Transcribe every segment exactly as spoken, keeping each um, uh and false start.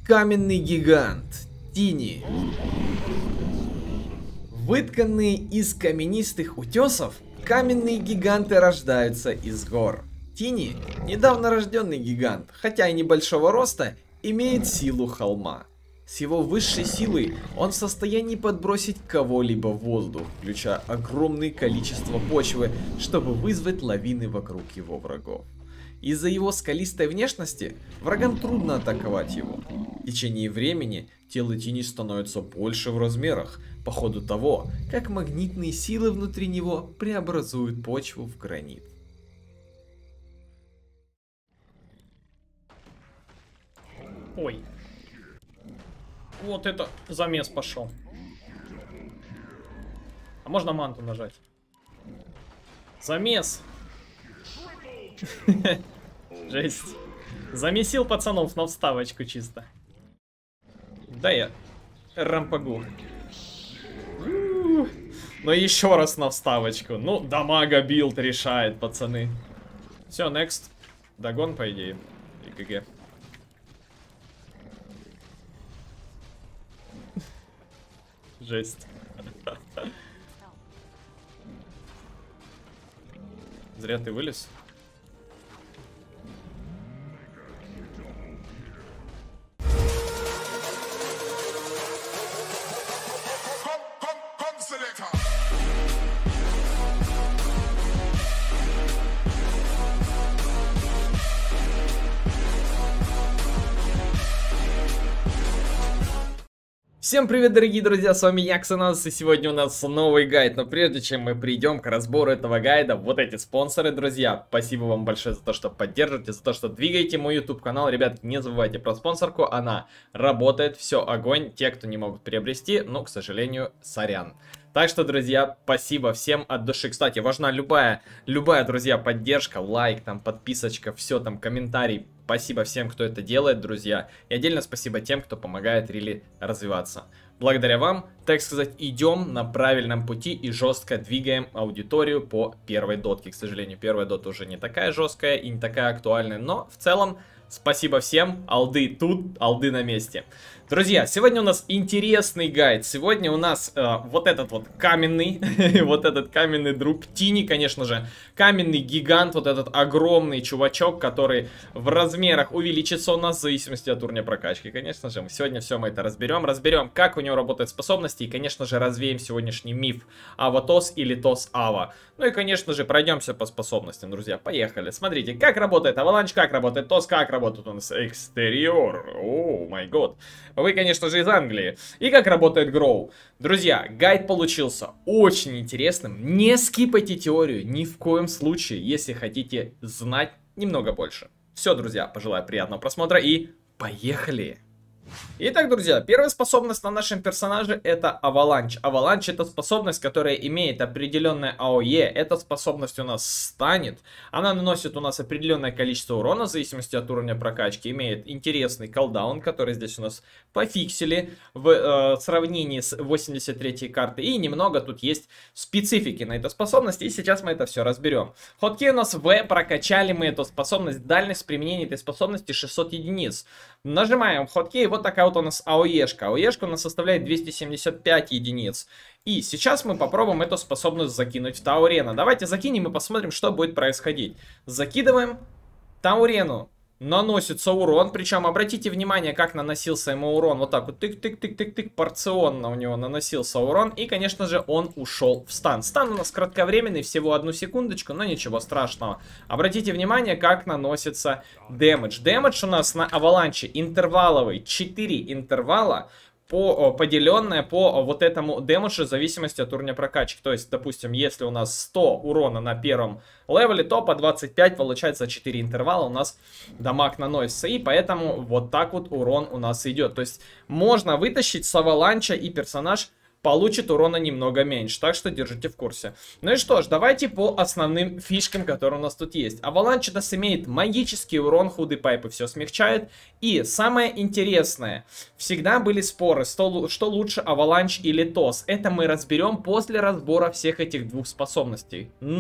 Каменный гигант Тини. Вытканные из каменистых утесов, каменные гиганты рождаются из гор. Тини, недавно рожденный гигант, хотя и небольшого роста, имеет силу холма. С его высшей силой он в состоянии подбросить кого-либо в воздух, включая огромное количество почвы, чтобы вызвать лавины вокруг его врагов. Из-за его скалистой внешности врагам трудно атаковать его. В течение времени тело Тини становится больше в размерах, по ходу того, как магнитные силы внутри него преобразуют почву в гранит. Ой. Вот это замес пошел. А можно манту нажать? Замес. Жесть. Замесил пацанов на вставочку чисто. Да я рампагу. Но еще раз на вставочку. Ну, дамага билд решает, пацаны. Все, next. Догон, по идее. И ГГ. Жесть. Зря ты вылез. Всем привет, дорогие друзья, с вами я, Ксенос, и сегодня у нас новый гайд. Но прежде чем мы придем к разбору этого гайда, вот эти спонсоры, друзья, спасибо вам большое за то, что поддерживаете, за то, что двигаете мой YouTube канал. Ребят, не забывайте про спонсорку, она работает, все огонь. Те, кто не могут приобрести, ну, к сожалению, сорян. Так что, друзья, спасибо всем от души. Кстати, важна любая, любая, друзья, поддержка, лайк, там, подписочка, все там, комментарий. Спасибо всем, кто это делает, друзья. И отдельно спасибо тем, кто помогает Рили развиваться. Благодаря вам, так сказать, идем на правильном пути и жестко двигаем аудиторию по первой дотке. К сожалению, первая дота уже не такая жесткая и не такая актуальная, но в целом спасибо всем. Алды тут, алды на месте. Друзья, сегодня у нас интересный гайд. Сегодня у нас э, вот этот вот каменный, вот этот каменный друг Тини, конечно же. Каменный гигант, вот этот огромный чувачок, который в размерах увеличится у нас в зависимости от уровня прокачки. Конечно же, сегодня все мы это разберем. Разберем, как у него работают способности. И, конечно же, развеем сегодняшний миф Ава-Тос или Тос-Ава. Ну и, конечно же, пройдемся по способностям, друзья. Поехали. Смотрите, как работает Аваланч, как работает Тос, как работает у нас Экстериор. О, май год. Вы, конечно же, из Англии. И как работает Гроу. Друзья, гайд получился очень интересным. Не скипайте теорию ни в коем случае, если хотите знать немного больше. Все, друзья, пожелаю приятного просмотра и поехали! Итак, друзья, первая способность на нашем персонаже это Аваланч. Аваланч это способность, которая имеет определенное АОЕ. Эта способность у нас станет. Она наносит у нас определенное количество урона в зависимости от уровня прокачки. Имеет интересный колдаун, который здесь у нас пофиксили в э, сравнении с восемьдесят третьей картой. И немного тут есть специфики на эту способность. И сейчас мы это все разберем. Ходки у нас В, прокачали мы эту способность. Дальность применения этой способности шестьсот единиц. Нажимаем ходки, вот такая вот у нас АОЕшка. АОЕшка у нас составляет двести семьдесят пять единиц. И сейчас мы попробуем эту способность закинуть в Таурена. Давайте закинем и посмотрим, что будет происходить. Закидываем Таурену. Наносится урон, причем обратите внимание, как наносился ему урон. Вот так вот тык-тык-тык-тык-тык, порционно у него наносился урон. И, конечно же, он ушел в стан. Стан у нас кратковременный, всего одну секундочку, но ничего страшного. Обратите внимание, как наносится дэмэдж. Дэмэдж у нас на Аваланче интерваловый, четыре интервала. По, поделенное по вот этому дэмэджу в зависимости от уровня прокачки. То есть, допустим, если у нас сто урона на первом левеле, то по двадцать пять получается четыре интервала у нас дамаг наносится. И поэтому вот так вот урон у нас идет. То есть можно вытащить с Аваланча, и персонаж получит урона немного меньше. Так что держите в курсе. Ну и что ж, давайте по основным фишкам, которые у нас тут есть. Аваланч у нас имеет магический урон, худы пайпы все смягчает. И самое интересное, всегда были споры, что, что лучше Аваланч или Тос. Это мы разберем после разбора всех этих двух способностей. Но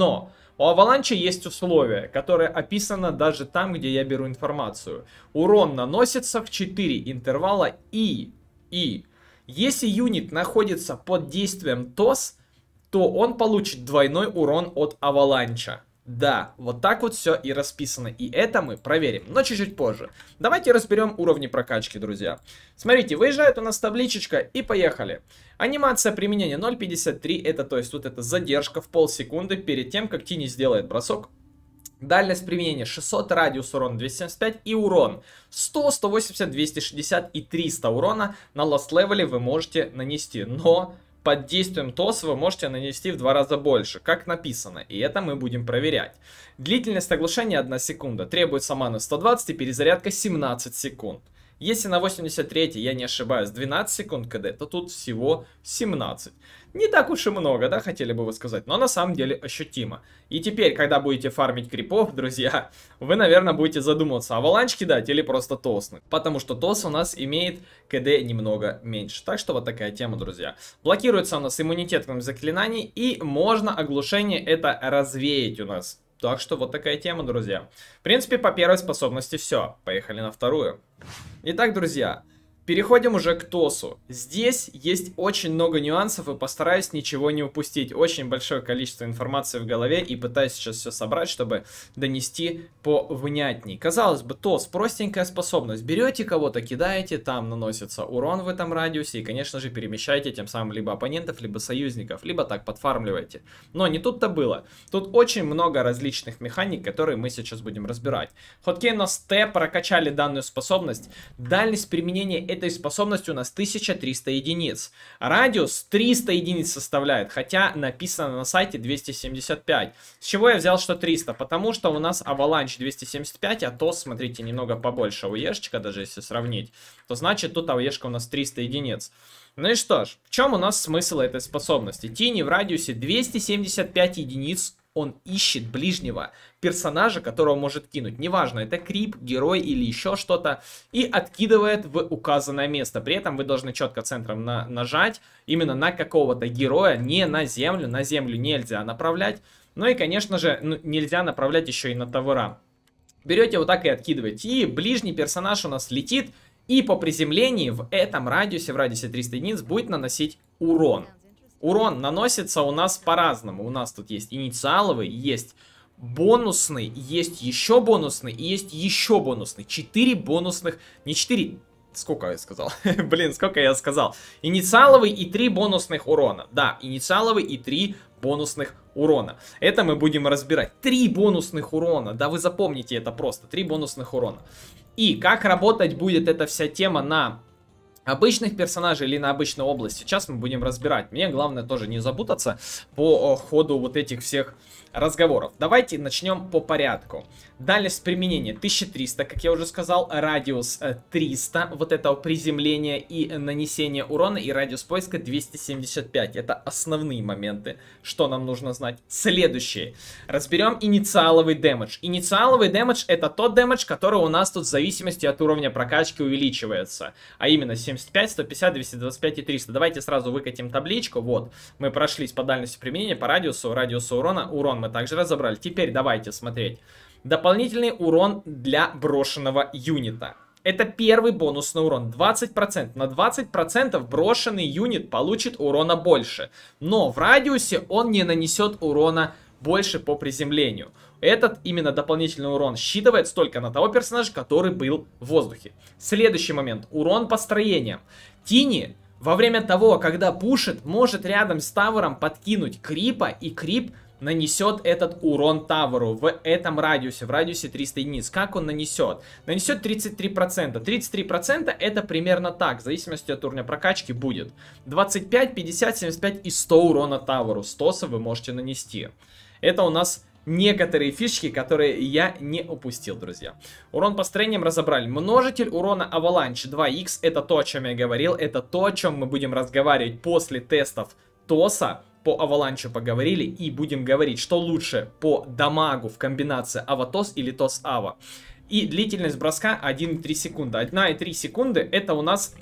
У Аваланча есть условие, которое описано даже там, где я беру информацию. Урон наносится в четыре интервала и, и. Если юнит находится под действием ТОС, то он получит двойной урон от Аваланча. Да, вот так вот все и расписано. И это мы проверим, но чуть-чуть позже. Давайте разберем уровни прокачки, друзья. Смотрите, выезжает у нас табличечка и поехали. Анимация применения ноль пятьдесят три, это то есть вот эта задержка в полсекунды перед тем, как Тини сделает бросок. Дальность применения шестьсот, радиус урона двести семьдесят пять и урон сто, сто восемьдесят, двести шестьдесят и триста урона на ласт левеле вы можете нанести. Но под действием ТОС вы можете нанести в два раза больше, как написано, и это мы будем проверять. Длительность оглушения одна секунда, требуется маны сто двадцать и перезарядка семнадцать секунд. Если на восемьдесят третьей, я не ошибаюсь, двенадцать секунд КД, то тут всего семнадцать. Не так уж и много, да, хотели бы вы сказать, но на самом деле ощутимо. И теперь, когда будете фармить крипов, друзья, вы, наверное, будете задумываться, аваланч кидать или просто тоснуть. Потому что тос у нас имеет КД немного меньше. Так что вот такая тема, друзья. Блокируется у нас иммунитетом заклинаний, и можно оглушение это развеять у нас. Так что вот такая тема, друзья. В принципе, по первой способности все. Поехали на вторую. Итак, друзья, переходим уже к ТОСу. Здесь есть очень много нюансов, и постараюсь ничего не упустить. Очень большое количество информации в голове, и пытаюсь сейчас все собрать, чтобы донести повнятней. Казалось бы, ТОС, простенькая способность. Берете кого-то, кидаете, там наносится урон в этом радиусе, и, конечно же, перемещаете тем самым либо оппонентов, либо союзников, либо так подфармливаете. Но не тут-то было. Тут очень много различных механик, которые мы сейчас будем разбирать. Хоткей у нас Т, прокачали данную способность. Дальность применения этой способности у нас тысяча триста единиц. Радиус триста единиц составляет, хотя написано на сайте двести семьдесят пять. С чего я взял, что триста? Потому что у нас Аваланч двести семьдесят пять, а ТОС, смотрите, немного побольше АОЕшечка, даже если сравнить, то значит тут АОЕшка у нас триста единиц. Ну и что ж, в чем у нас смысл этой способности? Тини в радиусе двести семьдесят пять единиц. Он ищет ближнего персонажа, которого может кинуть. Неважно, это крип, герой или еще что-то. И откидывает в указанное место. При этом вы должны четко центром на нажать именно на какого-то героя, не на землю. На землю нельзя направлять. Ну и, конечно же, ну, нельзя направлять еще и на товара. Берете вот так и откидываете. И ближний персонаж у нас летит. И по приземлении в этом радиусе, в радиусе триста единиц, будет наносить урон. Урон наносится у нас по-разному. У нас тут есть инициаловый, есть бонусный, есть еще бонусный и есть еще бонусный. Четыре бонусных, не четыре, сколько я сказал? Блин, сколько я сказал? Инициаловый и три бонусных урона. Да, инициаловый и три бонусных урона. Это мы будем разбирать. Три бонусных урона. Да, вы запомните это просто. Три бонусных урона. И как работать будет эта вся тема на обычных персонажей или на обычной области, сейчас мы будем разбирать. Мне главное тоже не запутаться по ходу вот этих всех разговоров. Давайте начнем по порядку. Дальность применения тысяча триста, как я уже сказал, радиус триста, вот этого приземления и нанесения урона, и радиус поиска двести семьдесят пять. Это основные моменты, что нам нужно знать. Следующие. Разберем инициаловый дэмэдж. Инициаловый дэмэдж это тот дэмэдж, который у нас тут в зависимости от уровня прокачки увеличивается. А именно семьдесят пять, сто пятьдесят, двести двадцать пять и триста. Давайте сразу выкатим табличку. Вот, мы прошлись по дальности применения, по радиусу, радиусу урона. Урон мы также разобрали. Теперь давайте смотреть. Дополнительный урон для брошенного юнита. Это первый бонусный урон. двадцать процентов. На двадцать процентов брошенный юнит получит урона больше. Но в радиусе он не нанесет урона больше по приземлению. Этот именно дополнительный урон считывается только на того персонажа, который был в воздухе. Следующий момент. Урон по строениям. Тини во время того, когда пушит, может рядом с тавером подкинуть крипа, и крип нанесет этот урон таверу в этом радиусе, в радиусе триста единиц. Как он нанесет? Нанесет тридцать три процента. тридцать три процента это примерно так, в зависимости от уровня прокачки будет. двадцать пять, пятьдесят, семьдесят пять и сто урона таверу. сто вы можете нанести. Это у нас некоторые фишки, которые я не упустил, друзья. Урон по строениям разобрали. Множитель урона Avalanche два икс, это то, о чем я говорил. Это то, о чем мы будем разговаривать после тестов ТОСа. По Аваланчу поговорили и будем говорить, что лучше по дамагу в комбинации Аватос или Тос-Ава. И длительность броска один и три секунды. одна и три секунды это у нас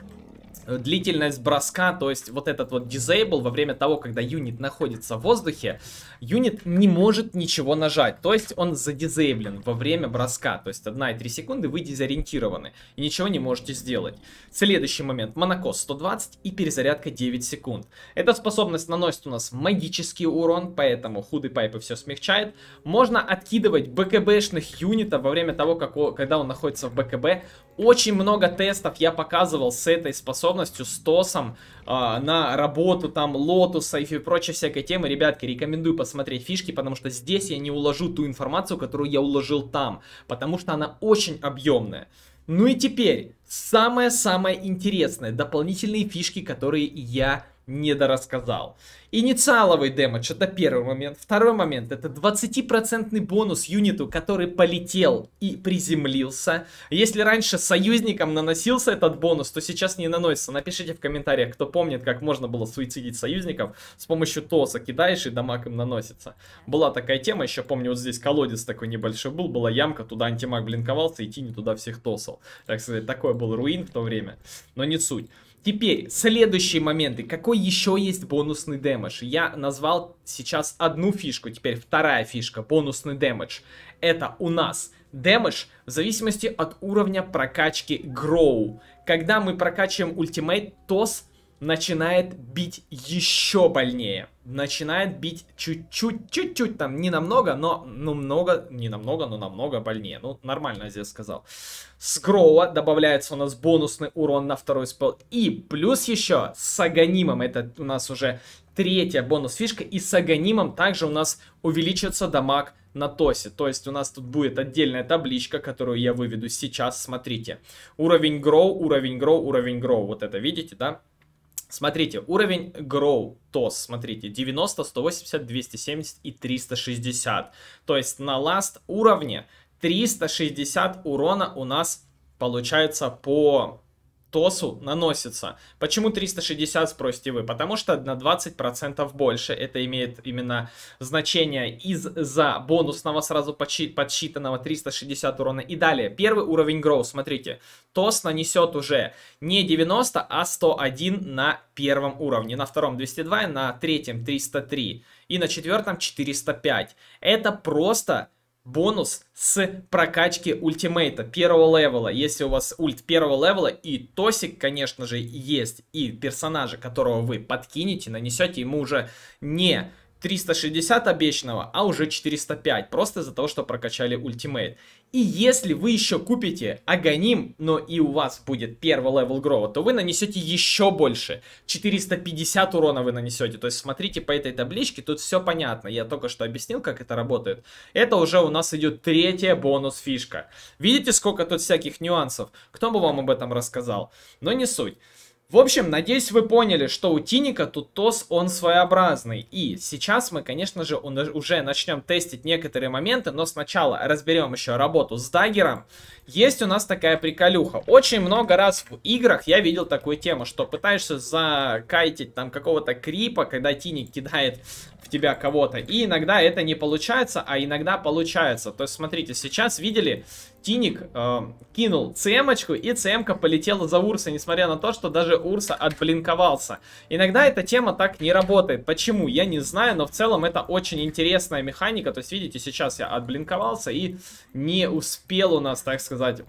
длительность броска, то есть вот этот вот disable во время того, когда юнит находится в воздухе, юнит не может ничего нажать, то есть он задизейблен во время броска, то есть одна и три секунды вы дезориентированы и ничего не можете сделать. Следующий момент, монокос сто двадцать и перезарядка девять секунд. Эта способность наносит у нас магический урон, поэтому худый пайп все смягчает. Можно откидывать БКБшных юнитов во время того, как, когда он находится в БКБ. Очень много тестов я показывал с этой способностью, с ТОСом, э, на работу там Лотуса и прочей всякой темы. Ребятки, рекомендую посмотреть фишки, потому что здесь я не уложу ту информацию, которую я уложил там, потому что она очень объемная. Ну и теперь, самое-самое интересное, дополнительные фишки, которые я недорассказал. Инициаловый дэмэдж, это первый момент. Второй момент, это двадцатипроцентный бонус юниту, который полетел и приземлился. Если раньше союзникам наносился этот бонус, то сейчас не наносится. Напишите в комментариях, кто помнит, как можно было суицидить союзников. С помощью ТОСа кидаешь и дамаг им наносится. Была такая тема, еще помню, вот здесь колодец такой небольшой был, была ямка, туда антимаг блинковался, и Тини туда всех тосал. Так сказать, такой был руин в то время, но не суть. Теперь, следующие моменты. Какой еще есть бонусный дэмэдж? Я назвал сейчас одну фишку, теперь вторая фишка, бонусный дэмэдж. Это у нас дэмэдж в зависимости от уровня прокачки Grow. Когда мы прокачиваем ультимейт, ТОС начинает бить еще больнее. Начинает бить чуть-чуть, чуть-чуть там, не намного, но, ну, много, не намного, но намного больнее. Ну, нормально я здесь сказал. С Гроуа добавляется у нас бонусный урон на второй спел. И плюс еще с Аганимом, это у нас уже третья бонус фишка. И с Аганимом также у нас увеличится дамаг на ТОСе. То есть у нас тут будет отдельная табличка, которую я выведу сейчас. Смотрите. Уровень Grow, уровень Grow, уровень Grow. Вот это видите, да? Смотрите, уровень Grow ТОС, смотрите, девяносто, сто восемьдесят, двести семьдесят и триста шестьдесят. То есть на ласт уровне триста шестьдесят урона у нас получается по ТОСу наносится. Почему триста шестьдесят, спросите вы? Потому что на двадцать процентов больше. Это имеет именно значение из-за бонусного сразу подсчитанного триста шестьдесят урона. И далее, первый уровень Grow, смотрите. ТОС нанесет уже не девяносто, а сто один на первом уровне. На втором двести два, на третьем триста три и на четвертом четыреста пять. Это просто бонус с прокачки ультимейта первого левела. Если у вас ульт первого левела и тосик, конечно же, есть, и персонажа, которого вы подкинете, нанесете ему уже не триста шестьдесят обещанного, а уже четыреста пять. Просто из-за того, что прокачали ультимейт. И если вы еще купите Аганим, но и у вас будет первый левел Грова, то вы нанесете еще больше. четыреста пятьдесят урона вы нанесете. То есть смотрите по этой табличке, тут все понятно. Я только что объяснил, как это работает. Это уже у нас идет третья бонус фишка. Видите, сколько тут всяких нюансов? Кто бы вам об этом рассказал? Но не суть. В общем, надеюсь, вы поняли, что у Тиника тут ТОС, он своеобразный. И сейчас мы, конечно же, уже начнем тестить некоторые моменты, но сначала разберем еще работу с даггером. Есть у нас такая приколюха. Очень много раз в играх я видел такую тему, что пытаешься закайтить там какого-то крипа, когда Тиник кидает в тебя кого-то. И иногда это не получается, а иногда получается. То есть, смотрите, сейчас видели, Тиник э, кинул цемочку, и цемка полетела за Урса, несмотря на то, что даже Урса отблинковался. Иногда эта тема так не работает. Почему? Я не знаю, но в целом это очень интересная механика. То есть, видите, сейчас я отблинковался и не успел у нас, так сказать,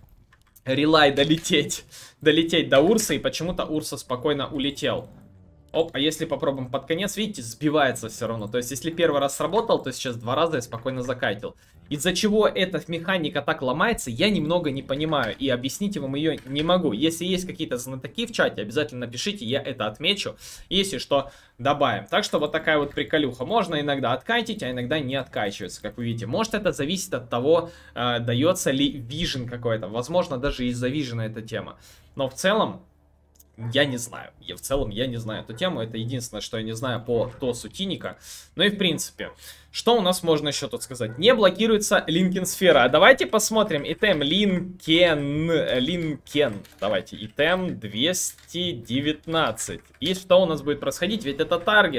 релай долететь, долететь до Урса, и почему-то Урса спокойно улетел. Оп, а если попробуем под конец, видите, сбивается все равно. То есть, если первый раз сработал, то сейчас два раза я спокойно закатил. Из-за чего эта механика так ломается, я немного не понимаю. И объяснить вам ее не могу. Если есть какие-то знатоки в чате, обязательно напишите, я это отмечу. Если что, добавим. Так что вот такая вот приколюха. Можно иногда откатить, а иногда не откачивается, как вы видите. Может, это зависит от того, э, дается ли вижен какой-то. Возможно, даже из-за вижена эта тема. Но в целом, я не знаю. Я в целом я не знаю эту тему. Это единственное, что я не знаю по ТОСу Тиника. Ну и в принципе, что у нас можно еще тут сказать? Не блокируется Линкен Сфера. А давайте посмотрим. Итем Линкен. Линкен. Давайте. Итем двести девятнадцать. И что у нас будет происходить? Ведь это таргет.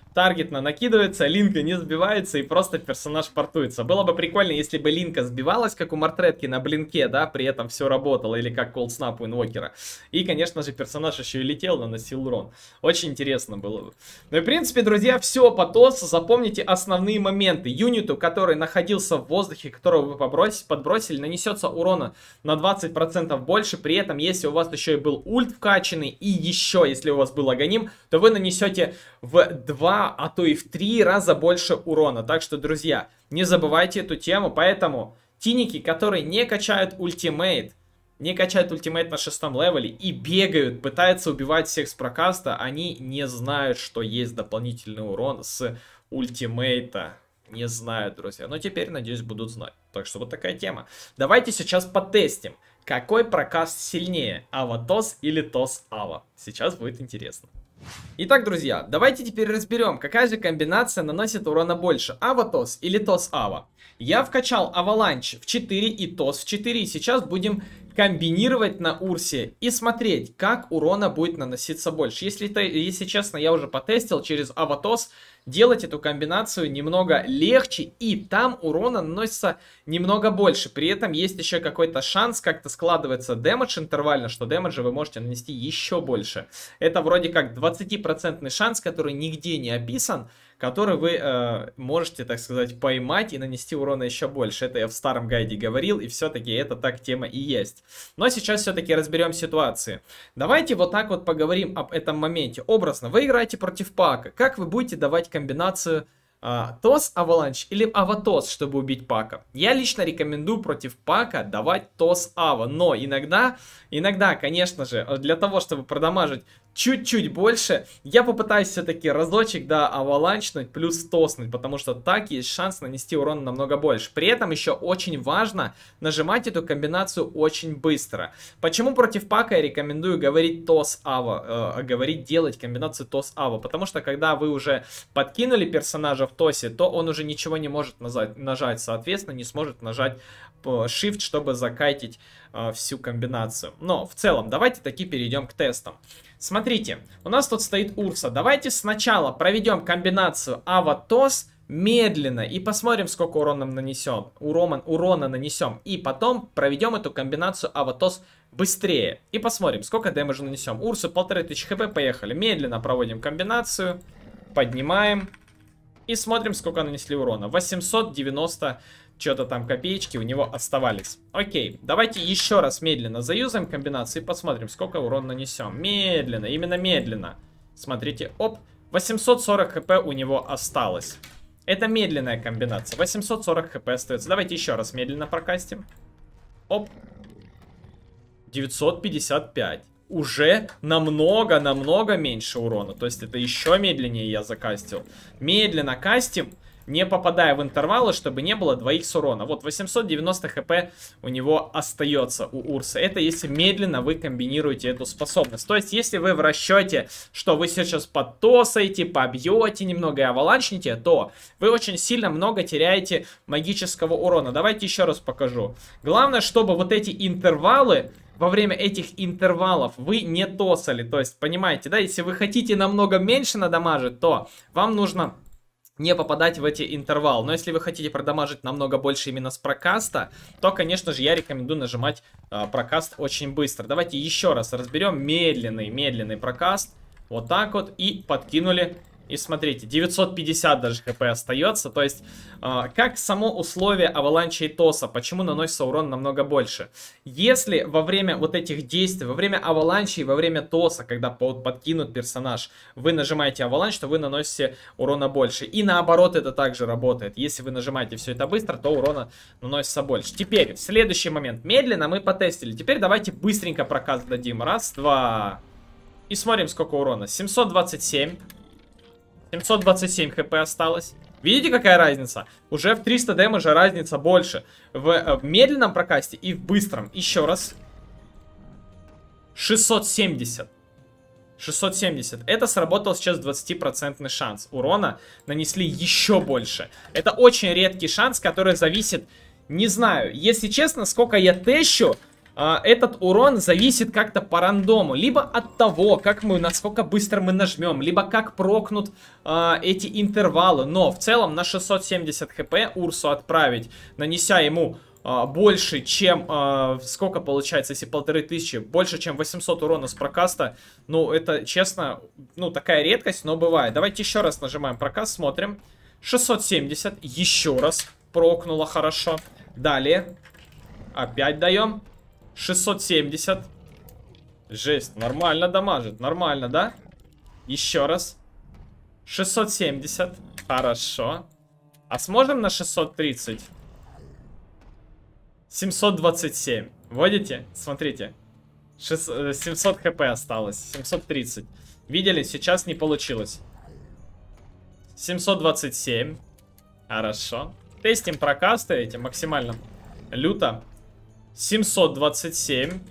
таргетно накидывается, линка не сбивается и просто персонаж портуется. Было бы прикольно, если бы линка сбивалась, как у Мортретки на блинке, да, при этом все работало, или как Cold Snap у Инвокера. И, конечно же, персонаж еще и летел, наносил урон. Очень интересно было бы. Ну и, в принципе, друзья, все по ТОС. Запомните основные моменты. Юниту, который находился в воздухе, которого вы побросили, подбросили, нанесется урона на двадцать процентов больше. При этом, если у вас еще и был ульт вкачанный, и еще, если у вас был агоним, то вы нанесете в два, а то и в три раза больше урона. Так что, друзья, не забывайте эту тему. Поэтому тиники, которые не качают ультимейт, не качают ультимейт на шестом левеле и бегают, пытаются убивать всех с прокаста, они не знают, что есть дополнительный урон с ультимейта. Не знают, друзья. Но теперь, надеюсь, будут знать. Так что вот такая тема. Давайте сейчас потестим, какой прокаст сильнее, Ава ТОС или ТОС Ава. Сейчас будет интересно. Итак, друзья, давайте теперь разберем, какая же комбинация наносит урона больше, Ава ТОС или ТОС Ава. Я вкачал Аваланч в четыре и ТОС в четыре, и сейчас будем комбинировать на Урсе и смотреть, как урона будет наноситься больше. Если, то, если честно, я уже потестил через Ава ТОС, делать эту комбинацию немного легче, и там урона наносится немного больше. При этом есть еще какой-то шанс, как-то складывается дэмэдж интервально, что дэмэджа вы можете нанести еще больше. Это вроде как двадцатипроцентный шанс, который нигде не описан, который вы э, можете, так сказать, поймать и нанести урона еще больше. Это я в старом гайде говорил, и все-таки это так тема и есть. Но сейчас все-таки разберем ситуации. Давайте вот так вот поговорим об этом моменте. Образно, вы играете против Пака. Как вы будете давать комбинацию э, ТОС Аваланч или Ава ТОС, чтобы убить Пака? Я лично рекомендую против Пака давать ТОС Ава. Но иногда, иногда, конечно же, для того, чтобы продамажить чуть-чуть больше, я попытаюсь все-таки разочек, да, аваланчнуть плюс тоснуть, потому что так есть шанс нанести урон намного больше. При этом еще очень важно нажимать эту комбинацию очень быстро. Почему против Пака я рекомендую говорить ТОС Ава, э, говорить делать комбинацию ТОС Ава? Потому что когда вы уже подкинули персонажа в ТОСе, то он уже ничего не может нажать, нажать соответственно, не сможет нажать Shift, чтобы закайтить э, всю комбинацию. Но в целом, давайте таки перейдем к тестам. Смотрите, у нас тут стоит Урса. Давайте сначала проведем комбинацию Ава ТОС медленно и посмотрим, сколько урона нанесем. Урона, урона нанесем. И потом проведем эту комбинацию Ава ТОС быстрее. И посмотрим, сколько дэмэджа нанесем. Урсу полторы тысячи хп, поехали. Медленно проводим комбинацию. Поднимаем. И смотрим, сколько нанесли урона. восемьсот девяносто что-то там копеечки у него оставались. Окей, давайте еще раз медленно заюзаем комбинацию и посмотрим, сколько урона нанесем. Медленно, именно медленно. Смотрите, оп, восемьсот сорок хп у него осталось. Это медленная комбинация, восемьсот сорок хп остается. Давайте еще раз медленно прокастим. Оп, девятьсот пятьдесят пять. Уже намного-намного меньше урона. То есть это еще медленнее я закастил. Медленно кастим, не попадая в интервалы, чтобы не было двоих с урона. Вот восемьсот девяносто хп у него остается у Урса. Это если медленно вы комбинируете эту способность. То есть если вы в расчете, что вы сейчас подтосаете, побьете немного и аваланчните, то вы очень сильно много теряете магического урона. Давайте еще раз покажу. Главное, чтобы вот эти интервалы... Во время этих интервалов вы не тосали. То есть, понимаете, да, если вы хотите намного меньше надамажить, то вам нужно не попадать в эти интервалы. Но если вы хотите продамажить намного больше именно с прокаста, то, конечно же, я рекомендую нажимать э, прокаст очень быстро. Давайте еще раз разберем медленный, медленный прокаст. Вот так вот. И подкинули. И смотрите, девятьсот пятьдесят даже хп остается. То есть, э, как само условие аваланча и тоса, почему наносится урон намного больше. Если во время вот этих действий, во время аваланча и во время тоса, когда под, подкинут персонаж, вы нажимаете аваланч, то вы наносите урона больше. И наоборот это также работает. Если вы нажимаете все это быстро, то урона наносится больше. Теперь, следующий момент. Медленно мы потестили. Теперь давайте быстренько прокаст дадим. Раз, два. И смотрим, сколько урона. семьсот двадцать семь. семьсот двадцать семь хп осталось. Видите, какая разница? Уже в триста дэмэджа разница больше. В, в медленном прокасте и в быстром. Еще раз. шестьсот семьдесят. шестьсот семьдесят. Это сработал сейчас двадцатипроцентный шанс. Урона нанесли еще больше. Это очень редкий шанс, который зависит... Не знаю, если честно, сколько я тещу... а, этот урон зависит как-то по рандому. Либо от того, как мы, насколько быстро мы нажмем, либо как прокнут а, эти интервалы. Но в целом на шестьсот семьдесят хп Урсу отправить, нанеся ему а, больше, чем... А, сколько получается, если полторы тысячи? Больше, чем восемьсот урона с прокаста. Ну, это, честно, ну, такая редкость, но бывает. Давайте еще раз нажимаем прокаст, смотрим. шестьсот семьдесят, еще раз прокнуло хорошо. Далее, опять даем. шестьсот семьдесят. Жесть, нормально дамажит, нормально, да? Еще раз. шестьсот семьдесят, хорошо. А сможем на шестьсот тридцать? семьсот двадцать семь. Вводите? Смотрите. семьсот хп осталось. семьсот тридцать. Видели? Сейчас не получилось. семьсот двадцать семь. Хорошо. Тестим прокасты эти максимально люто. семьсот двадцать семь.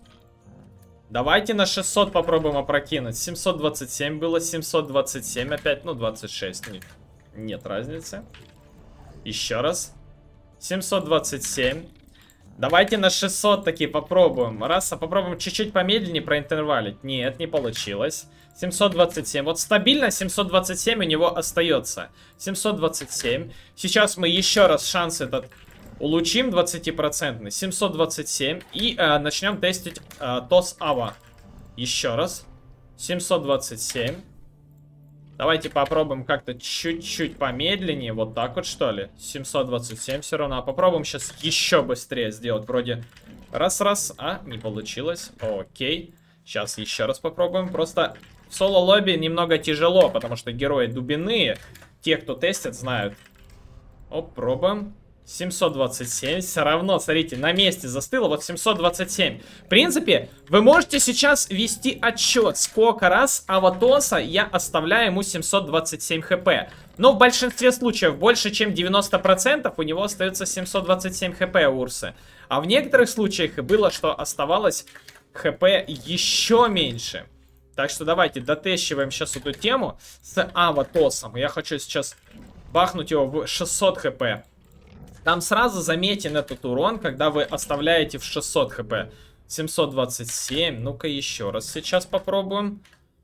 Давайте на шестьсот попробуем опрокинуть. семьсот двадцать семь было, семьсот двадцать семь опять, ну двадцать шесть. Нет, нет разницы. Еще раз. семьсот двадцать семь. Давайте на шестьсот таки попробуем. Раз, а попробуем чуть-чуть помедленнее проинтервалить. Нет, не получилось. семьсот двадцать семь. Вот стабильно семьсот двадцать семь у него остается. семьсот двадцать семь. Сейчас мы еще раз шанс этот улучшим двадцатипроцентный. семьсот двадцать семь. И э, начнем тестить э, тос ава. Еще раз. семьсот двадцать семь. Давайте попробуем как-то чуть-чуть помедленнее. Вот так вот, что ли. семьсот двадцать семь все равно. А попробуем сейчас еще быстрее сделать. Вроде раз-раз. А, не получилось. Окей. Сейчас еще раз попробуем. Просто в соло-лобби немного тяжело, потому что герои дубиные. Те, кто тестят, знают. Оп, пробуем. семьсот двадцать семь. Все равно, смотрите, на месте застыло. Вот семьсот двадцать семь. В принципе, вы можете сейчас вести отчет, сколько раз Аватоса я оставляю ему семьсот двадцать семь хп. Но в большинстве случаев, больше чем девяносто процентов, у него остается семьсот двадцать семь хп у Урсы. А в некоторых случаях было, что оставалось хп еще меньше. Так что давайте дотещиваем сейчас эту тему с Аватосом. Я хочу сейчас бахнуть его в шестьсот хп. Там сразу заметен этот урон, когда вы оставляете в шестьсот хп. семьсот двадцать семь. Ну-ка еще раз сейчас попробуем.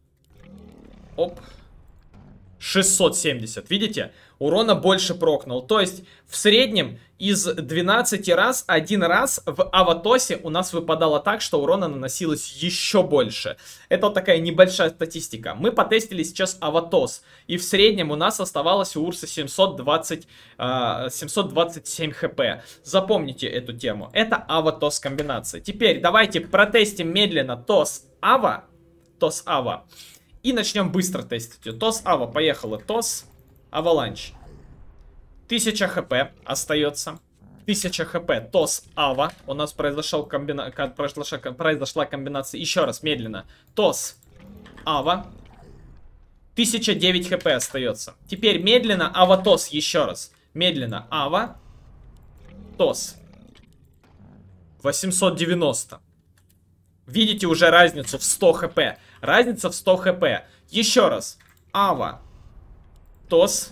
Оп. шестьсот семьдесят. Видите? Урона больше прокнул. То есть в среднем из двенадцати раз, один раз в Аватосе у нас выпадало так, что урона наносилось еще больше. Это вот такая небольшая статистика. Мы потестили сейчас Аватос. И в среднем у нас оставалось у Урса семьсот двадцать, семьсот двадцать семь хп. Запомните эту тему. Это Аватос комбинация. Теперь давайте протестим медленно Тос Ава. Тос Ава. И начнем быстро тестить. Тос Ава. Поехала. Тос Аваланч. тысяча хп остается. тысяча хп. Тос Ава. У нас произошел комбина... произошла... произошла комбинация. Еще раз, медленно. Тос Ава. тысяча девять хп остается. Теперь медленно Аватос еще раз. Медленно Ава. Тос. восемьсот девяносто. Видите уже разницу в сто хп. Разница в сто хп. Еще раз. Ава. Тос.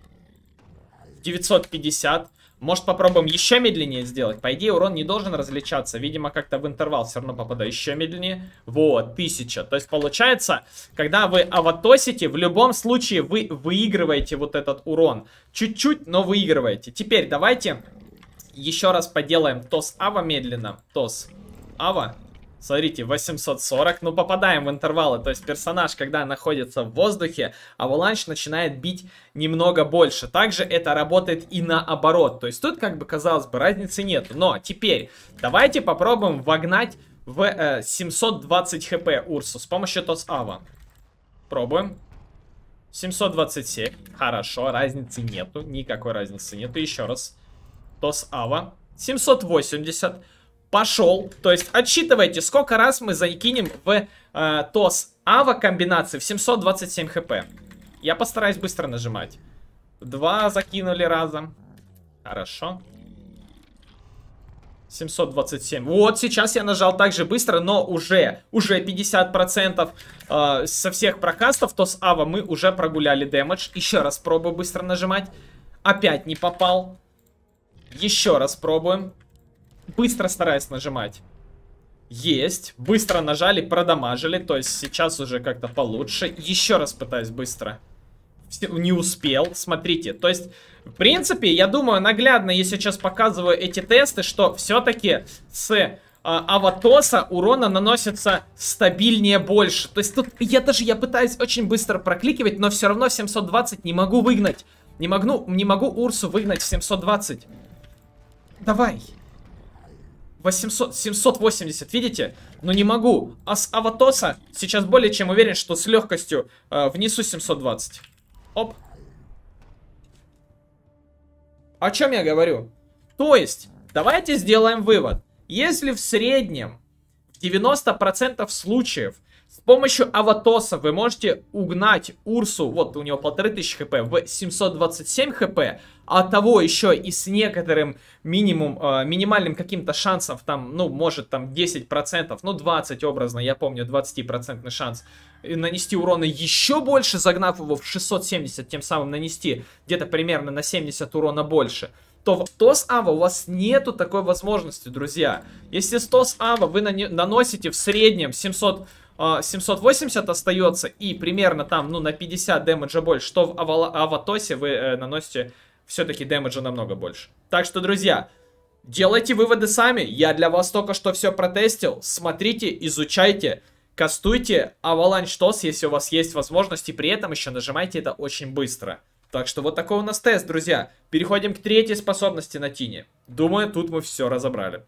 девятьсот пятьдесят. Может попробуем еще медленнее сделать. По идее урон не должен различаться. Видимо как-то в интервал все равно попадаю. Еще медленнее. Вот, тысяча. То есть получается, когда вы аватосите, в любом случае вы выигрываете вот этот урон. Чуть-чуть, но выигрываете. Теперь давайте еще раз поделаем Тос Ава медленно. Тос Ава. Смотрите, восемьсот сорок. Ну, попадаем в интервалы. То есть персонаж, когда находится в воздухе, Аваланч начинает бить немного больше. Также это работает и наоборот. То есть тут, как бы, казалось бы, разницы нет. Но теперь давайте попробуем вогнать в э, семьсот двадцать хп Урсу с помощью Тос Ава. Пробуем. семьсот двадцать семь. Хорошо, разницы нету. Никакой разницы нету. Еще раз. Тос Ава. семьсот восемьдесят. Пошел. То есть отсчитывайте, сколько раз мы закинем в э, Тос Ава комбинации в семьсот двадцать семь хп. Я постараюсь быстро нажимать. Два закинули разом. Хорошо. семьсот двадцать семь. Вот сейчас я нажал так же быстро, но уже, уже пятьдесят процентов э, со всех прокастов Тос Ава мы уже прогуляли дэмэдж. Еще раз пробую быстро нажимать. Опять не попал. Еще раз пробуем. Быстро стараюсь нажимать. Есть. Быстро нажали, продамажили. То есть сейчас уже как-то получше. Еще раз пытаюсь быстро. Не успел. Смотрите. То есть, в принципе, я думаю, наглядно я сейчас показываю эти тесты, что все-таки с... Аватоса урона наносится стабильнее больше. То есть тут я даже я пытаюсь очень быстро прокликивать, но все равно семьсот двадцать не могу выгнать. Не могу, не могу Урсу выгнать в семьсот двадцать. Давай. восемьсот, семьсот восемьдесят, видите? Но не могу. А с Аватоса сейчас более чем уверен, что с легкостью э, внесу семьсот двадцать. Оп. О чем я говорю? То есть, давайте сделаем вывод. Если в среднем в девяноста процентах случаев с помощью Аватоса вы можете угнать Урсу, вот у него полторы тысячи хп, в семьсот двадцать семь хп, а того еще и с некоторым минимум, э, минимальным каким-то шансом, там, ну, может там десять процентов, ну двадцать образно, я помню, двадцать процентов шанс нанести урона еще больше, загнав его в шестьсот семьдесят, тем самым нанести где-то примерно на семьдесят урона больше, то в ТОС Ава у вас нету такой возможности, друзья. Если с ТОС Ава вы наносите в среднем семьсот, семьсот восемьдесят остается и примерно там, ну, на пятьдесят дэмэджа больше, то в Аватосе вы э, наносите все-таки дэмэджа намного больше. Так что, друзья, делайте выводы сами. Я для вас только что все протестил. Смотрите, изучайте, кастуйте Avalanche тос, если у вас есть возможность, и при этом еще нажимайте это очень быстро. Так что вот такой у нас тест, друзья. Переходим к третьей способности на Тине. Думаю, тут мы все разобрали.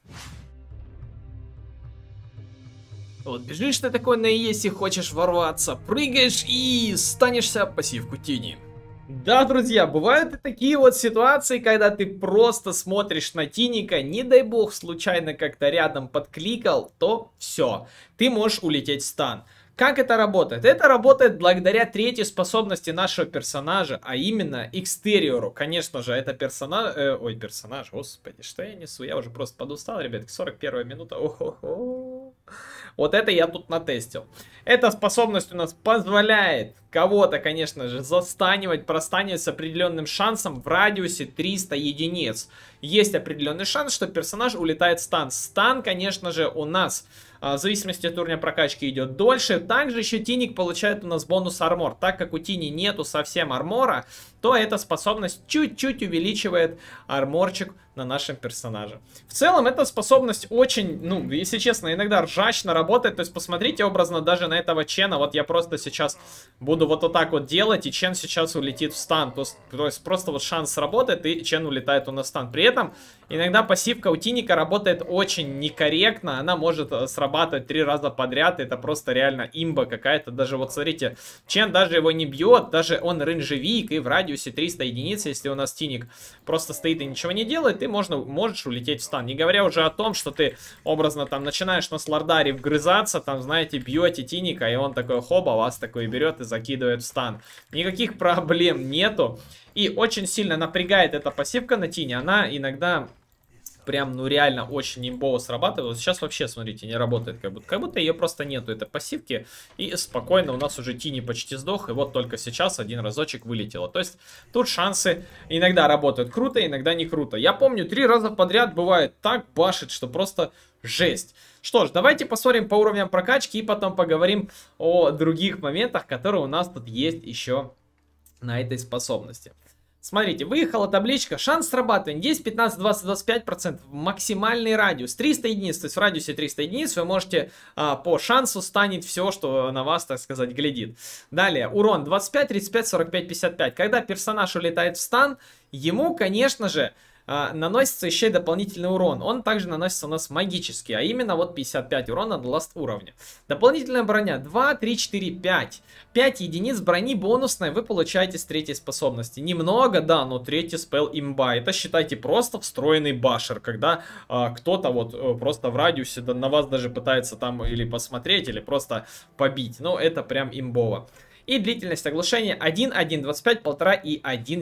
Вот бежишь ты такой на ИЭС и хочешь ворваться, прыгаешь и станешься пассивку Тини. Да, друзья, бывают и такие вот ситуации, когда ты просто смотришь на Тиника, не дай бог случайно как-то рядом подкликал, то все, ты можешь улететь в стан. Как это работает? Это работает благодаря третьей способности нашего персонажа, а именно экстериору. Конечно же, это персонаж... Э, ой, персонаж, господи, что я несу? Я уже просто подустал, ребятки, сорок первая минута. О-хо-хо. Вот это я тут натестил. Эта способность у нас позволяет кого-то, конечно же, застанивать, простанивать с определенным шансом в радиусе триста единиц. Есть определенный шанс, что персонаж улетает в стан. Стан, конечно же, у нас... в зависимости от уровня прокачки идет дольше. Также еще Тиник получает у нас бонус армор. Так как у Тини нету совсем армора, то эта способность чуть-чуть увеличивает арморчик на нашем персонаже. В целом, эта способность очень, ну, если честно, иногда ржачно работает. То есть, посмотрите образно даже на этого Чена. Вот я просто сейчас буду вот, вот так вот делать, и Чен сейчас улетит в стан. То есть, то есть просто вот шанс сработает, и Чен улетает у нас в стан. При этом, иногда пассивка у Тиника работает очень некорректно. Она может срабатывать три раза подряд. Это просто реально имба какая-то. Даже вот смотрите, Чен даже его не бьет. Даже он рейнжевик, и в радиусе триста единиц, если у нас Тиник просто стоит и ничего не делает, ты можно, можешь улететь в стан. Не говоря уже о том, что ты образно там начинаешь на Слардаре вгрызаться, там, знаете, бьете Тиника, и он такой хоба, вас такой берет и закидывает в стан. Никаких проблем нету. И очень сильно напрягает эта пассивка на Тине. Она иногда... прям, ну, реально очень имбово срабатывает. Вот сейчас вообще, смотрите, не работает как будто. Как будто ее просто нету, этой пассивки. И спокойно у нас уже Тини почти сдох. И вот только сейчас один разочек вылетело. То есть, тут шансы иногда работают круто, иногда не круто. Я помню, три раза подряд бывает так башит, что просто жесть. Что ж, давайте посмотрим по уровням прокачки и потом поговорим о других моментах, которые у нас тут есть еще на этой способности. Смотрите, выехала табличка, шанс срабатывания десять, пятнадцать, двадцать, двадцать пять процентов, максимальный радиус триста единиц, то есть в радиусе триста единиц вы можете а, по шансу станет все, что на вас, так сказать, глядит. Далее, урон двадцать пять, тридцать пять, сорок пять, пятьдесят пять. Когда персонаж улетает в стан, ему, конечно же, а, наносится еще и дополнительный урон. Он также наносится у нас магически, а именно вот пятьдесят пять урона до ласт уровня. Дополнительная броня два, три, четыре, пять. пять единиц брони бонусной вы получаете с третьей способности. Немного, да, но третий спел имба. Это считайте просто встроенный башер, когда а, кто-то вот а, просто в радиусе да, на вас даже пытается там или посмотреть, или просто побить. Ну, это прям имбово. И длительность оглушения один, один, двадцать пять, полтора и один,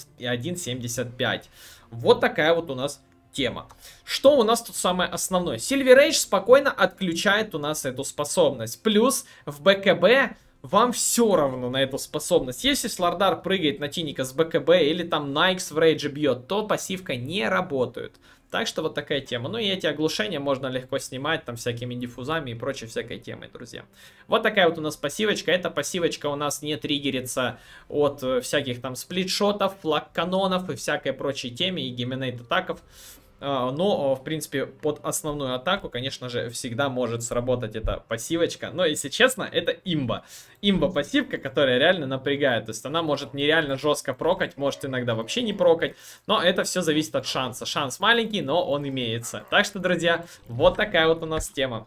семьдесят пять. Вот такая вот у нас тема. Что у нас тут самое основное? Silver Age спокойно отключает у нас эту способность. Плюс в БКБ вам все равно на эту способность. Если Слардар прыгает на Тиника с БКБ или там Найкс в рейдже бьет, то пассивка не работает. Так что вот такая тема. Ну и эти оглушения можно легко снимать там всякими диффузами и прочей всякой темой, друзья. Вот такая вот у нас пассивочка. Эта пассивочка у нас не триггерится от э, всяких там сплитшотов, флаг-канонов и всякой прочей теме и гименейт-атаков. Но, в принципе, под основную атаку, конечно же, всегда может сработать эта пассивочка. Но, если честно, это имба. Имба-пассивка, которая реально напрягает. То есть она может нереально жестко прокать, может иногда вообще не прокать. Но это все зависит от шанса. Шанс маленький, но он имеется. Так что, друзья, вот такая вот у нас тема.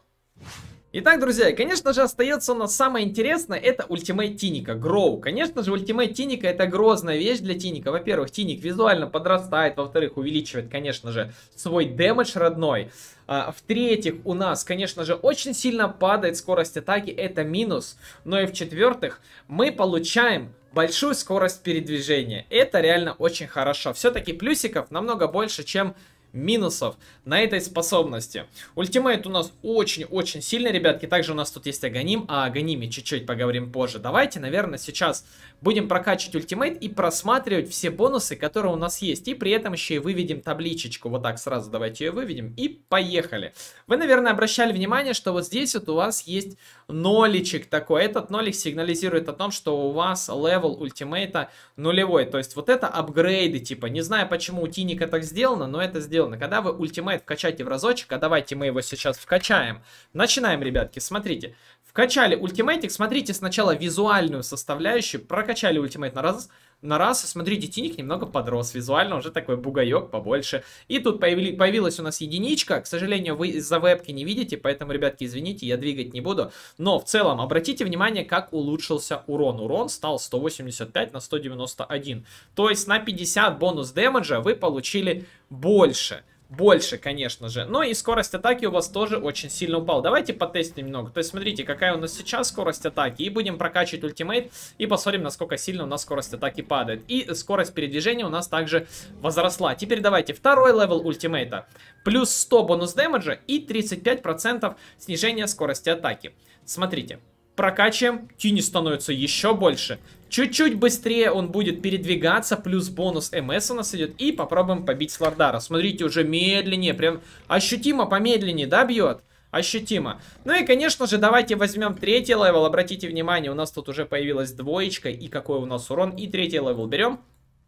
Итак, друзья, конечно же, остается у нас самое интересное, это ультимейт Тиника, Гроу. Конечно же, ультимейт Тиника это грозная вещь для Тиника. Во-первых, Тиник визуально подрастает, во-вторых, увеличивает, конечно же, свой дэмэдж родной. А, в-третьих, у нас, конечно же, очень сильно падает скорость атаки, это минус. Но и в-четвертых, мы получаем большую скорость передвижения. Это реально очень хорошо. Все-таки плюсиков намного больше, чем минусов на этой способности. Ультимейт у нас очень-очень сильный, ребятки. Также у нас тут есть Аганим. О Аганиме чуть-чуть поговорим позже. Давайте, наверное, сейчас будем прокачивать ультимейт и просматривать все бонусы, которые у нас есть. И при этом еще и выведем табличечку. Вот так сразу давайте ее выведем. И поехали. Вы, наверное, обращали внимание, что вот здесь вот у вас есть ноличек такой. Этот нолик сигнализирует о том, что у вас левел ультимейта нулевой. То есть вот это апгрейды, типа. Не знаю, почему у Тиника так сделано, но это сделано. Когда вы ультимейт вкачаете в разочек, а давайте мы его сейчас вкачаем. Начинаем, ребятки, смотрите. Вкачали ультимейтик, смотрите сначала визуальную составляющую, прокачали ультимейт на раз, на раз, и смотрите, Тиник немного подрос, визуально уже такой бугаек побольше. И тут появили, появилась у нас единичка, к сожалению, вы из-за вебки не видите, поэтому, ребятки, извините, я двигать не буду. Но в целом, обратите внимание, как улучшился урон. Урон стал сто восемьдесят пять на сто девяносто один, то есть на пятьдесят бонус дэмэджа вы получили больше. Больше, конечно же. Но и скорость атаки у вас тоже очень сильно упала. Давайте потестим немного. То есть, смотрите, какая у нас сейчас скорость атаки. И будем прокачивать ультимейт. И посмотрим, насколько сильно у нас скорость атаки падает. И скорость передвижения у нас также возросла. Теперь давайте второй левел ультимейта. Плюс сто бонус дэмэджа и тридцать пять процентов снижения скорости атаки. Смотрите. Прокачиваем, Тини становится еще больше. Чуть-чуть быстрее он будет передвигаться, плюс бонус МС у нас идет. И попробуем побить Слардара. Смотрите, уже медленнее, прям ощутимо помедленнее, да, бьет? Ощутимо. Ну и, конечно же, давайте возьмем третий левел. Обратите внимание, у нас тут уже появилась двоечка. И какой у нас урон. И третий левел берем.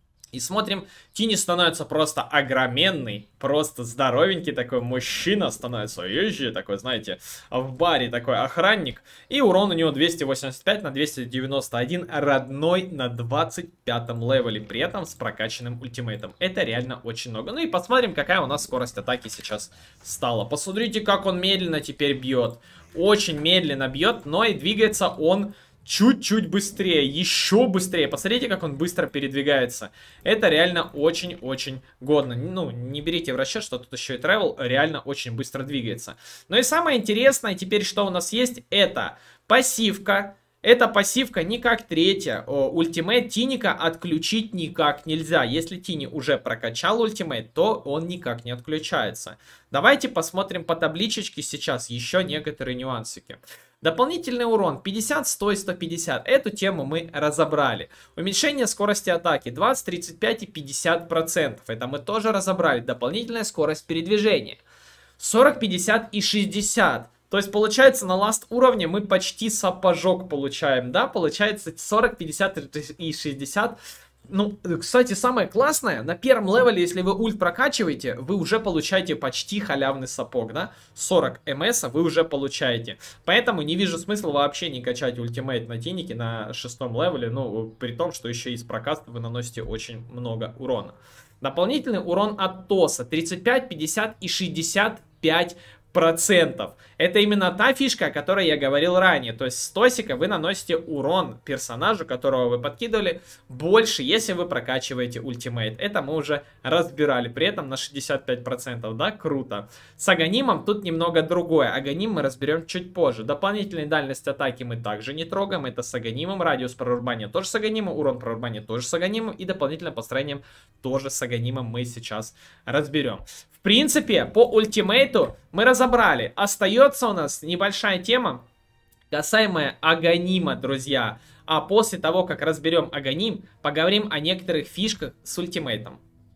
И смотрим, Тини становится просто огроменный, просто здоровенький такой мужчина становится, езжий такой, знаете, в баре такой охранник. И урон у него двести восемьдесят пять на двести девяносто один, родной на двадцать пятом левеле, при этом с прокачанным ультимейтом. Это реально очень много. Ну и посмотрим, какая у нас скорость атаки сейчас стала. Посмотрите, как он медленно теперь бьет. Очень медленно бьет, но и двигается он чуть-чуть быстрее, еще быстрее. Посмотрите, как он быстро передвигается. Это реально очень-очень годно. Ну, не берите в расчет, что тут еще и тревел реально очень быстро двигается. Ну и самое интересное теперь, что у нас есть, это пассивка. Эта пассивка не как третья. Ультимейт Тиника отключить никак нельзя. Если Тини уже прокачал ультимейт, то он никак не отключается. Давайте посмотрим по табличечке сейчас еще некоторые нюансики. Дополнительный урон пятьдесят, сто и сто пятьдесят. Эту тему мы разобрали. Уменьшение скорости атаки двадцать, тридцать пять и пятьдесят процентов. Это мы тоже разобрали. Дополнительная скорость передвижения сорок, пятьдесят и шестьдесят. То есть, получается, на ласт уровне мы почти сапожок получаем, да? Получается сорок, пятьдесят и шестьдесят. Ну, кстати, самое классное, на первом левеле, если вы ульт прокачиваете, вы уже получаете почти халявный сапог, да? сорок МС вы уже получаете. Поэтому не вижу смысла вообще не качать ультимейт на Тинике на шестом левеле, ну, при том, что еще из прокаста вы наносите очень много урона. Дополнительный урон от ТОСа тридцать пять, пятьдесят и шестьдесят пять процентов. Это именно та фишка, о которой я говорил ранее. То есть с Тосика вы наносите урон персонажу, которого вы подкидывали, больше, если вы прокачиваете ультимейт. Это мы уже разбирали. При этом на шестьдесят пять процентов, да, круто. С Аганимом тут немного другое. Аганим мы разберем чуть позже. Дополнительная дальность атаки мы также не трогаем. Это с Аганимом. Радиус прорубания тоже с Аганимом. Урон прорубания тоже с Аганимом. И дополнительным построением тоже с Аганимом мы сейчас разберем. В принципе, по ультимейту мы разобрали. Остается у нас небольшая тема, касаемая Аганима, друзья. А после того, как разберем Аганим, поговорим о некоторых фишках с ультимейтом.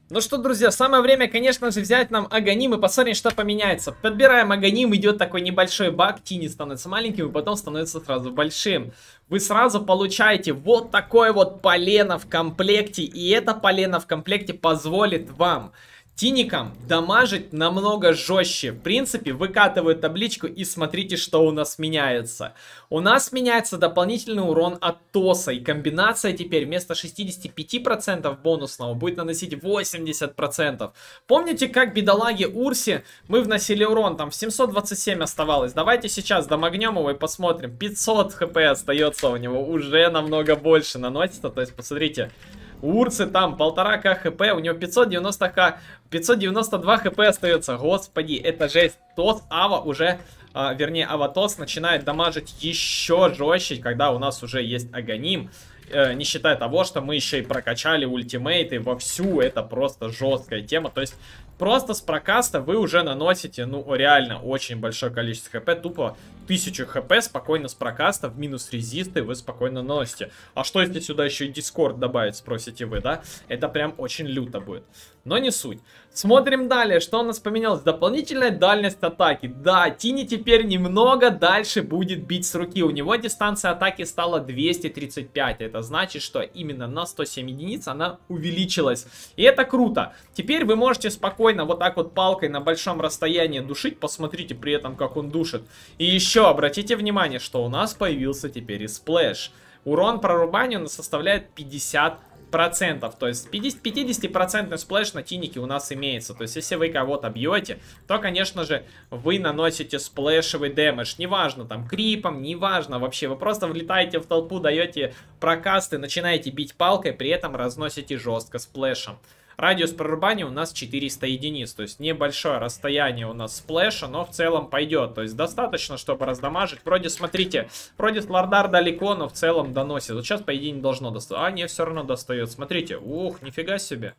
Ну что, друзья, самое время, конечно же, взять нам Агоним и посмотреть, что поменяется. Подбираем Агоним, идет такой небольшой баг, Тини становится маленьким и потом становится сразу большим. Вы сразу получаете вот такое вот полено в комплекте, и это полено в комплекте позволит вам Тиникам дамажить намного жестче. В принципе, выкатываю табличку и смотрите, что у нас меняется. У нас меняется дополнительный урон от ТОСа. И комбинация теперь вместо шестидесяти пяти процентов бонусного будет наносить восемьдесят процентов. Помните, как бедолаге Урсе мы вносили урон? Там в семьсот двадцать семь оставалось. Давайте сейчас дамагнем его и посмотрим. пятьсот хп остается у него. Уже намного больше наносится. То есть, посмотрите. У Урсы там полтора ка хп, у него пятьсот девяносто ка, пятьсот девяносто два хп остается. Господи, это жесть. ТОС Ава уже, а, вернее, Аватос начинает дамажить еще жестче, когда у нас уже есть Агоним. Э, не считая того, что мы еще и прокачали ультимейты вовсю. Это просто жесткая тема. То есть, просто с прокаста вы уже наносите, ну, реально очень большое количество хп. Тупо тысячу хп спокойно с прокаста в минус резисты вы спокойно наносите. А что если сюда еще и дискорд добавить, спросите вы, да? Это прям очень люто будет. Но не суть. Смотрим далее, что у нас поменялось. Дополнительная дальность атаки. Да, Тини теперь немного дальше будет бить с руки. У него дистанция атаки стала двести тридцать пять. Это значит, что именно на сто семь единиц она увеличилась. И это круто. Теперь вы можете спокойно вот так вот палкой на большом расстоянии душить. Посмотрите при этом, как он душит. И еще обратите внимание, что у нас появился теперь и сплэш. Урон прорубания у нас составляет пятьдесят процентов. То есть пятидесятипроцентный сплэш на Тинике у нас имеется. То есть если вы кого-то бьете, то, конечно же, вы наносите сплэшевый дэмэдж. Неважно, там, крипом, неважно вообще. Вы просто влетаете в толпу, даете прокасты, начинаете бить палкой, при этом разносите жестко сплэшем. Радиус прорубания у нас четыреста единиц, то есть небольшое расстояние у нас сплэша, но в целом пойдет. То есть достаточно, чтобы раздамажить. Вроде, смотрите, вроде Слардар далеко, но в целом доносит. Вот сейчас, по идее, не должно достать. А, не, все равно достает. Смотрите, ух, нифига себе.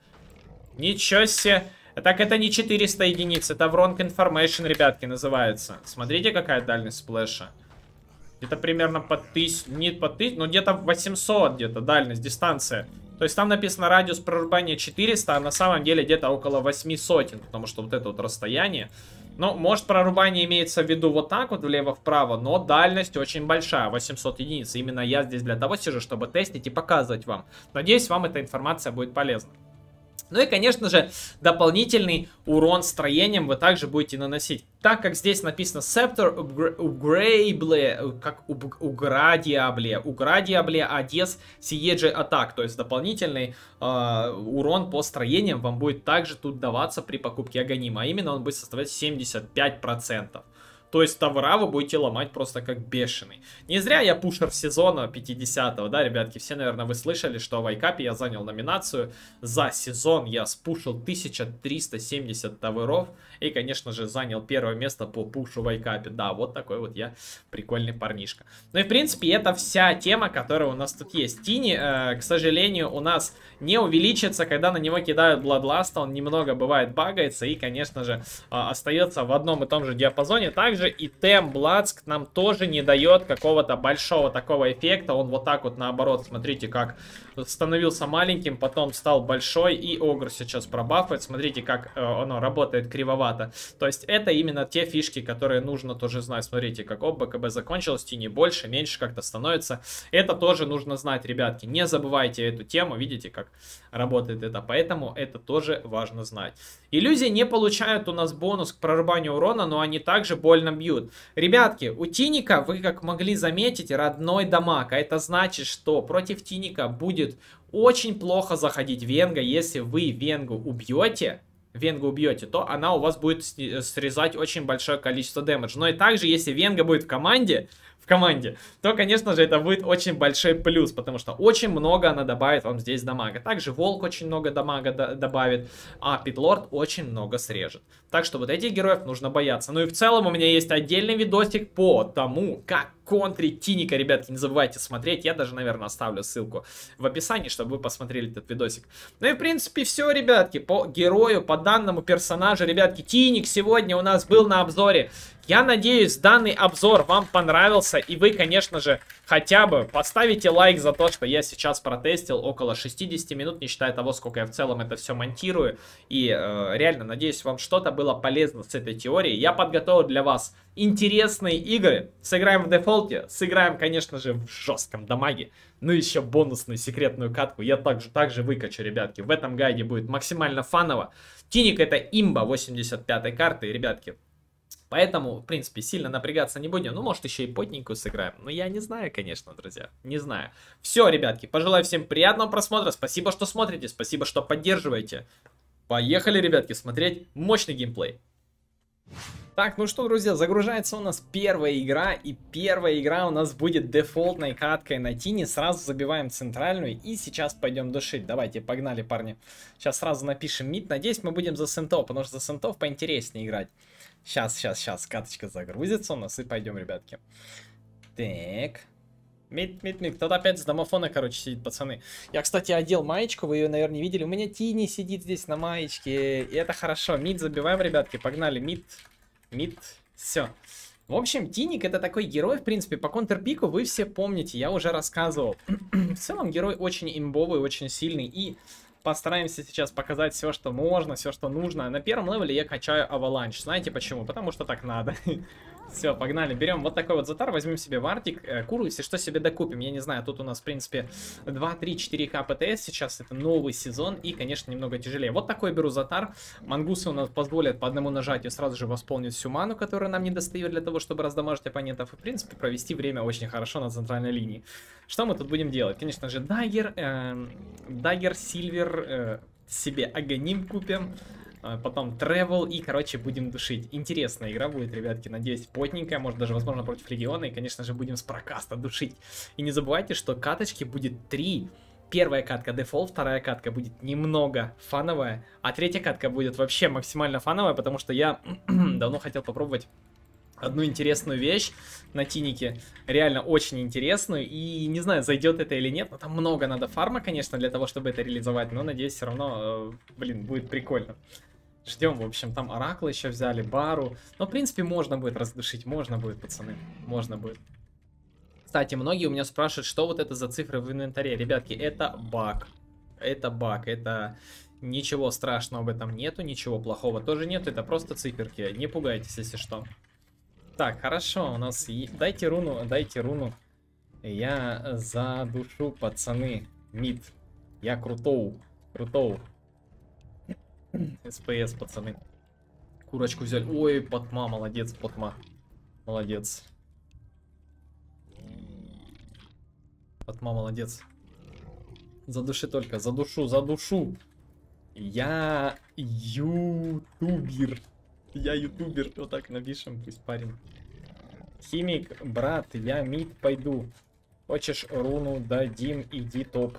Ничего себе. Так, это не четыреста единиц, это Wrong Information, ребятки, называется. Смотрите, какая дальность сплэша. Где-то примерно по тысяче, не по тысяче, но где-то восемьсот, где-то дальность, дистанция. То есть там написано радиус прорубания четыреста, а на самом деле где-то около восьми сотен, потому что вот это вот расстояние. Ну, может, прорубание имеется в виду вот так вот влево-вправо, но дальность очень большая, восемьсот единиц. Именно я здесь для того сижу, чтобы тестить и показывать вам. Надеюсь, вам эта информация будет полезна. Ну и, конечно же, дополнительный урон строением вы также будете наносить. Так как здесь написано Scepter Upgrable, как Уградиабле, Уградиабле Адес Сиеджи Атак. То есть дополнительный э, урон по строениям вам будет также тут даваться при покупке Агонима. А именно он будет составлять семьдесят пять процентов. То есть тавра вы будете ломать просто как бешеный. Не зря я пушер сезона пятидесятого, да, ребятки? Все, наверное, вы слышали, что в Айкапе я занял номинацию. За сезон я спушил тысячу триста семьдесят тавров. И, конечно же, занял первое место по пушу в Айкапе. Да, вот такой вот я прикольный парнишка. Ну и, в принципе, это вся тема, которая у нас тут есть. Тини, э, к сожалению, у нас не увеличится, когда на него кидают Бладласта. Он немного, бывает, багается и, конечно же, э, остается в одном и том же диапазоне. Также и Тем Бладск нам тоже не дает какого-то большого такого эффекта. Он вот так вот наоборот, смотрите, как становился маленьким, потом стал большой, и Огр сейчас пробафает. Смотрите, как э, оно работает кривовато. То есть это именно те фишки, которые нужно тоже знать. Смотрите, как оп, БКБ закончилось, Тини больше, меньше как-то становится. Это тоже нужно знать, ребятки. Не забывайте эту тему, видите, как работает это. Поэтому это тоже важно знать. Иллюзии не получают у нас бонус к прорубанию урона, но они также больно бьют. Ребятки, у Тиника, вы как могли заметить, родной дамаг. А это значит, что против Тиника будет очень плохо заходить Венга. Если вы Венгу убьете, Венгу убьете, то она у вас будет срезать очень большое количество дэмэджа. Но и также, если Венга будет в команде, в команде, то, конечно же, это будет очень большой плюс, потому что очень много она добавит вам здесь дамага. Также Волк очень много дамага добавит, а Питлорд очень много срежет. Так что вот этих героев нужно бояться. Ну и в целом у меня есть отдельный видосик по тому, как контрить Тиника, ребятки, не забывайте смотреть. Я даже, наверное, оставлю ссылку в описании, чтобы вы посмотрели этот видосик. Ну и, в принципе, все, ребятки, по герою, по данному персонажу, ребятки, Тиник сегодня у нас был на обзоре. Я надеюсь, данный обзор вам понравился, и вы, конечно же, хотя бы поставите лайк за то, что я сейчас протестил около шестидесяти минут, не считая того, сколько я в целом это все монтирую. И э, реально, надеюсь, вам что-то было полезно с этой теорией. Я подготовил для вас интересные игры. Сыграем в дефолте, сыграем, конечно же, в жестком дамаге. Ну и еще бонусную секретную катку я также, также выкачу, ребятки. В этом гайде будет максимально фаново. Тиник это имба восемьдесят пятой карты, ребятки. Поэтому, в принципе, сильно напрягаться не будем. Ну, может, еще и потненькую сыграем. Но я не знаю, конечно, друзья. Не знаю. Все, ребятки, пожелаю всем приятного просмотра. Спасибо, что смотрите. Спасибо, что поддерживаете. Поехали, ребятки, смотреть мощный геймплей. Так, ну что, друзья, загружается у нас первая игра. И первая игра у нас будет дефолтной каткой на Тине. Сразу забиваем центральную. И сейчас пойдем душить. Давайте, погнали, парни. Сейчас сразу напишем мид. Надеюсь, мы будем за сентов, потому что за сентов поинтереснее играть. Сейчас, сейчас, сейчас, каточка загрузится у нас и пойдем, ребятки. Так. Мид, мид, мид. Кто-то опять с домофона, короче, сидит, пацаны. Я, кстати, одел маечку, вы ее, наверное, не видели. У меня Тини сидит здесь на маечке, и это хорошо. Мид забиваем, ребятки, погнали. Мид, мид, все. В общем, Тиник это такой герой, в принципе, по контрпику вы все помните, я уже рассказывал. В целом, герой очень имбовый, очень сильный, и... Постараемся сейчас показать все, что можно, все, что нужно. На первом левеле я качаю Аваланч. Знаете почему? Потому что так надо. Все, погнали. Берем вот такой вот затар, возьмем себе вартик. Э, куру, если что, себе докупим. Я не знаю, тут у нас, в принципе, два, три, четыре ка ПТС. Сейчас это новый сезон и, конечно, немного тяжелее. Вот такой беру затар. Мангусы у нас позволят по одному нажатию сразу же восполнить всю ману, которая нам не достает для того, чтобы раздамажить оппонентов. И, в принципе, провести время очень хорошо на центральной линии. Что мы тут будем делать? Конечно же, даггер, э, даггер, сильвер, э, себе аганим купим. Потом тревел и, короче, будем душить. Интересная игра будет, ребятки, надеюсь, потненькая, может даже, возможно, против Легиона. И, конечно же, будем с прокаста душить. И не забывайте, что каточки будет три. Первая катка дефолт, вторая катка будет немного фановая, а третья катка будет вообще максимально фановая, потому что я давно хотел попробовать одну интересную вещь на Тинике, реально очень интересную, и не знаю, зайдет это или нет, но там много надо фарма, конечно, для того, чтобы это реализовать, но надеюсь, все равно, э, блин, будет прикольно. Ждем, в общем, там Оракла еще взяли, Бару, но, в принципе, можно будет раздушить, можно будет, пацаны, можно будет. Кстати, многие у меня спрашивают, что вот это за цифры в инвентаре, ребятки, это баг, это баг, это... Ничего страшного в этом нету, ничего плохого тоже нет, это просто циферки, не пугайтесь, если что. Так, хорошо, у нас... Дайте руну, дайте руну. Я задушу, пацаны. Мид. Я крутоу. Крутоу. СПС, пацаны. Курочку взяли. Ой, Потма, молодец, Потма. Молодец. Потма, молодец. Задуши только, задушу, задушу. Я ютубер. Я ютубер, вот так напишем, пусть парень. Химик, брат, я мид пойду. Хочешь руну дадим, иди топ.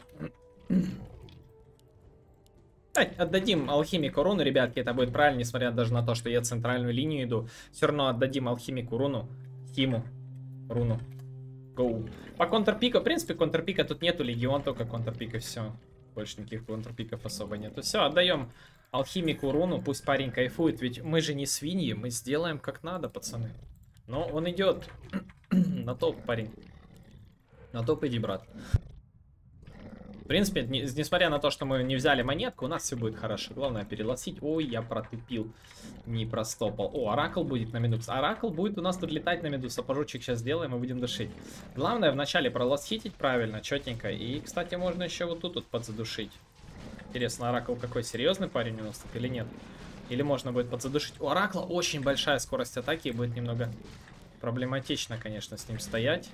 Дай, отдадим алхимику руну, ребятки, это будет правильно, несмотря даже на то, что я центральную линию иду. Все равно отдадим алхимику руну, химу, руну. Гоу. По контрпику, в принципе, контрпика тут нету, легион только контрпика, все. Больше никаких контрпиков особо нету. Все, отдаем алхимику руну, пусть парень кайфует, ведь мы же не свиньи, мы сделаем как надо, пацаны. Но он идет на топ, парень. На топ иди, брат. В принципе, не, несмотря на то, что мы не взяли монетку, у нас все будет хорошо. Главное перелосить. Ой, я протупил. Не простопал. О, Оракл будет на Медус. Оракл будет у нас тут летать на Медус. Сапожочек сейчас сделаем и будем душить. Главное вначале пролосхитить правильно, четенько. И, кстати, можно еще вот тут вот подзадушить. Интересно, Оракл какой серьезный парень у нас тут или нет? Или можно будет подзадушить. У Оракла очень большая скорость атаки. И будет немного проблематично, конечно, с ним стоять.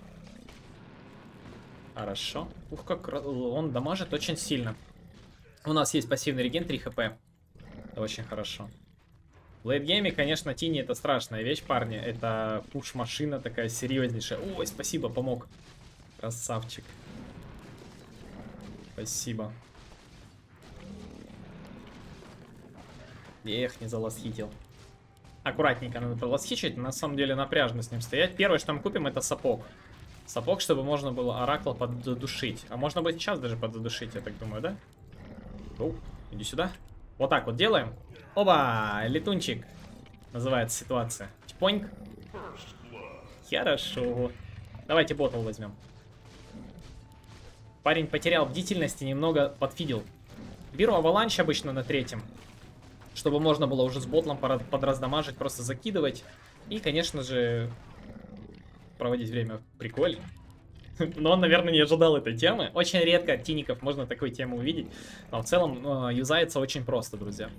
Хорошо. Ух, как он дамажит очень сильно. У нас есть пассивный реген три хп. Это очень хорошо. В лейтгейме, конечно, Тини это страшная вещь, парни. Это пуш-машина такая серьезнейшая. Ой, спасибо, помог. Красавчик. Спасибо. Эх, не залосхитил. Аккуратненько надо ластхичить. На самом деле напряжно с ним стоять. Первое, что мы купим, это сапог. Сапог, чтобы можно было оракла поддушить. А можно будет сейчас даже поддушить, я так думаю, да? Оу, иди сюда. Вот так вот делаем. Оба, летунчик. Называется ситуация. Чпоньк. Хорошо. Давайте ботл возьмем. Парень потерял бдительность и немного подфидел. Беру аваланч обычно на третьем. Чтобы можно было уже с ботлом подраздамажить, просто закидывать. И, конечно же, проводить время прикольно. Но он, наверное, не ожидал этой темы. Очень редко от тиников можно такую тему увидеть. Но в целом э, юзается очень просто, друзья.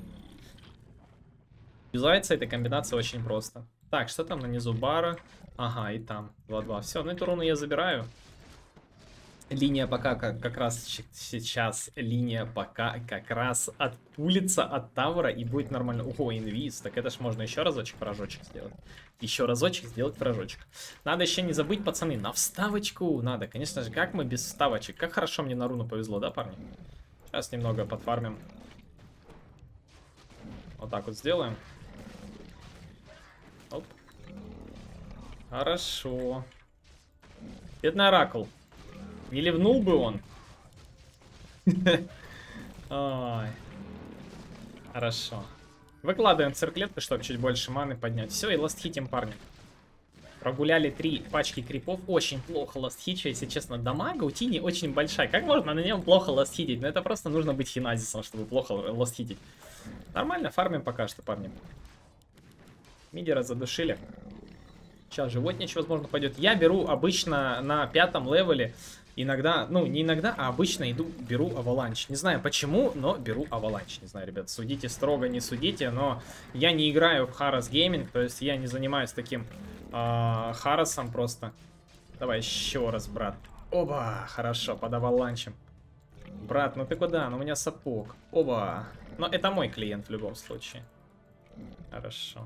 Юзается эта комбинация очень просто. Так, что там на низу бара? Ага, и там два-два. Все, ну эту руну я забираю. Линия пока как, как раз сейчас, линия пока как раз отпулится от тавра и будет нормально. Ого, инвиз, так это ж можно еще разочек прожочек сделать. Еще разочек сделать прожочек. Надо еще не забыть, пацаны, на вставочку надо. Конечно же, как мы без вставочек? Как хорошо мне на руну повезло, да, парни? Сейчас немного подфармим. Вот так вот сделаем. Оп. Хорошо. Бедный оракул. Не ливнул бы он. Ой. Хорошо. Выкладываем цирклетку, чтобы чуть больше маны поднять. Все, и ластхитим, парни. Прогуляли три пачки крипов. Очень плохо ластхича, если честно. Дамага у Тини очень большая. Как можно на нем плохо ластхитить? Но это просто нужно быть хиназисом, чтобы плохо ластхитить. Нормально, фармим пока что, парни. Мидера задушили. Сейчас животничь, возможно, пойдет. Я беру обычно на пятом левеле. Иногда, ну, не иногда, а обычно иду, беру аваланч. Не знаю почему, но беру аваланч. Не знаю, ребят, судите строго, не судите, но я не играю в Харас Гейминг, то есть я не занимаюсь таким э, Харасом просто. Давай еще раз, брат. Оба, хорошо, под аваланчем. Брат, ну ты куда? Ну у меня сапог. Оба. Но это мой клиент в любом случае. Хорошо.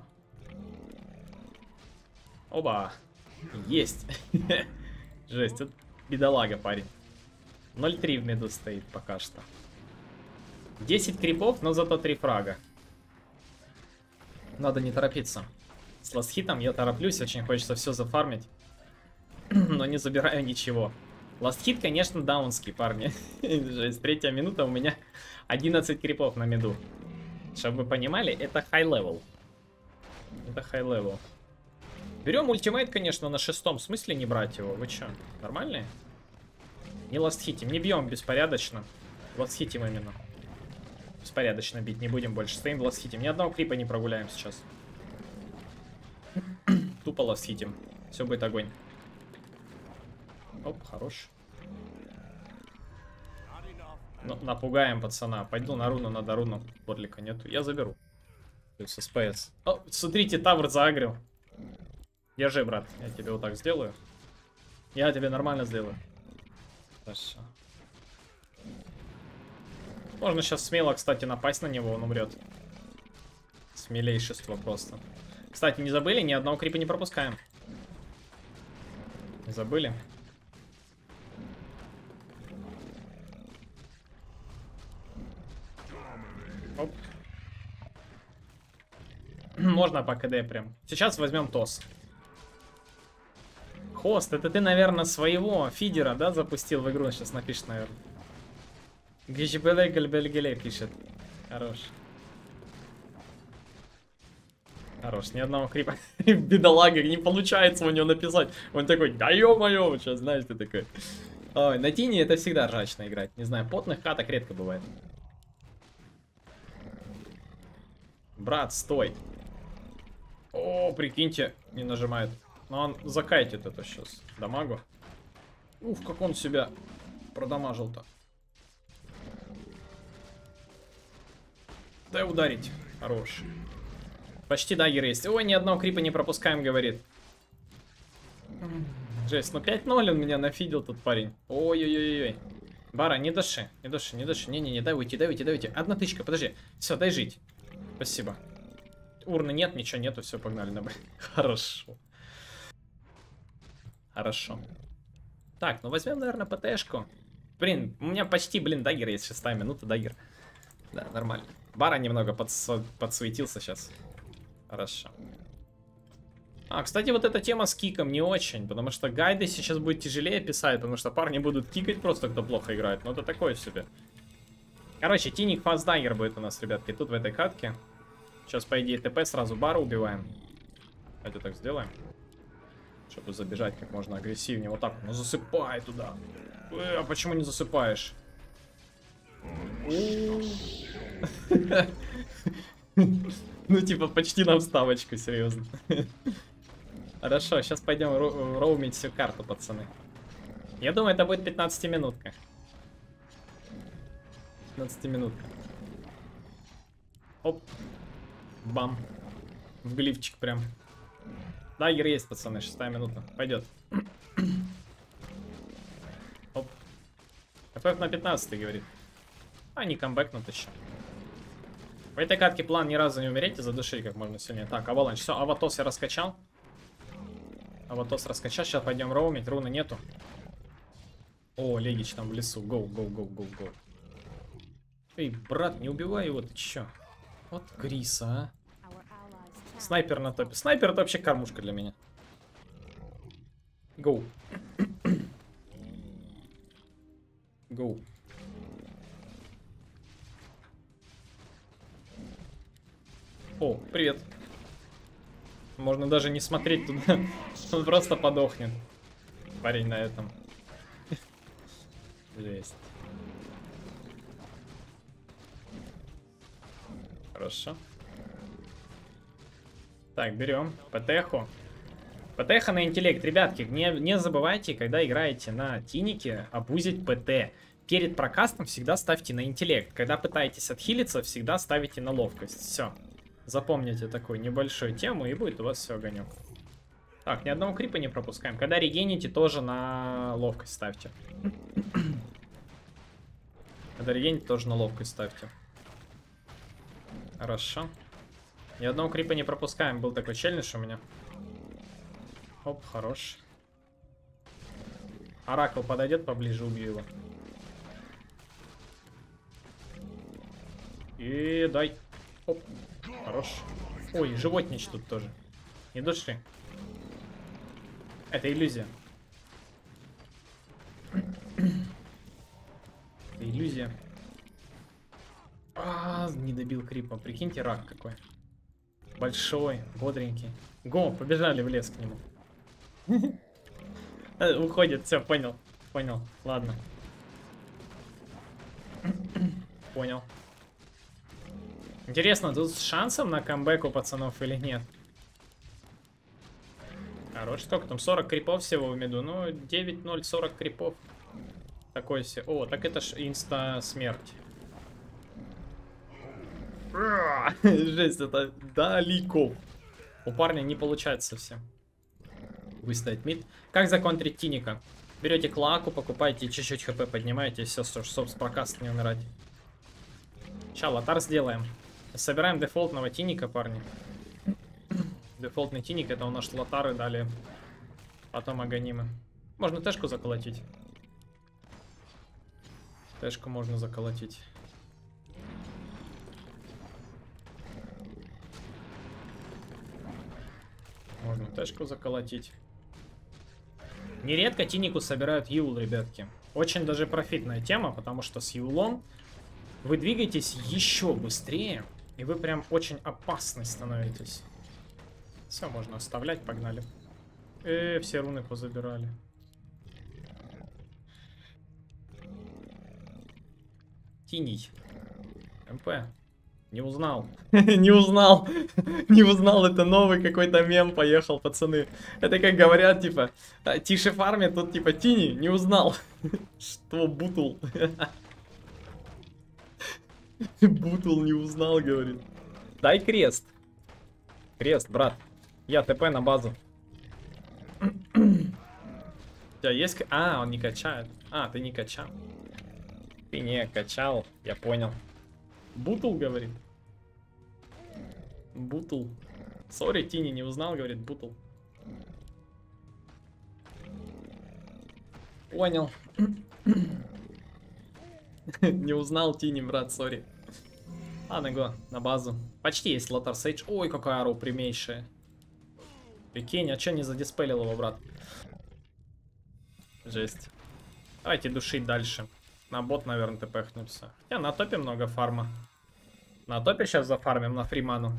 Оба. Есть. Жесть, тут бедолага, парень. ноль три в меду стоит пока что. десять крипов, но зато три фрага. Надо не торопиться. С ластхитом я тороплюсь, очень хочется все зафармить. Но не забираю ничего. Ластхит, конечно, даунский, парни. Жесть, третья минута, у меня одиннадцать крипов на меду. Чтобы вы понимали, это high-level. Это high-level. Берем ультимейт, конечно, на шестом. В смысле не брать его? Вы чё, нормальные? Не ластхитим, не бьем беспорядочно. Ластхитим именно. Беспорядочно бить не будем больше. Стоим ластхитим. Ни одного крипа не прогуляем сейчас. Тупо ластхитим. Все будет огонь. Оп, хорош. Ну, напугаем пацана. Пойду на руну, надо руну. Ботлика нету. Я заберу. То есть СПС. О, смотрите, тавр заагрил. Держи, брат. Я тебе вот так сделаю. Я тебе нормально сделаю. Хорошо. Можно сейчас смело, кстати, напасть на него, он умрет. Смелейшество просто. Кстати, не забыли, ни одного крипа не пропускаем. Не забыли? Оп. Можно по КД прям. Сейчас возьмем ТОС. Хост, это ты, наверное, своего фидера, да, запустил в игру? Сейчас напишет, наверное. Гжбеле Гальбельгеле пишет. Хорош. Хорош, ни одного крипа. Бедолага, не получается у него написать. Он такой, да ё-моё, сейчас, знаешь, ты такой. Ой, на Тине это всегда ржачно играть. Не знаю, потных каток редко бывает. Брат, стой. О, прикиньте, не нажимает. Но он закайтит это сейчас. Дамагу. Уф, как он себя продамажил-то. Дай ударить. Хорош. Почти даггер есть. Ой, ни одного крипа не пропускаем, говорит. Жесть, ну пять ноль он меня нафидел тут, парень. Ой-ой-ой-ой. Бара, не даши, не даши, не даши. Не-не-не, дай уйти, дай уйти, дай уйти. Одна тычка, подожди. Все, дай жить. Спасибо. Урны нет, ничего нету, все, погнали на Б. Хорошо. Хорошо. Так, ну возьмем, наверное, ПТшку. Блин, у меня почти, блин, даггер есть, шестая минута, даггер. Да, нормально. Бара немного подсу... подсуетился сейчас. Хорошо. А, кстати, вот эта тема с киком не очень, потому что гайды сейчас будет тяжелее писать, потому что парни будут кикать просто, кто плохо играет. Но это такое себе. Короче, Тиник Фастдайер будет у нас, ребятки, тут в этой катке. Сейчас, по идее, ТП сразу бара убиваем. Давайте так сделаем. Чтобы забежать как можно агрессивнее. Вот так, ну засыпай туда. Э, а почему не засыпаешь? Ну, типа, почти на вставочку, серьезно. Хорошо, сейчас пойдем ро роумить всю карту, пацаны. Я думаю, это будет пятнадцатиминутка. пятнадцатиминутка. Оп. Бам. В глифчик прям. Дайгер есть, пацаны, шестая минута. Пойдет. Оп. ФФ на пятнадцатый, говорит. А, не камбэкнут еще. В этой катке план ни разу не умереть и задушить как можно сильнее. Так, Аваланч. Все, Аватос я раскачал. Аватос раскачал. Сейчас пойдем роумить. Руны нету. О, Легич там в лесу. Гоу, гоу, гоу, гоу, гоу. Эй, брат, не убивай его, ты че? Вот Криса, а. Снайпер на топе. Снайпер это вообще кормушка для меня. Гоу. Гоу. О, привет. Можно даже не смотреть туда. Он просто подохнет. Парень на этом. Жесть. Хорошо. Так, берем ПТХу. ПТХ на интеллект. Ребятки, не, не забывайте, когда играете на Тинике, абузить ПТ. Перед прокастом всегда ставьте на интеллект. Когда пытаетесь отхилиться, всегда ставите на ловкость. Все. Запомните такую небольшую тему, и будет у вас все огонек. Так, ни одного крипа не пропускаем. Когда регените, тоже на ловкость ставьте. Когда регените, тоже на ловкость ставьте. Хорошо. Ни одного крипа не пропускаем. Был такой челлендж у меня. Оп, хорош. Оракл подойдет поближе, убью его. И дай. Оп. Хорош. Ой, животнич тут тоже. Не души. Это иллюзия. Это иллюзия. А, не добил крипа. Прикиньте, рак какой. Большой, бодренький. Го, побежали в лес к нему. Уходит, все, понял. Понял, ладно. Понял. Интересно, тут с шансом на камбэк у пацанов или нет? Хорош, сколько там? сорок крипов всего в миду. Ну, девять ноль, сорок крипов. Такой себе. О, так это ж инста смерть. Жесть, это далеко. У парня не получается совсем выставить мид. Как законтрить Тиника? Берете клаку, покупаете, чуть-чуть хп поднимаете, и все, чтобы с прокаста не умирать. Сейчас лотар сделаем. Собираем дефолтного Тиника, парни. Дефолтный Тиник, это у нас лотары, далее потом аганимы. Можно тэшку заколотить. Тэшку можно заколотить. Можно тэшку заколотить. Нередко Тинику собирают юл, ребятки. Очень даже профитная тема, потому что с юлом вы двигаетесь еще быстрее, и вы прям очень опасны становитесь. Все, можно оставлять, погнали. Э, все руны позабирали. Тиний. МП. Не узнал. Не узнал. Не узнал, это новый какой-то мем поехал, пацаны. Это как говорят, типа, тише фарме, тут типа Тини, не узнал. Что, Бутул? Бутул не узнал, говорит. Дай крест. Крест, брат. Я ТП на базу. У тебя есть... А, он не качает. А, ты не качал. Ты не качал, я понял. Бутул, говорит. Бутул. Сори, Тини не узнал, говорит, Бутул. Понял. Не узнал Тини, брат, сори. Ладно, го, на базу. Почти есть Лотар Сейдж. Ой, какая ару прямейшая. Прикинь, а чё не задиспелил его, брат? Жесть. Давайте душить дальше. На бот, наверное, тпхнемся. Хотя на топе много фарма. На топе сейчас зафармим на фриману.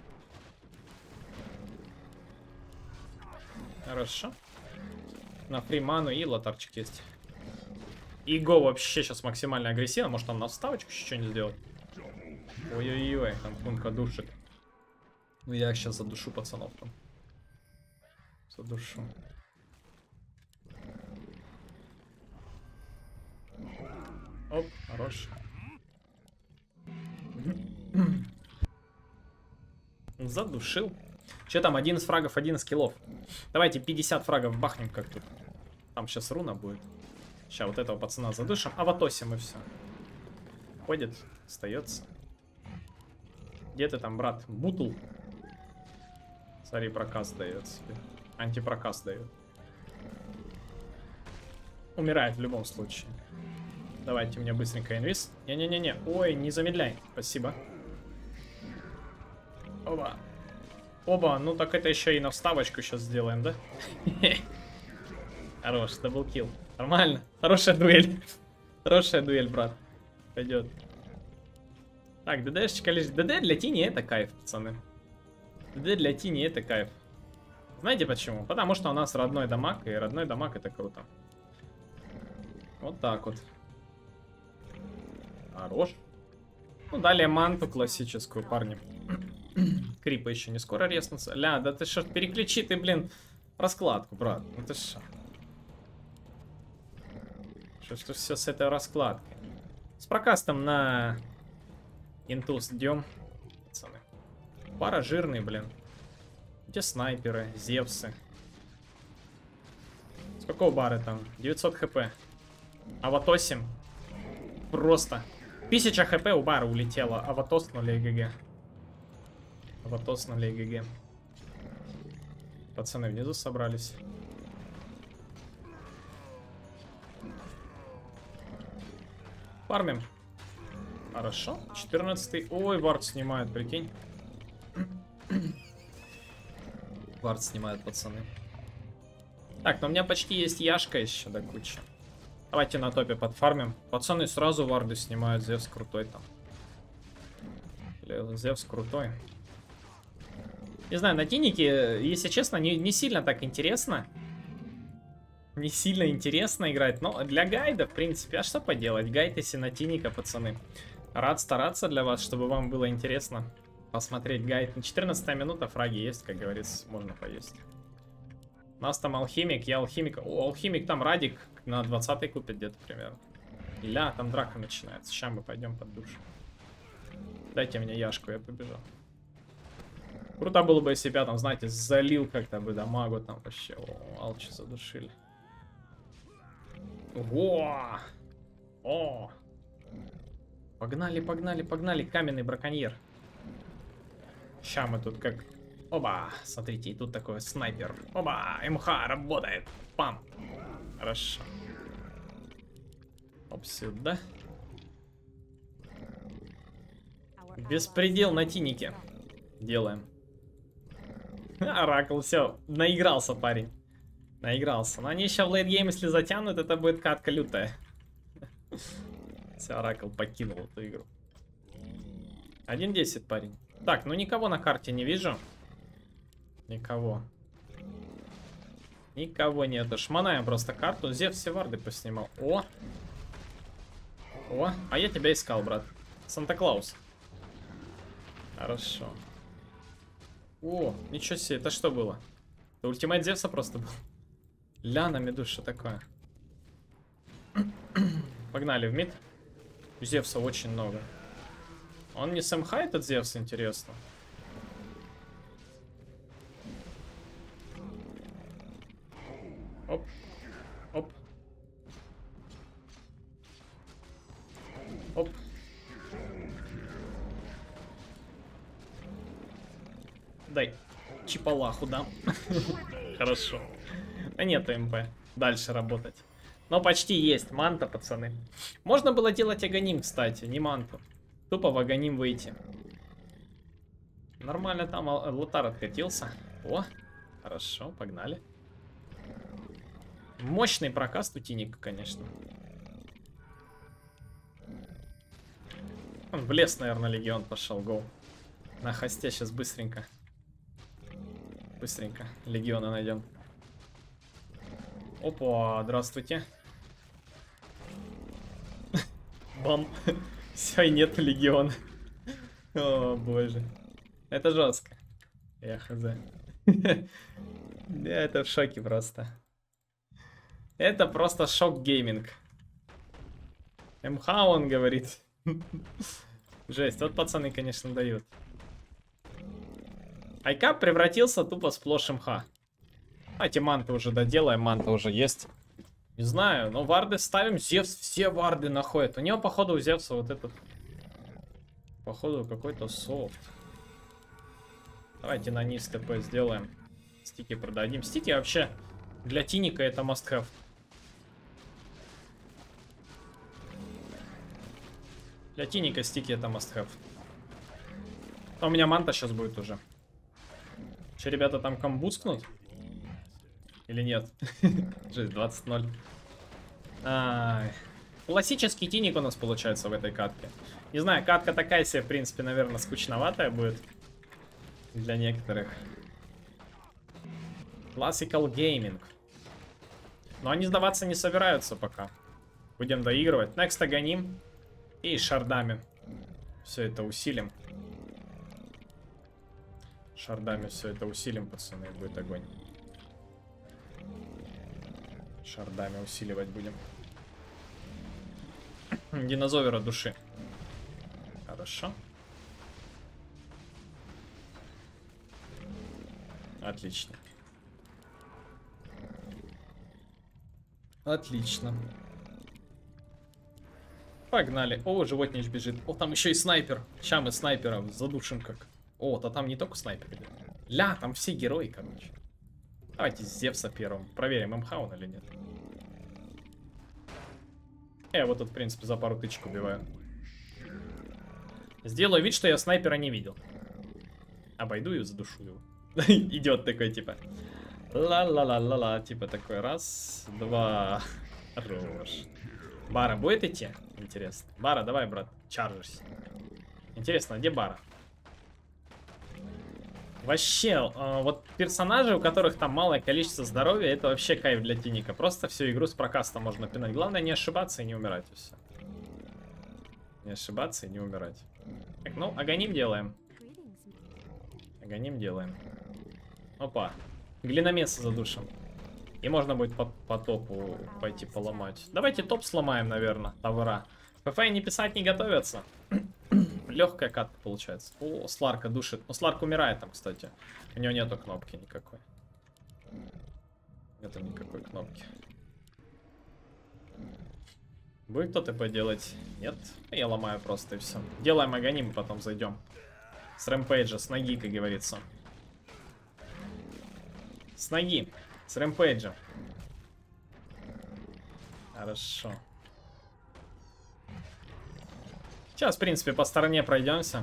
Хорошо. На фриману и лотарчик есть. И го вообще сейчас максимально агрессивно. Может он на вставочку еще что-нибудь сделать? Ой-ой-ой, там Хунка душит. Ну я сейчас задушу пацанов там. Задушу. Оп, хорош. Задушил. Че там, один из фрагов, один из киллов. Давайте пятьдесят фрагов бахнем, как тут. Там сейчас руна будет. Сейчас вот этого пацана задушим, а в атосе мы все. Ходит, остается. Где ты там, брат? Бутл. Смотри, прокаст дает себе. Антипрокаст дает. Умирает в любом случае. Давайте мне быстренько инвиз. Не-не-не-не. Ой, не замедляй. Спасибо. Оба. Оба, ну так это еще и на вставочку сейчас сделаем, да? Хорош, даблкил. Нормально. Хорошая дуэль. Хорошая дуэль, брат. Пойдет. Так, ДДшечка лежит. ДД для Тини это кайф, пацаны. ДД для Тини это кайф. Знаете почему? Потому что у нас родной дамаг, и родной дамаг это круто. Вот так вот. Хорош. Ну, далее манту классическую, парни. Крипа еще не скоро резнутся. Ля, да ты что, переключи ты, блин, раскладку, брат. Ну ты что? Что, что все с этой раскладкой? С прокастом на интус идем, пацаны. Пара жирный, блин. Где снайперы, зевсы? С какого бара там? девятьсот хп. А в атосе просто тысяча хп у бара улетела, а в атос нулей ГГ. Аватос нулей ГГ. Пацаны внизу собрались. Фармим. Хорошо. четырнадцатый. Ой, вард снимают, прикинь. Вард снимают, пацаны. Так, но у меня почти есть яшка еще до кучи. Давайте на топе подфармим. Пацаны сразу варды снимают. Зевс крутой там. Зевс крутой. Не знаю, на Тинике, если честно, не, не сильно так интересно. Не сильно интересно играть. Но для гайда, в принципе, а что поделать? Гайд если на Тиника, пацаны. Рад стараться для вас, чтобы вам было интересно посмотреть гайд. На четырнадцатая минута фраги есть, как говорится, можно поесть. У нас там алхимик, я алхимик. О, алхимик там Радик на двадцатой купит где-то примерно. Ля, там драка начинается. Сейчас мы пойдем под душ. Дайте мне яшку, я побежал. Круто было бы, если бы я там, знаете, залил как-то бы дамагу там вообще. О, алчи задушили. О! О! Погнали, погнали, погнали, каменный браконьер. Ща мы тут как... Оба! Смотрите, и тут такой снайпер. Оба! МХ работает. Пам! Хорошо. Оп, сюда. Беспредел на Тинике. Делаем. Оракл, все, наигрался парень. Наигрался. Но они еще в лейтгейм, если затянут, это будет катка лютая. Все, Оракл покинул эту игру. один десять, парень. Так, ну никого на карте не вижу. Никого. Никого нету. Шманаем просто карту. Зевс все варды поснимал. О! О! А я тебя искал, брат. Санта-Клаус. Хорошо. О, ничего себе, это что было? Это ультимейт Зевса просто был. Ля на меду, что такое? Погнали в мид. Зевса очень много. Он не сэмха этот Зевс, интересно? Оп. Оп. Оп. Дай чипалаху дам. Хорошо. А нет МП. Дальше работать. Но почти есть манта, пацаны. Можно было делать агоним, кстати, не манту. Тупо в Аганим выйти. Нормально там Лотар откатился. О, хорошо, погнали. Мощный прокаст у Тиника, конечно. Он в лес, наверное, легион пошел, гоу. На хосте сейчас быстренько. Быстренько легиона найдем. Опа, здравствуйте. Бам. Все, и нет легиона. О, боже. Это жестко. Я хз. Я это в шоке просто. Это просто шок-гейминг. МХ он говорит. Жесть, вот пацаны, конечно, дают. Айкап превратился тупо сплошь МХ. Давайте манты уже доделаем, манта уже есть. Не знаю, но варды ставим, Зевс все варды находят. У него, походу, у Зевса вот этот... Походу, какой-то софт. Давайте на низ ТП сделаем. Стики продадим. Стики вообще для Тиника это must have. Для Тиника стики это must have. А у меня манта сейчас будет уже. Че, ребята, там комбускнут? Или нет? Жесть, двадцать ноль. Ай. Классический Тиник у нас получается в этой катке. Не знаю, катка такая себе, в принципе, наверное, скучноватая будет. Для некоторых. Classical Gaming. Но они сдаваться не собираются пока. Будем доигрывать. Next Аганим. И шардами. Все это усилим. Шардами все это усилим, пацаны. Будет огонь. Шардами усиливать будем. Динозавра души. Хорошо. Отлично. Отлично. Погнали. О, животнич бежит. О, там еще и снайпер. Ща мы снайпера задушим как. О, то там не только снайпер. Ля, там все герои, короче. Давайте Зевса первым. Проверим, МХ он или нет. Я вот тут, в принципе, за пару тычек убиваю. Сделаю вид, что я снайпера не видел. Обойду и задушу его. Идет такой, типа. Ла-ла-ла-ла-ла. Типа такой. Раз, два. Хорош. Бара будет идти? Интересно. Бара, давай, брат. Чаржишься. Интересно, где Бара? Вообще, э, вот персонажи, у которых там малое количество здоровья, это вообще кайф для Тиника. Просто всю игру с прокастом можно пинать. Главное не ошибаться и не умирать. И все. Не ошибаться и не умирать. Так, ну, Аганим делаем. Аганим делаем. Опа. Глиномеса задушим. И можно будет по, по топу пойти поломать. Давайте топ сломаем, наверное, тавра. ПФ не писать не готовятся. Легкая катка получается. О, Сларка душит. Ну, Сларк умирает там, кстати. У него нету кнопки никакой. Нету никакой кнопки. Будет кто-то поделать? Нет. Я ломаю просто и все. Делаем Аганим, потом зайдем. С рэмпейджа, с ноги, как говорится. С ноги. С рэмпейджа. Хорошо. Сейчас, в принципе, по стороне пройдемся.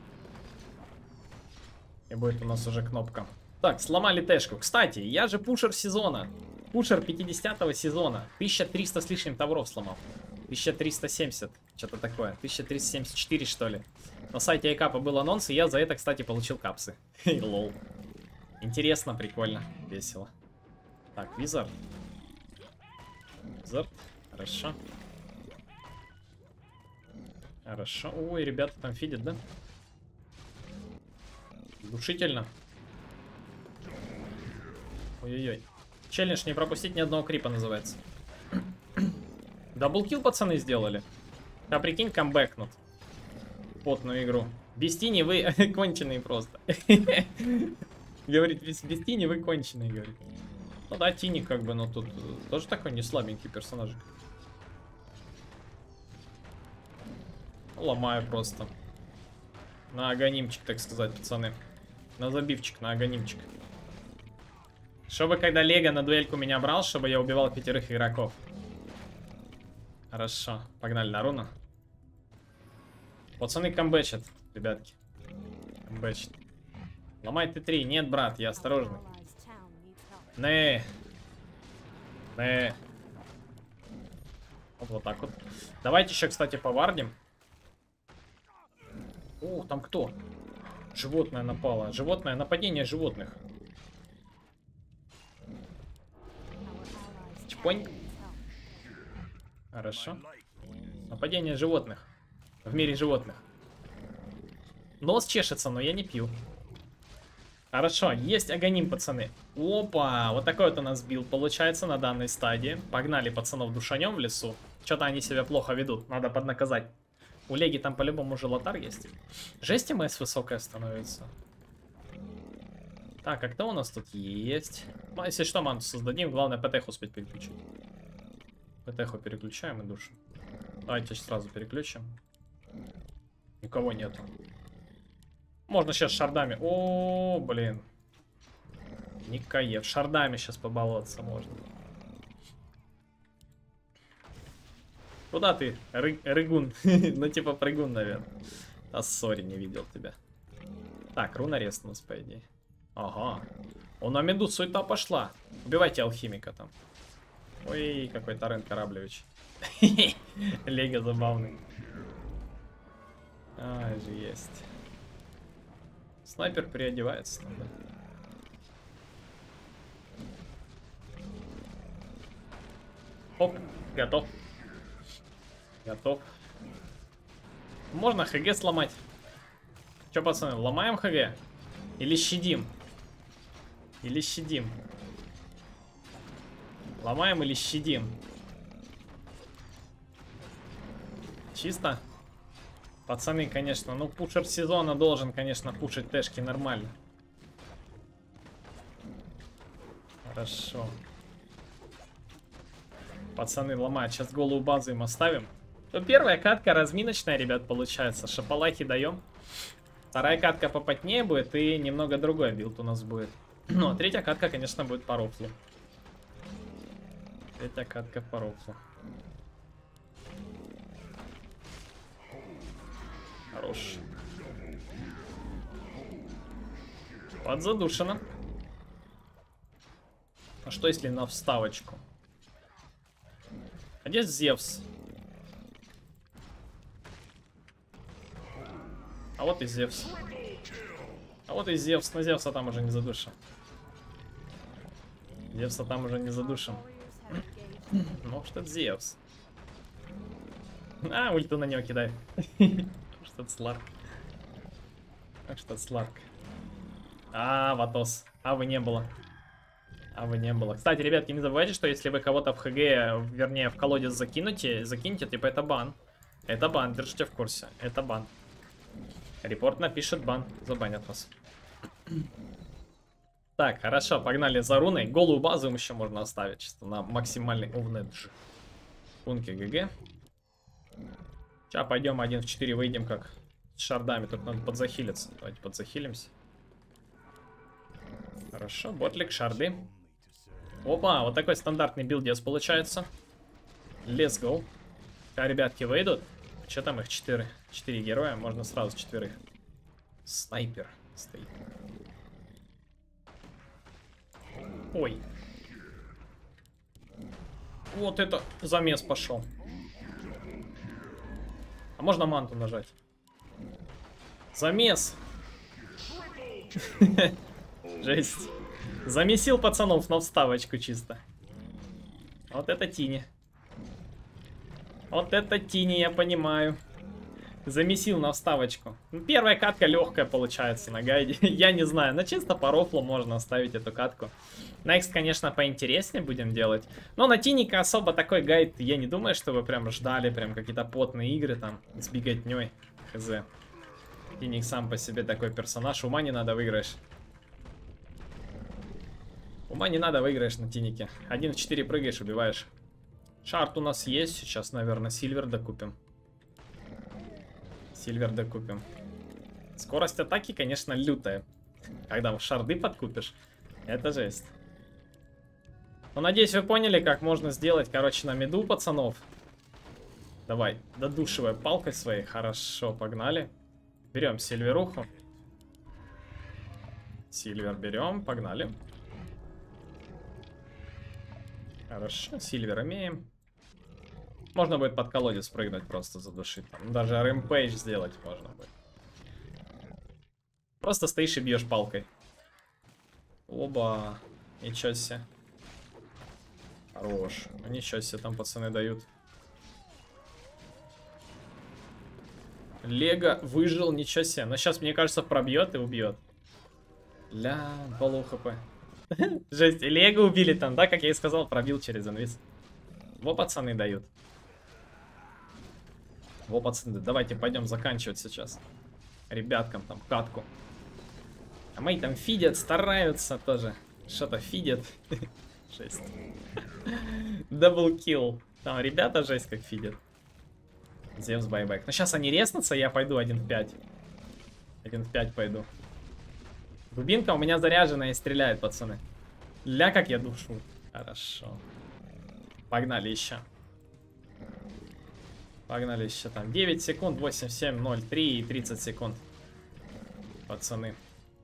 И будет у нас уже кнопка. Так, сломали тэшку. Кстати, я же пушер сезона. Пушер пятидесятого сезона. тысяча триста с лишним тавров сломал. тысяча триста семьдесят. Что-то такое. тысяча триста семьдесят четыре, что ли. На сайте Айкапа был анонс, и я за это, кстати, получил капсы. Лол. Интересно, прикольно, весело. Так, Визард. Визард. Хорошо. Хорошо. Ой, ребята там фидят, да? Душительно. Ой-ой-ой. Челлендж не пропустить ни одного крипа называется. Даблкил пацаны сделали. Да прикинь, камбэкнут. Потную игру. Без тени вы конченые просто. Говорит, без тени вы конченые, говорит. Ну да, Тини как бы, но тут тоже такой не слабенький персонажик. Ломаю просто. На аганимчик, так сказать, пацаны. На забивчик, на аганимчик. Чтобы когда Лего на дуэльку меня брал, чтобы я убивал пятерых игроков. Хорошо, погнали на руну. Пацаны камбэчат, ребятки. Камбэчат. Ломай Т три. Нет, брат, я осторожный. Не. Не. Вот, вот так вот. Давайте еще, кстати, повардим. О, там кто? Животное напало. Животное, нападение животных. Чпонь. Хорошо. Нападение животных. В мире животных. Нос чешется, но я не пью. Хорошо, есть агоним, пацаны. Опа, вот такой вот у нас билд получается на данной стадии. Погнали пацанов душанем в лесу. Что-то они себя плохо ведут, надо поднаказать. У Леги там по-любому уже лотар есть. Жесть, МС высокая становится. Так, а кто у нас тут есть? Ну, если что, манту создадим, главное ПТХ успеть переключить. ПТХ переключаем и душим. Давайте сразу переключим. Никого нету. Можно сейчас шардами. О, блин. Никаев. Шардами сейчас побаловаться можно. Куда ты, Ры рыгун? Ну, типа прыгун, наверное. А сори, не видел тебя. Так, руна рестнулась, по идее. Ага. О, на меду суета пошла. Убивайте алхимика там. Ой, какой Тарен Кораблевич. Лего забавный. Ай же есть. Снайпер переодевается там, да? Оп, готов. Готов. Можно ХГ сломать. Че, пацаны, ломаем ХГ? Или щадим? Или щадим? Ломаем или щадим? Чисто? Пацаны, конечно, ну пушер сезона должен, конечно, пушить тэшки нормально. Хорошо. Пацаны ломают. Сейчас голую базу им оставим. Ну, первая катка разминочная, ребят, получается. Шапалахи даем. Вторая катка попотнее будет и немного другой билд у нас будет. Ну, а третья катка, конечно, будет по рофлу. Третья катка по рофлу. Хорош. Подзадушено. А что если на вставочку? А где Зевс? А вот и Зевс. А вот и Зевс. Но Зевса там уже не задушим. Зевса там уже не задушим. Ну, что это Зевс? А, ульту на него кидай. Что-то Сларк. Что-то Сларк. А, Ватос. А вы не было. А вы не было. Кстати, ребятки, не забывайте, что если вы кого-то в ХГ, вернее, в колодец закинете, закиньте, типа, это бан. Это бан, держите в курсе. Это бан. Репорт напишет бан. Забанят вас. Так, хорошо, погнали за руной. Голую базу им еще можно оставить, чисто на максимальный овнедж. Пунки ГГ. Сейчас пойдем один в четыре выйдем как с шардами. Тут надо подзахилиться. Давайте подзахилимся. Хорошо, ботлик, шарды. Опа, вот такой стандартный билдец получается. Let's go. А ребятки выйдут. Что там их четыре? четыре героя, можно сразу четверых. Снайпер стоит. Ой. Вот это замес пошел. А можно манту нажать? Замес. Жесть. Замесил пацанов на вставочку чисто. Вот это Тини. Вот это Тини, я понимаю. Замесил на вставочку. Ну, первая катка легкая получается на гайде. Я не знаю, но чисто по рофлу можно оставить эту катку. Next, конечно, поинтереснее будем делать. Но на Тиника особо такой гайд, я не думаю, что вы прям ждали прям какие-то потные игры там с беготней. Хз. Тиник сам по себе такой персонаж. Ума не надо, выиграешь. Ума не надо, выиграешь на Тинике. один в четыре прыгаешь, убиваешь. Шарт у нас есть. Сейчас, наверное, Сильвер докупим. Сильвер докупим. Скорость атаки, конечно, лютая. Когда шарды подкупишь, это жесть. Но надеюсь, вы поняли, как можно сделать, короче, на миду пацанов. Давай, додушивай палкой своей. Хорошо, погнали. Берем Сильверуху. Сильвер берем, погнали. Хорошо, Сильвер имеем. Можно будет под колодец прыгнуть, просто задушить. Там. Даже рэмпейдж сделать можно будет. Просто стоишь и бьешь палкой. Оба. Ничего себе. Хорош. Ничего себе там пацаны дают. Лего выжил, ничего себе. Но сейчас, мне кажется, пробьет и убьет. Ля, полу хп. Жесть, Лего убили там, да, как я и сказал, пробил через инвиз. Во пацаны дают. Во пацаны, давайте пойдем заканчивать сейчас. Ребяткам там катку. А мои там фидят, стараются тоже. Что-то фидят. Жесть. Даблкилл. Там ребята жесть как фидят. Зевс байбэк. Но сейчас они резнутся, я пойду один в пять. один в пять пойду. Дубинка у меня заряженная и стреляет, пацаны. Ля, как я душу. Хорошо. Погнали еще. Погнали еще там. девять секунд, восемь, семь, ноль, три и тридцать секунд. Пацаны.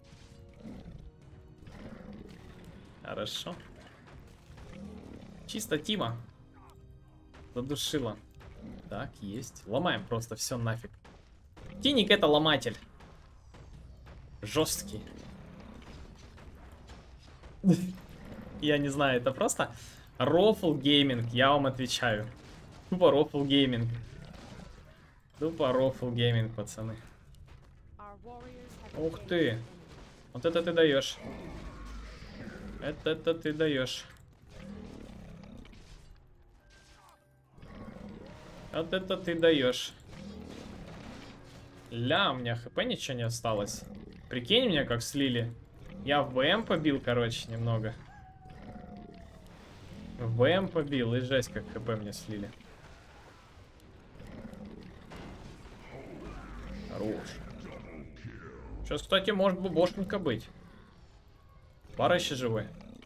Хорошо. Чисто Тима. Задушила. Так, есть. Ломаем просто все нафиг. Тиник это ломатель. Жесткий. Я не знаю, это просто рофл гейминг, я вам отвечаю. Тупо рофл гейминг. Тупо рофл гейминг, пацаны. Ух ты. Вот это ты даешь. Это, это ты даешь. Вот это ты даешь. Ля, у меня хп ничего не осталось. Прикинь, меня как слили. Я в БМ побил, короче, немного. В БМ побил, и жесть, как хп мне слили. Хорош. Сейчас, кстати, может бубошненько быть. Пара еще живой.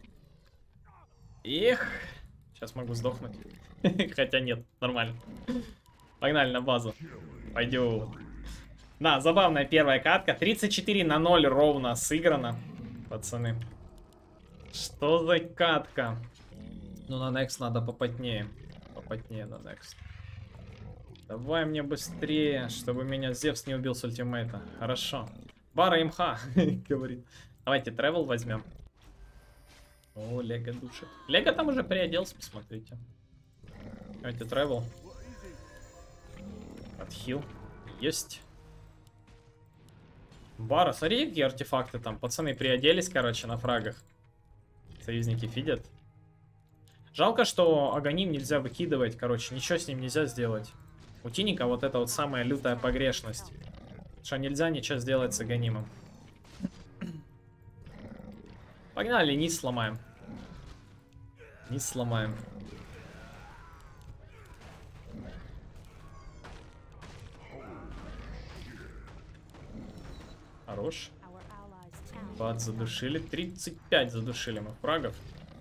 Эх. Сейчас могу сдохнуть. Хотя нет, нормально. Погнали на базу. Пойдем. Да, забавная первая катка. тридцать четыре на ноль ровно сыграно. Пацаны. Что за катка? Ну, на next надо попотнее. Попотнее на next. Давай мне быстрее, чтобы меня Зевс не убил с ультимейта. Хорошо. Бара имха, говорит. Давайте тревел возьмем. О, Лего душит. Лего там уже приоделся, посмотрите. Давайте тревел. Отхил. Есть. Бара, смотрите, какие артефакты там. Пацаны приоделись, короче, на фрагах. Союзники фидят. Жалко, что Аганим нельзя выкидывать, короче. Ничего с ним нельзя сделать. У Тиника вот это вот самая лютая погрешность. Что нельзя ничего сделать с Аганимом. Погнали, низ сломаем. Низ сломаем. Хорош. Бат задушили. тридцать пять задушили мы фрагов.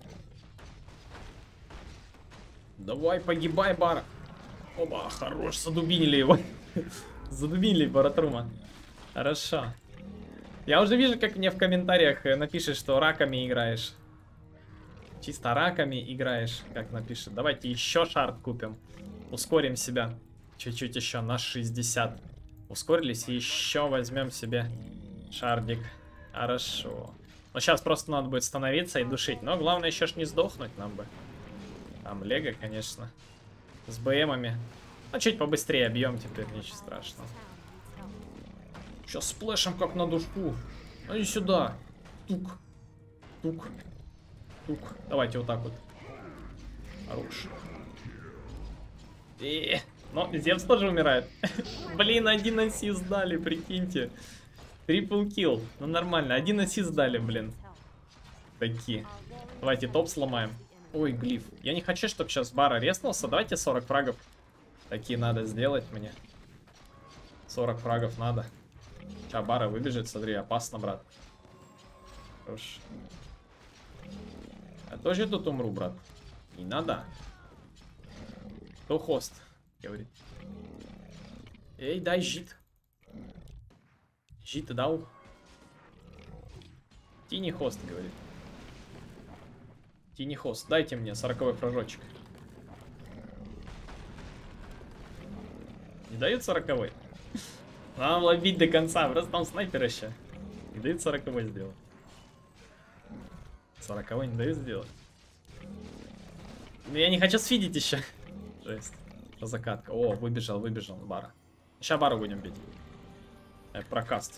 Давай, погибай, Бара. Оба, хорош, задубинили его. Задубинили Баратрума. Хорошо. Я уже вижу, как мне в комментариях напишет, что раками играешь. Чисто раками играешь, как напишет. Давайте еще шард купим. Ускорим себя. Чуть-чуть еще на шестьдесят. Ускорились и еще возьмем себе шардик. Хорошо. Но сейчас просто надо будет становиться и душить. Но главное еще ж не сдохнуть нам бы. Там Лего, конечно. С БМами. Ну, чуть побыстрее бьем теперь, ничего страшного. Сейчас сплэшем как на душку. Ну и сюда. Тук. Тук. Тук. Давайте вот так вот. Хорош. И... Но Зевс тоже умирает. Блин, один ассист дали, прикиньте. Трипл килл. Ну нормально, один ассист дали, блин. Такие. Давайте топ сломаем. Ой, глиф. Я не хочу, чтобы сейчас Бара резнулся. Давайте сорок фрагов. Такие надо сделать мне. сорок фрагов надо. Сейчас Бара выбежит, смотри, опасно, брат. Хорош. Я тоже тут умру, брат. Не надо. Кто хост? говорит. Эй, дай жит. Жит дал. Тини хост, говорит. Тини хост, дайте мне сороковой фражочек. Не дают сороковой? Нам ловить до конца, просто там снайпер еще. Не дают сороковой сделать. сороковой не дают сделать. Ну я не хочу сфидить еще. Жесть. Что за катка? О, выбежал, выбежал бара. Сейчас бару будем бить. Э, прокаст.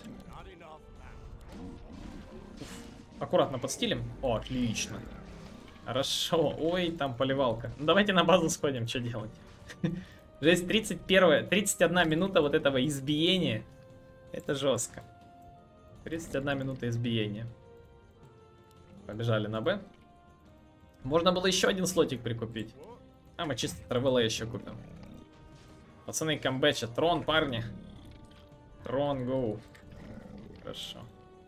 Уф. Аккуратно подстилим. О, отлично. Хорошо. Ой, там поливалка. Ну, давайте на базу сходим, что делать. Жесть, тридцать первая, тридцать одна минута вот этого избиения. Это жестко. тридцать одна минута избиения. Побежали на Б. Можно было еще один слотик прикупить. А мы чисто травела еще купим. Пацаны, камбэча. Трон, парни. Трон, гоу. Хорошо.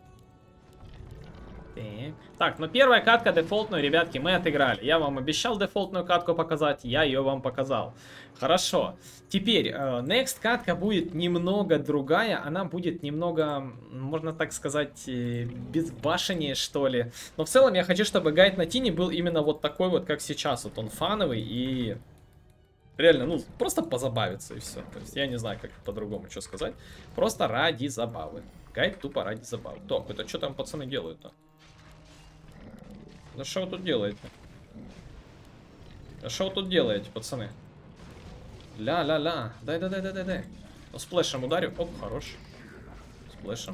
Так. Так, ну первая катка дефолтную, ребятки, мы отыграли. Я вам обещал дефолтную катку показать, я ее вам показал. Хорошо. Теперь, uh, next катка будет немного другая. Она будет немного, можно так сказать, безбашеннее, что ли. Но в целом я хочу, чтобы гайд на Тине был именно вот такой вот, как сейчас. Вот он фановый и... Реально, ну, просто позабавиться и все. То есть я не знаю, как по-другому что сказать. Просто ради забавы. Гайд тупо ради забавы. Так, это что там пацаны делают-то? Да что вы тут делаете? Да что вы тут делаете, пацаны? Ля-ля-ля. Дай-дай-дай-дай-дай. Ну, сплэшем ударю. Оп, хорош. Сплэшем.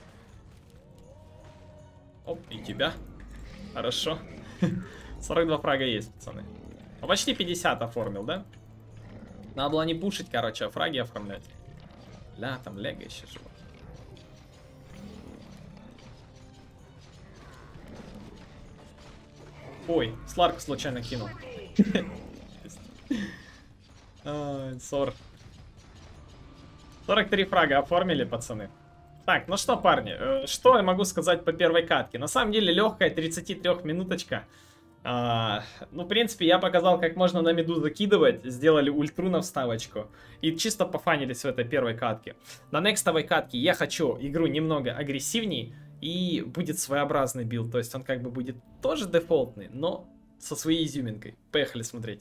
Оп, и тебя. Хорошо. сорок два фрага есть, пацаны. Ну, почти пятьдесят оформил, да? Надо было не пушить, короче, а фраги оформлять. Ля, там лего еще живот. Ой, Сларк случайно кинул. Сор. сорок три фрага оформили, пацаны. Так, ну что, парни, что я могу сказать по первой катке? На самом деле легкая тридцатитрёхминуточка. А, ну, в принципе, я показал, как можно на миду закидывать. Сделали ультру на вставочку. И чисто пофанились в этой первой катке. На некстовой катке я хочу игру немного агрессивней. И будет своеобразный билд. То есть он как бы будет тоже дефолтный, но со своей изюминкой. Поехали смотреть.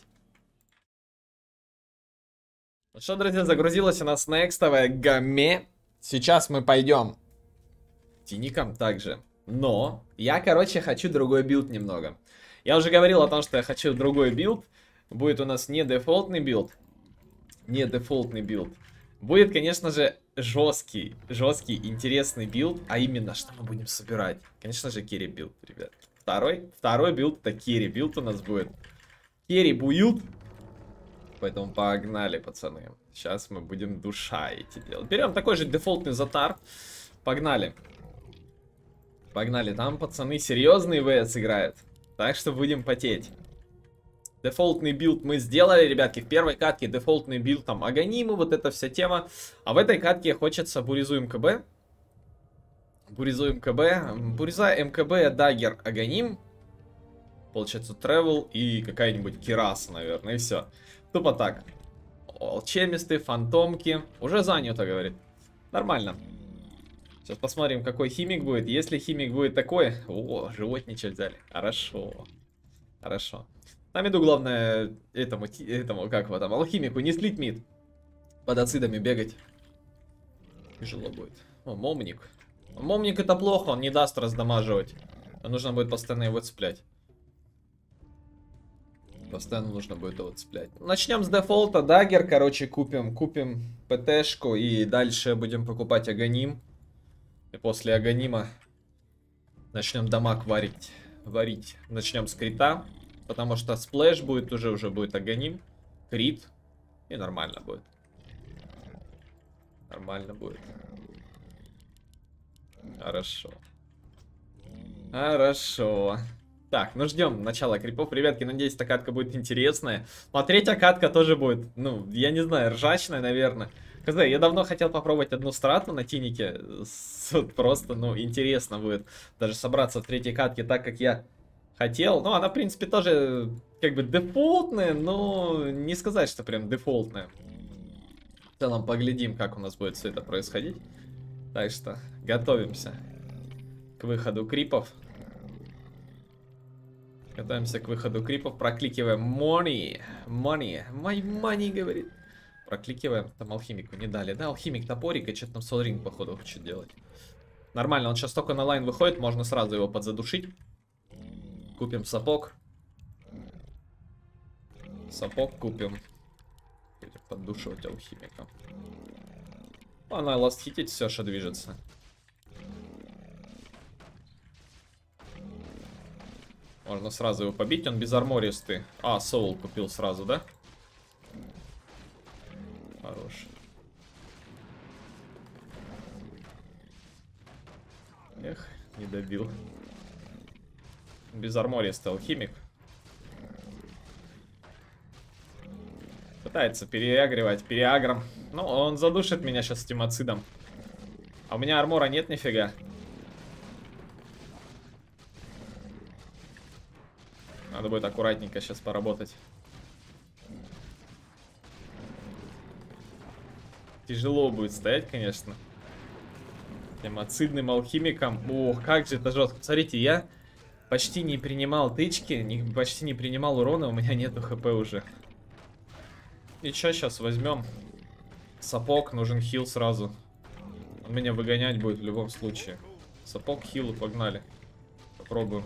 Ну что, друзья, загрузилась у нас некстовая гамме. Сейчас мы пойдем тиником также. Но я, короче, хочу другой билд немного. Я уже говорил о том, что я хочу другой билд. Будет у нас не дефолтный билд. Не дефолтный билд. Будет, конечно же, жесткий, жесткий, интересный билд. А именно, что мы будем собирать? Конечно же, керри билд, ребят. Второй, второй билд, это керри билд у нас будет. Керри билд. Поэтому погнали, пацаны. Сейчас мы будем душа эти делать. Берем такой же дефолтный затар. Погнали. Погнали. Там, пацаны, серьезные ВС играют. Так что будем потеть. Дефолтный билд мы сделали, ребятки. В первой катке дефолтный билд, там, аганимы, вот эта вся тема. А в этой катке хочется буризу МКБ. Буризу МКБ. Буриза МКБ, дагер, аганим. Получается, тревел и какая-нибудь кираса, наверное, и все. Тупо так. Алчемисты, фантомки. Уже занято, говорит. Нормально. Сейчас посмотрим, какой химик будет. Если химик будет такой... О, животничек взяли. Хорошо. Хорошо. На миду главное этому, этому, как его там, алхимику не слить мид. Под ацидами бегать. Тяжело будет. О, момник. Момник это плохо, он не даст раздамаживать. Нужно будет постоянно его цеплять. Постоянно нужно будет его цеплять. Начнем с дефолта. Дагер, короче, купим. Купим ПТшку и дальше будем покупать аганим. И после аганима начнем дамаг варить. Варить. Начнем с крита. Потому что сплэш будет уже, уже будет аганим. Крит. И нормально будет. Нормально будет. Хорошо. Хорошо. Так, ну ждем начала крипов. Ребятки, надеюсь, эта катка будет интересная. Ну, а третья катка тоже будет, ну, я не знаю, ржачная, наверное. Хз, я давно хотел попробовать одну страту на тинике. Просто, ну, интересно будет даже собраться в третьей катке так, как я хотел. Ну, она, в принципе, тоже как бы дефолтная, но не сказать, что прям дефолтная. В целом, поглядим, как у нас будет все это происходить. Так что, готовимся к выходу крипов. Готовимся к выходу крипов. Прокликиваем money. Money. My money, говорит. Прокликиваем. Там алхимику не дали. Да, алхимик топорик, и что-то там солринг, походу, хочет делать. Нормально, он сейчас только на лайн выходит, можно сразу его подзадушить. Купим сапог. Сапог купим. Будем поддушивать алхимика. Она ластхитить все, что движется. Можно сразу его побить, он без армористый. А, соул купил сразу, да? Хорош. Эх, не добил. Без армористый алхимик. Пытается переагривать, переагром. Ну, он задушит меня сейчас тимоцидом. А у меня армора нет нифига. Надо будет аккуратненько сейчас поработать. Тяжело будет стоять, конечно. Тимоцидным алхимиком. Ох, как же это жестко. Смотрите, я почти не принимал тычки, не, почти не принимал урона, у меня нету хп уже. И что сейчас возьмем? Сапог, нужен хил сразу. Он меня выгонять будет в любом случае. Сапог, хил и погнали. Попробуем.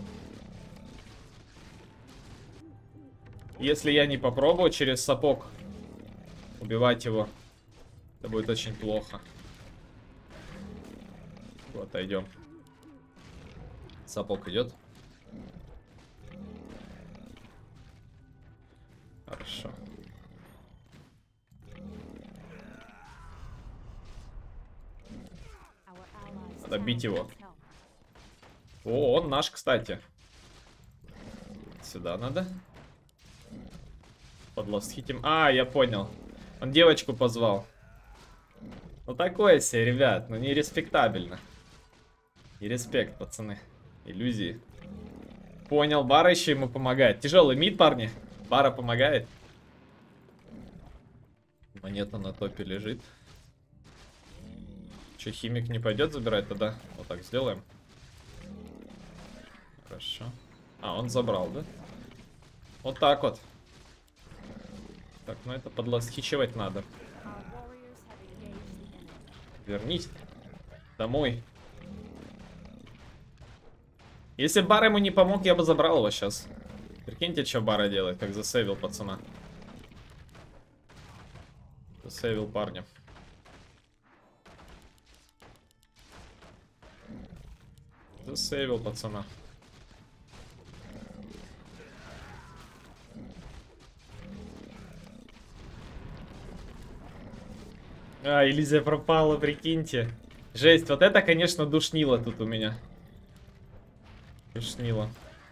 Если я не попробую через сапог убивать его, это будет очень плохо. Вот, отойдем. Сапог идет. Хорошо. Надо бить его. О, он наш, кстати. Сюда надо. Подластхитим. А, я понял. Он девочку позвал. Ну такое себе, ребят. Ну не респектабельно. И респект, пацаны. Иллюзии. Понял, Бара еще ему помогает. Тяжелый мид, парни. Бара помогает. Монета на топе лежит. Че, химик не пойдет забирать тогда? Вот так сделаем. Хорошо. А, он забрал, да? Вот так вот. Так, ну это подласхичивать надо. Вернись домой. Если Бар ему не помог, я бы забрал его сейчас. Прикиньте, что Бара делает, как засейвил пацана. Засейвил парня. Засейвил пацана. А, иллюзия пропала, прикиньте. Жесть, вот это, конечно, душнило тут у меня. Душнило.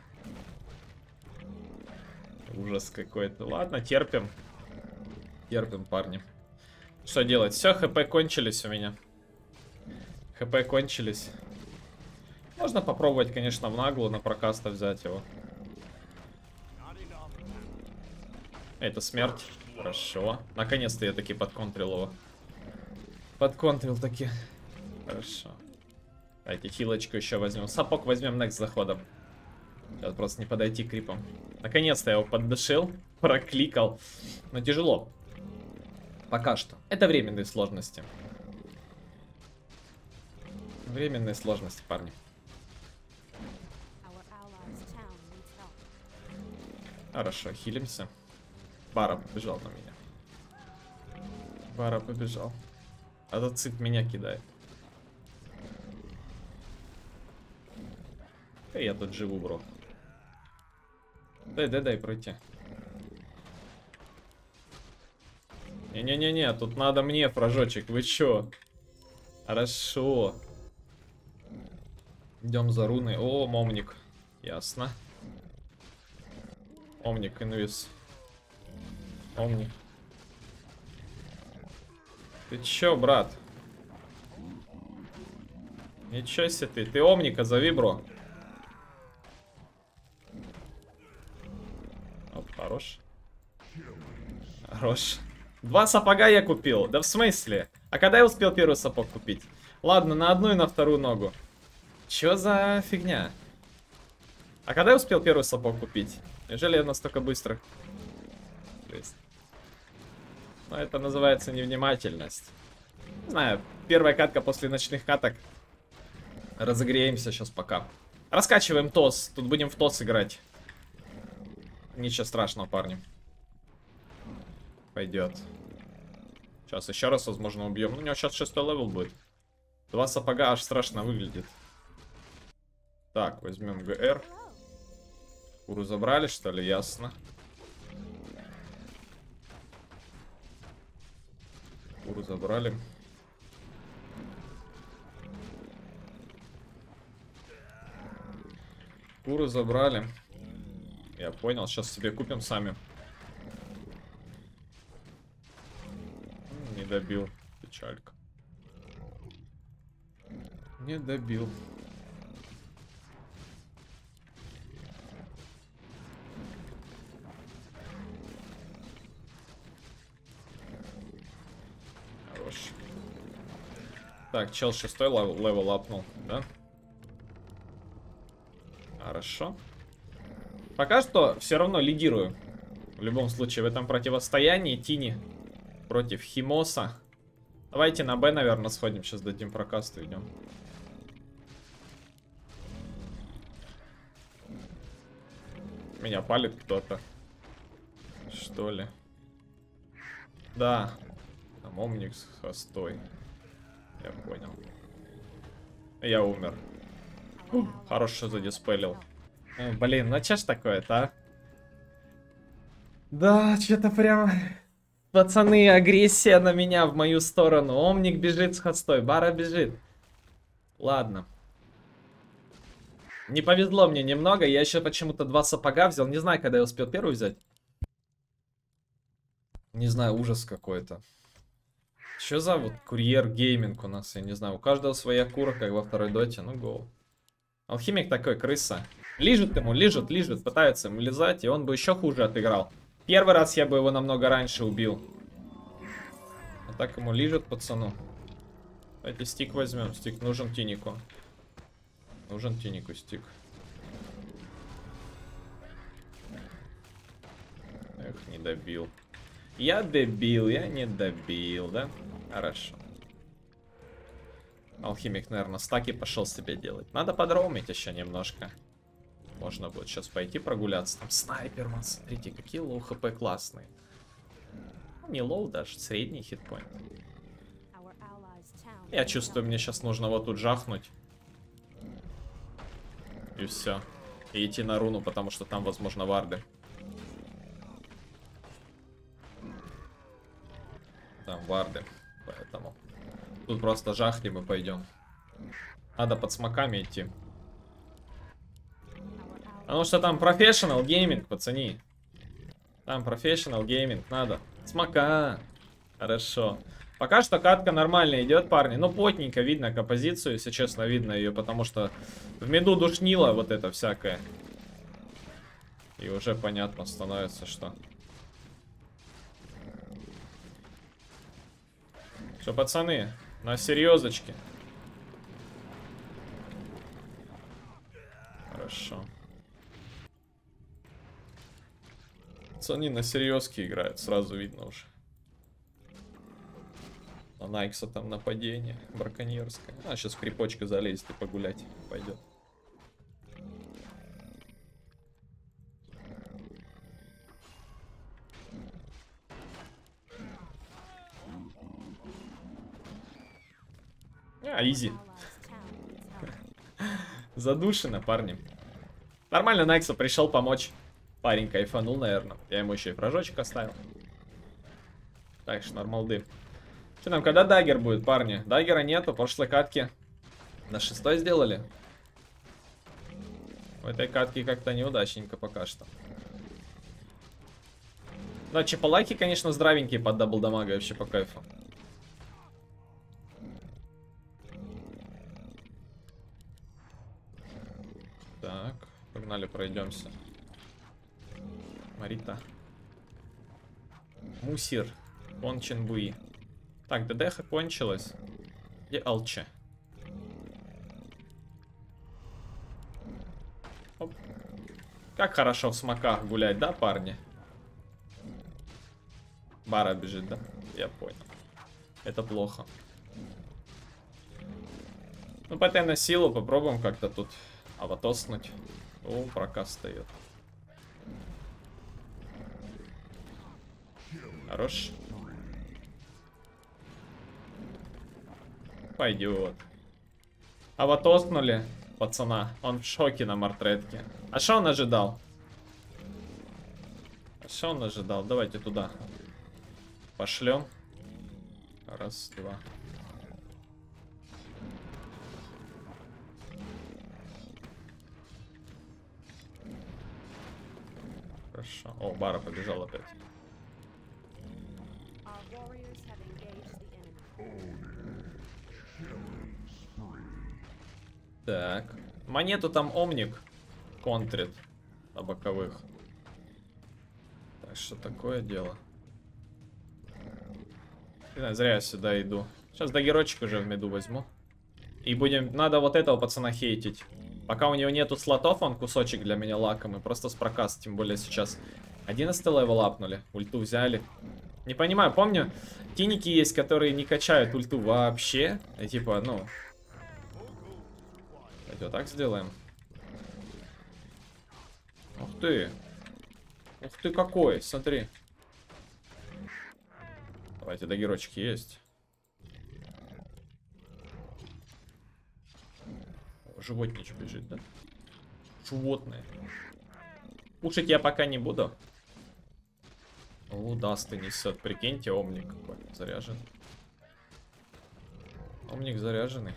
Ужас какой-то. Ладно, терпим. Терпим, парни. Что делать? Все, хп кончились у меня. хп кончились. Можно попробовать, конечно, в наглую на прокаста взять его. Это смерть. Хорошо. Наконец-то я таки подконтрил его. Подконтрил таки. Хорошо. Давайте хилочку еще возьмем. Сапог возьмем next заходом. Сейчас просто не подойти к крипам. Наконец-то я его поддушил. Прокликал. Но тяжело. Пока что. Это временные сложности. Временные сложности, парни. Хорошо, хилимся. Бара побежал на меня. Бара побежал. А этот цит меня кидает. И я тут живу, бро. Дай, дай, дай пройти. Не-не-не-не, тут надо мне, фражочек, вы чё? Хорошо. Идем за руной. О, момник. Ясно. Омник, инвиз. Омник. Ты чё, брат? Ничего себе ты. Ты Омника зови, бро. Хорош. Два сапога я купил. Да в смысле? А когда я успел первый сапог купить? Ладно, на одну и на вторую ногу. Чё за фигня? А когда я успел первый сапог купить? Неужели я настолько быстро? Ну, это называется невнимательность. Не знаю, первая катка после ночных каток. Разогреемся сейчас пока. Раскачиваем ТОС. Тут будем в ТОС играть. Ничего страшного, парни. Пойдет. Сейчас еще раз, возможно, убьем. Ну, у него сейчас шестой левел будет. Два сапога аж страшно выглядит. Так, возьмем ГР. Куру забрали, что ли? Ясно. Куру забрали. Куру забрали. Я понял, сейчас себе купим сами. Не добил. Печалька. Не добил. Хорош. Так, чел шестой левел, левел апнул, да? Хорошо. Пока что все равно лидирую. В любом случае, в этом противостоянии Тини против Химоса. Давайте на Б, наверное, сходим. Сейчас дадим прокаст и идем. Меня палит кто-то. Что ли? Да. Там Омникс хостой. Я понял. Я умер. Хорошо задиспелил. Э, блин, ну чё ж такое-то, а? Да, что-то прям... Пацаны, агрессия на меня в мою сторону. Омник бежит с хостой, Бара бежит. Ладно. Не повезло мне немного. Я еще почему-то два сапога взял. Не знаю, когда я успел первый взять. Не знаю, ужас какой-то. Что за вот курьер гейминг у нас? Я не знаю, у каждого своя кура, как во второй доте. Ну, гоу. Алхимик такой, крыса. Лижут ему, лижут, лижут, пытаются ему лизать, и он бы еще хуже отыграл. Первый раз я бы его намного раньше убил. А так ему лижет пацану. Давайте стик возьмем. Стик нужен Тинику. Нужен Тинику стик. Эх, не добил. Я добил, я не добил, да? Хорошо. Алхимик, наверное, стаки пошел себе делать. Надо подроумить еще немножко. Можно будет сейчас пойти прогуляться. Там снайпер, man, смотрите, какие лоу хп классные. Не лоу даже, средний хитпоинт. Я чувствую, мне сейчас нужно вот тут жахнуть. И все. И идти на руну, потому что там, возможно, варды. Там варды, поэтому... Тут просто жахнем и пойдем. Надо под смоками идти. Потому что там профессионал гейминг, пацани. Там профессионал гейминг, надо. Смока. Хорошо. Пока что катка нормально идет, парни. Ну, плотненько видно композицию, если честно, видно ее, потому что в миду душнило вот это всякое. И уже понятно становится, что... Все, пацаны, на серьезочке. Хорошо. Пацаны на серьезке играют, сразу видно уже. На Найкса там нападение браконьерское. А, сейчас в крипочку залезет и погулять пойдет. А, изи. Задушено, парни. Нормально, Найкса пришел помочь. Парень кайфанул, наверное. Я ему еще и фражочек оставил. Так что нормалды. Что там, когда даггер будет, парни? Даггера нету, прошлой катки на шестой сделали. В этой катке как-то неудачненько пока что. Да, чипалайки, конечно, здравенькие под даблдамага, вообще по кайфу. Так, погнали, пройдемся. Марита. Мусир. Вон Ченбуи. Так, ДДХ кончилась. Где Алче? Оп. Как хорошо в смоках гулять, да, парни? Бара бежит, да? Я понял. Это плохо. Ну, пойдем на силу, попробуем как-то тут аватоснуть. О, проказ встает. Хорош. Пойдет. Аватоснули пацана. Он в шоке на мартретке. А что он ожидал? А что он ожидал? Давайте туда пошлем. Раз, два. Хорошо. О, Бара побежал опять. Так. Монету там Омник контрит на боковых. Так что такое дело. Не знаю, зря я сюда иду. Сейчас дагерочек уже в меду возьму. И будем... Надо вот этого пацана хейтить. Пока у него нету слотов, он кусочек для меня лакомый. Просто с проказ, тем более сейчас. одиннадцатый левел апнули. Ульту взяли. Не понимаю, помню, тиники есть, которые не качают ульту вообще. И типа, ну... Давайте вот так сделаем. Ух ты. Ух ты какой, смотри. Давайте, дагерочки есть. Животничек бежит, да? Животное. Кушать я пока не буду. О, Дасты несет. Прикиньте, Омник какой заряжен. Омник заряженный.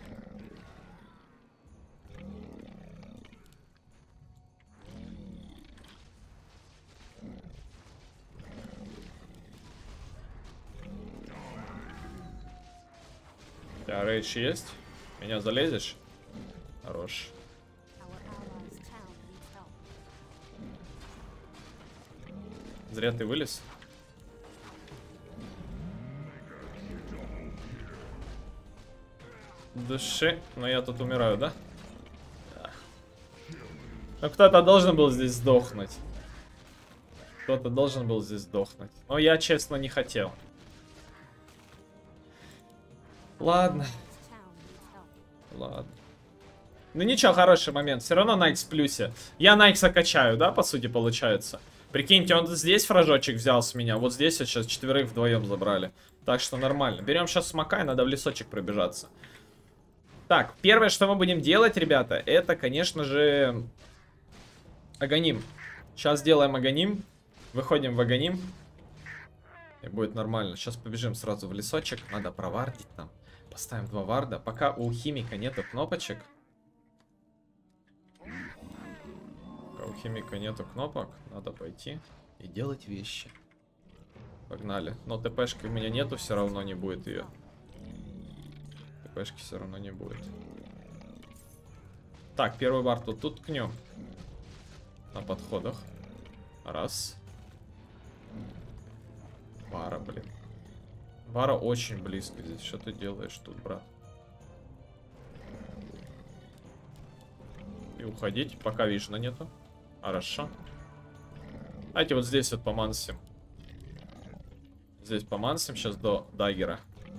У тебя рейдж есть? Меня залезешь? Хорош. Зря ты вылез. Души. Но я тут умираю, да? Да. Но кто-то должен был здесь сдохнуть. Кто-то должен был здесь сдохнуть. Но я, честно, не хотел. Ладно. Ладно. Ну ничего, хороший момент. Все равно Найкс в плюсе. Я Найкса качаю, да, по сути, получается. Прикиньте, он здесь фражочек взял с меня. Вот здесь вот сейчас четверых вдвоем забрали. Так что нормально. Берем сейчас смока, и надо в лесочек пробежаться. Так, первое, что мы будем делать, ребята, это, конечно же, Аганим. Сейчас сделаем Аганим. Выходим в Аганим. И будет нормально. Сейчас побежим сразу в лесочек. Надо провардить там. Поставим два варда. Пока у химика нету кнопочек. Пока у химика нету кнопок, надо пойти и делать вещи. Погнали. Но ТПшки у меня нету, все равно не будет ее. ТПшки все равно не будет. Так, первый вард вот тут ткнем. На подходах. Раз. Вара, блин. Вара очень близко здесь. Что ты делаешь тут, брат? И уходить, пока вишна нету. Хорошо. Давайте вот здесь вот помансим. Здесь помансим сейчас до даггера.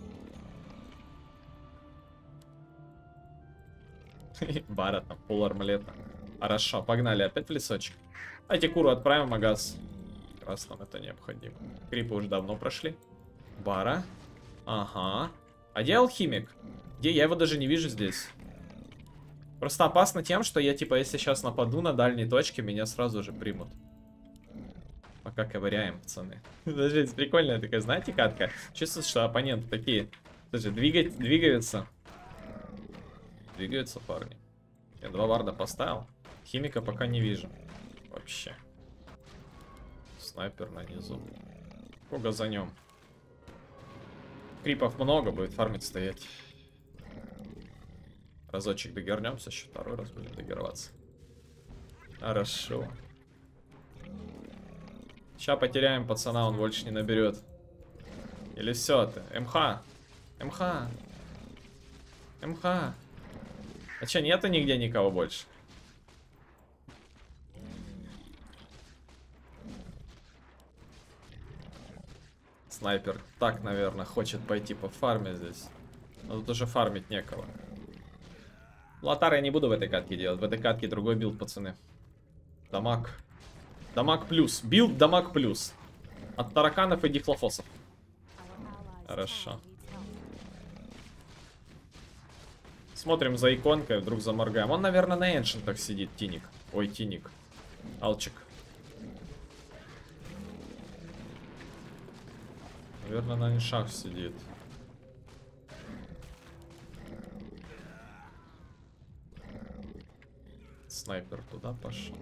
Бара там, пол армлета. Хорошо, погнали опять в лесочек. Давайте куру отправим, магаз. Как раз нам это необходимо. Крипы уже давно прошли. Бара. Ага. А где алхимик? Где? Я его даже не вижу здесь. Просто опасно тем, что я, типа, если сейчас нападу на дальней точке, меня сразу же примут. Пока ковыряем, пацаны. Даже прикольная такая, знаете, катка? Чувствуется, что оппоненты такие. Слушай, двигать, двигаются. Двигаются парни. Я два варда поставил. Химика пока не вижу. Вообще. Снайпер на низу. Кого за нем? Крипов много, будет фармить стоять. Разочек догернемся, еще второй раз будем догерваться. Хорошо. Сейчас потеряем пацана, он больше не наберет. Или все ты? МХ. МХ. МХ. А че, нету нигде никого больше? Снайпер так, наверное, хочет пойти по фарме здесь. Но тут уже фармить некого. Лотар я не буду в этой катке делать. В этой катке другой билд, пацаны. Дамаг. Дамаг плюс. Билд дамаг плюс. От тараканов и дихлофосов. Хорошо. Смотрим за иконкой, вдруг заморгаем. Он, наверное, на эншентах сидит, Тиник. Ой, Тиник. Алчик. Наверное, на эншах сидит. Снайпер туда пошел.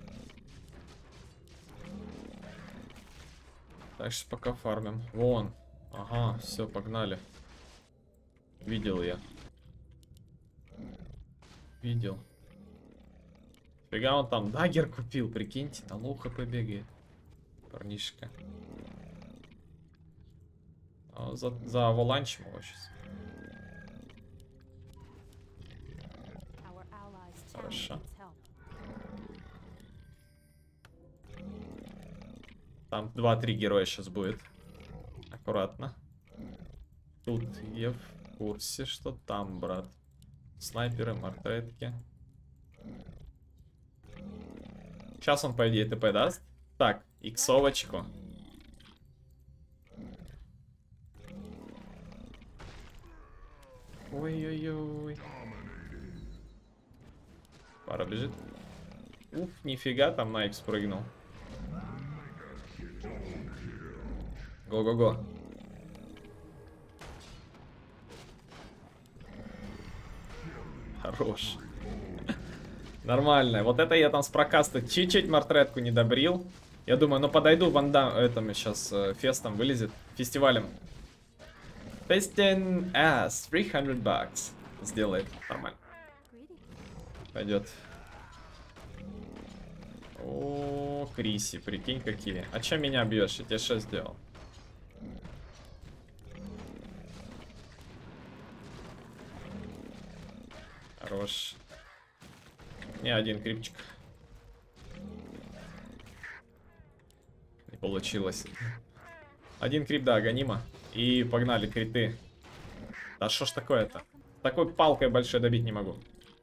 Так что пока фармим. Вон. Ага, все, погнали. Видел я. Видел. Фига он там дагер купил, прикиньте, на лоу хп бегает. Парнишка. А за, за аваланчем его сейчас. Хорошо. Там два-три героя сейчас будет. Аккуратно. Тут я в курсе, что там, брат. Снайперы, мортретки. Сейчас он, по идее, ТП даст. Так, иксовочку. Ой-ой-ой. Пара бежит. Уф, нифига, там на икс прыгнул. Го-го-го. Хорош. Нормально. Вот это я там с прокаста чуть-чуть мортретку не добрил. Я думаю, ну подойду ванда этому сейчас э, фестом вылезет. Фестивалем. Фестин эс. триста бакс. Сделает. Нормально. Пойдет. О, Криси, прикинь какие. А че меня бьешь? Я тебе что сделал? Хорош. Не один крипчик. Не получилось. Один крип, да, гонима. И погнали, криты. Да что ж такое-то? Такой палкой большой добить не могу.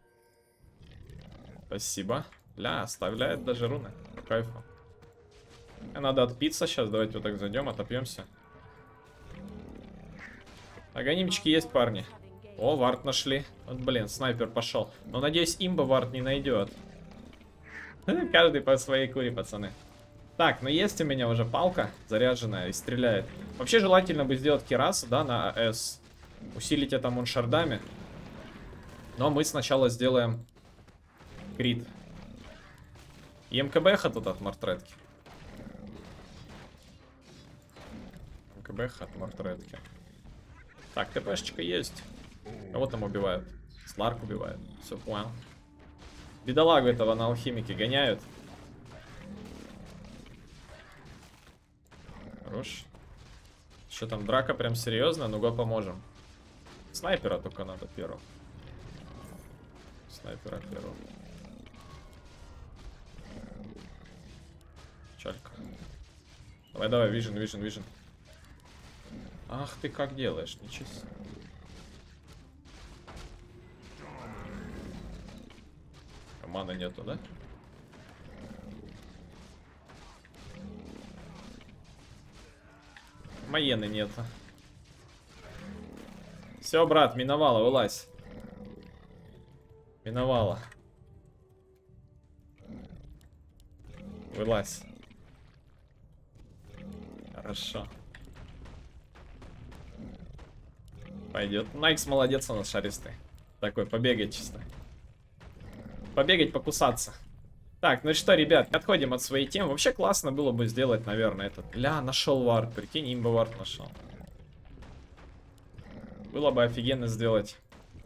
Спасибо. Ля, оставляет даже руны. По кайфу. Надо отпиться сейчас. Давайте вот так зайдем, отопьемся. А гонимчики есть, парни. О, вард нашли. Вот, блин, снайпер пошел. Но, надеюсь, имба вард не найдет. Каждый по своей куре, пацаны. Так, ну есть у меня уже палка заряженная и стреляет. Вообще желательно бы сделать кирасу, да, на АС. Усилить это муншардами. Но мы сначала сделаем крит. И МКБХ тут от мортретки. МКБХ от мортретки. Так, ТПшечка есть. Кого там убивают? Сларк убивает. Все, понял. Бедолагу этого на алхимике гоняют. Хорош. Что там, драка прям серьезно? Ну-ка поможем. Снайпера только надо первым. Снайпера первым. Чалька. Давай, давай, вижен, вижен, вижен. Ах ты как делаешь, ничего себе. Маны нету, да? Маены нету. Все, брат, миновала, вылазь. Миновала. Вылазь. Хорошо. Пойдет. Найкс молодец у нас шаристый. Такой, побегать чисто. Побегать, покусаться. Так, ну что, ребят, отходим от своей темы. Вообще классно было бы сделать, наверное, этот. Ля, нашел вард, прикинь, имба вард нашел. Было бы офигенно сделать.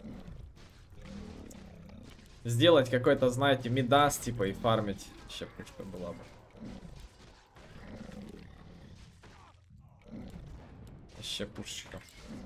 Сделать какой-то, знаете, мидас, типа, и фармить. Щепочка была бы. Еще пушечка.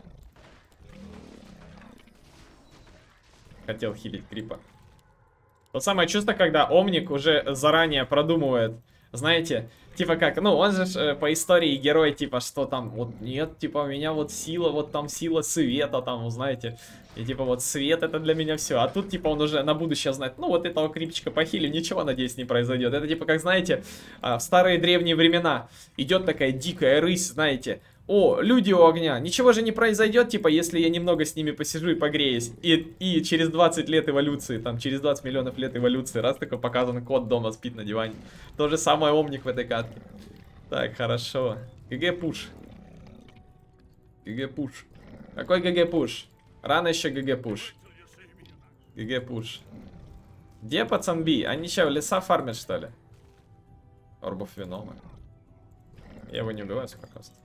Хотел хилить крипа. То самое чувство, когда Омник уже заранее продумывает. Знаете, типа как, ну он же э, по истории герой, типа, что там, вот нет, типа, у меня вот сила, вот там сила света, там, знаете. И типа вот свет это для меня все. А тут типа он уже на будущее знает, ну вот этого крипчика похили, ничего, надеюсь, не произойдет. Это типа как, знаете, в старые древние времена идет такая дикая рысь, знаете. О, люди у огня. Ничего же не произойдет, типа, если я немного с ними посижу и погреюсь. И, и через двадцать лет эволюции, там, через двадцать миллионов лет эволюции, раз такой показан кот дома спит на диване. То же самое Омник в этой катке. Так, хорошо. ГГ пуш. ГГ пуш. Какой ГГ пуш? Рано еще ГГ пуш. ГГ пуш. Где пацан Би? Они что, в леса фармят, что ли? Орбов Венома. Я его не убиваю, сколько раз.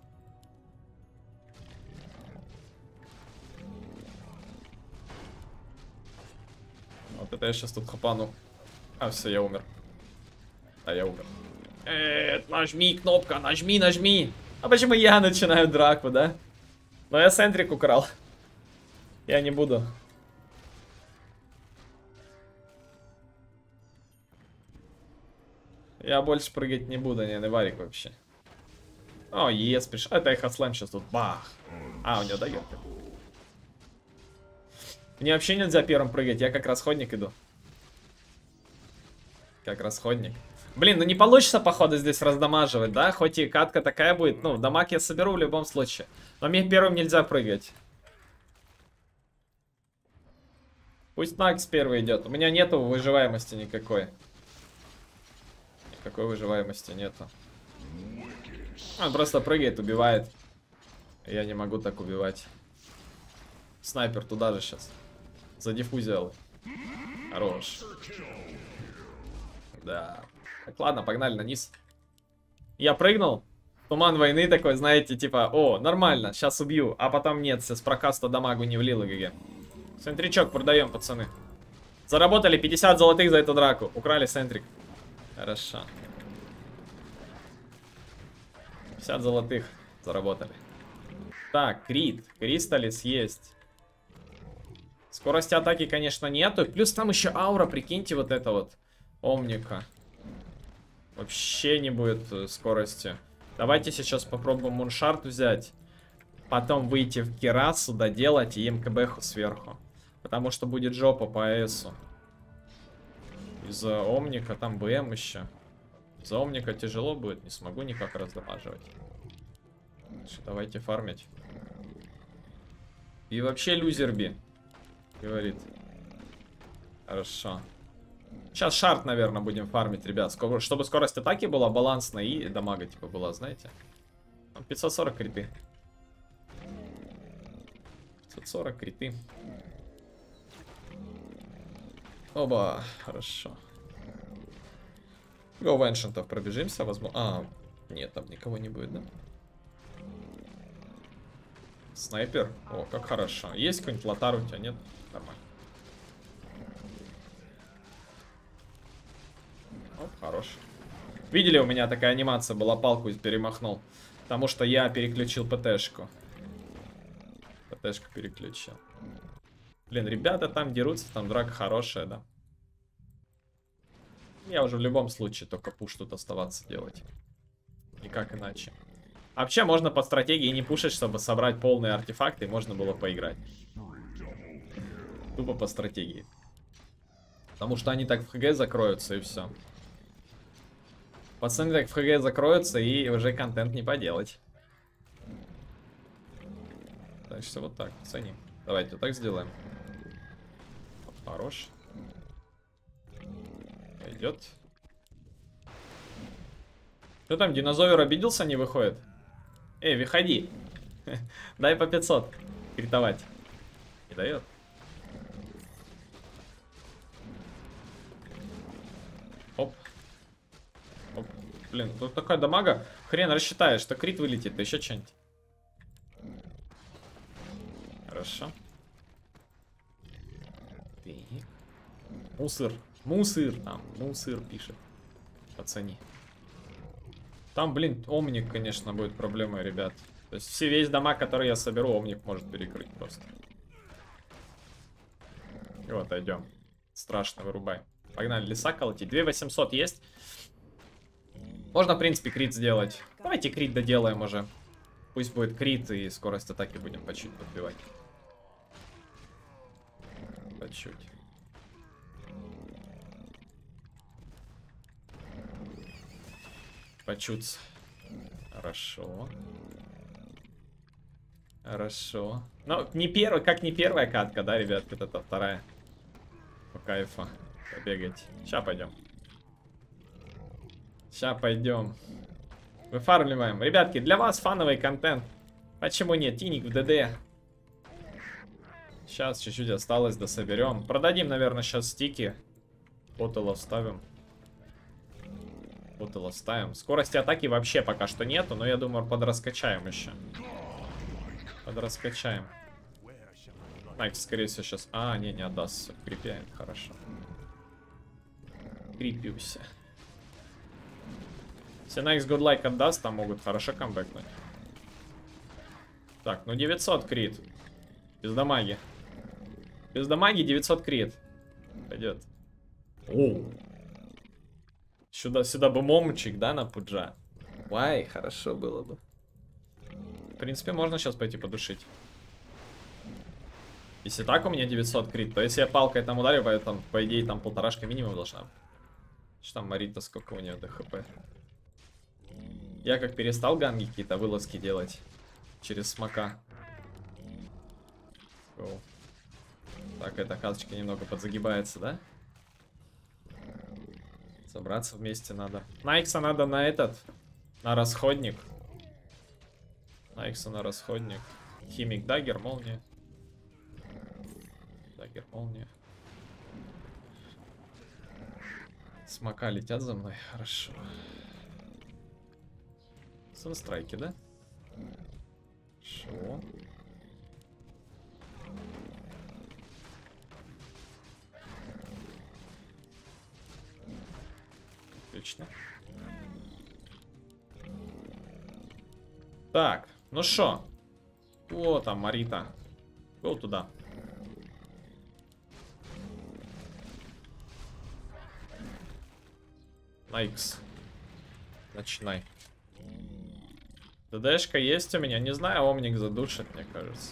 Вот это я сейчас тут хапану. А, все, я умер. А, я умер. Эээ, нажми, кнопка, нажми, нажми. А почему я начинаю драку, да? Но я центрик украл. Я не буду. Я больше прыгать не буду, не, на варик вообще. О, ес, пришел. Это их отслайм сейчас тут. Бах. А, у него дает. Мне вообще нельзя первым прыгать, я как расходник иду. Как расходник. Блин, ну не получится, походу, здесь раздамаживать, да? Хоть и катка такая будет. Ну, дамаг я соберу в любом случае. Но мне первым нельзя прыгать. Пусть Накс первый идет. У меня нету выживаемости никакой. Никакой выживаемости нету. Он просто прыгает, убивает. Я не могу так убивать. Снайпер туда же сейчас. Задиффузил. Хорош. Да. Так, ладно, погнали на низ. Я прыгнул. Туман войны такой, знаете, типа, о, нормально, сейчас убью. А потом нет, с прокаста дамагу не влило, ГГ. Центричок продаем, пацаны. Заработали пятьдесят золотых за эту драку. Украли центрик. Хорошо. пятьдесят золотых заработали. Так, крит. Кристаллис есть. Скорости атаки, конечно, нету. Плюс там еще аура, прикиньте, вот это вот. Омника. Вообще не будет скорости. Давайте сейчас попробуем муншарт взять. Потом выйти в Кирасу, доделать и МКБху сверху. Потому что будет жопа по эсу. Из-за Омника, там БМ еще. Из-за Омника тяжело будет, не смогу никак раздамаживать. Давайте фармить. И вообще люзерби. Говорит. Хорошо. Сейчас шарт, наверное, будем фармить, ребят. Чтобы скорость атаки была балансная и дамага, типа, была, знаете. пятьсот сорок криты. пятьсот сорок криты. Оба, хорошо. Го в эншентов пробежимся, возможно. А, нет, там никого не будет, да? Снайпер. О, как хорошо. Есть какой-нибудь лотар у тебя, нет? Нормально. Оп, хорош. Видели, у меня такая анимация была, палку перемахнул. Потому что я переключил ПТшку. ПТшку переключил. Блин, ребята там дерутся, там драка хорошая, да. Я уже в любом случае только пуш тут оставаться делать. Никак иначе. А вообще можно по стратегии не пушить, чтобы собрать полные артефакты, и можно было поиграть. Тупо по стратегии. Потому что они так в ХГ закроются и все. Пацаны так в ХГ закроются и уже контент не поделать. Так что вот так, пацаны. Давайте вот так сделаем. Хорош. Пойдет. Что там, динозавр обиделся, не выходит? Эй, выходи. Дай по пятьсот. Критовать. Не дает. Оп. Оп. Блин, тут такая дамага. Хрен рассчитаешь, что крит вылетит, да еще что-нибудь. Хорошо. Мусор. Мусор. Там, мусор пишет. Пацани. Там, блин, Омник, конечно, будет проблемой, ребят. То есть все весь дамаг, который я соберу, Омник может перекрыть просто. И вот, идем. Страшно, вырубай. Погнали, леса колотить. две восемьсот есть. Можно, в принципе, крит сделать. Давайте крит доделаем уже. Пусть будет крит, и скорость атаки будем по чуть подбивать. По чуть. По чуть. Хорошо. Хорошо. Ну, не первый, как не первая катка, да, ребятки, вот это вторая. По кайфу. Побегать. Сейчас пойдем. Сейчас пойдем. Выфармливаем. Ребятки, для вас фановый контент. Почему нет? Тиник в ДД. Сейчас чуть-чуть осталось, дособерем. Продадим, наверное, сейчас стики. Потело вставим. Потело ставим. Скорости атаки вообще пока что нету, но я думаю, подраскачаем еще. Подраскачаем. Найкс, скорее всего, сейчас... А, не, не отдаст. Крепяем, хорошо. Крепился. Если Найкс Godlike отдаст, там могут хорошо камбэкнуть. Так, ну девятьсот крит. Без дамаги. Без дамаги девятьсот крит. Пойдет. О! Сюда, сюда бы момчик, да, на пуджа. Вай, хорошо было бы. В принципе, можно сейчас пойти подушить. Если так у меня девятьсот крит, то если я палкой там ударю, поэтому, по идее, там полторашка минимум должна. Что там Марита, сколько у нее до хп? Я как перестал ганги какие-то вылазки делать через смока. О. Так, эта каточка немного подзагибается, да? Собраться вместе надо. Найкса надо на этот, на расходник. Найкса на расходник. Химик, дагер, молния. Дагер, молния. Смока летят за мной, хорошо. Санстрайки, да? Хорошо. Отлично. Так, ну шо? О, там Марита. Go туда. Найкс. Начинай. ДДшка есть у меня. Не знаю, Омник задушит, мне кажется.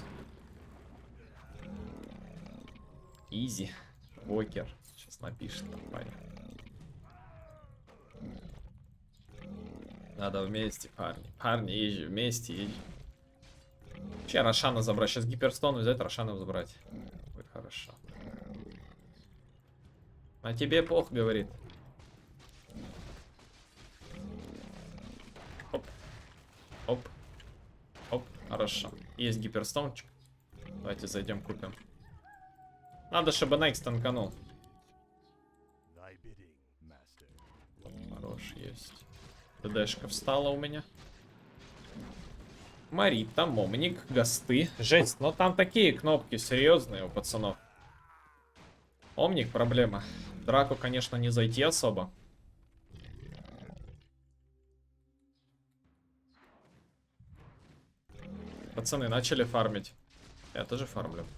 Изи. Вокер. Сейчас напишет там парень. Надо вместе, парни. Парни, езжи, вместе езжи. Вообще, Рошана забрать. Сейчас гиперстон взять, Рошану забрать. Будет хорошо. А тебе пох, говорит. Оп. Оп. Оп. Хорошо. Есть гиперстончик. Давайте зайдем, купим. Надо, чтобы Найкс танканул. Хорош, есть. ДДшка встала у меня. Марита, Момник, Гасты. Жесть, но там такие кнопки серьезные у пацанов. Омник проблема. В драку, конечно, не зайти особо. Пацаны начали фармить. Я тоже фармлю.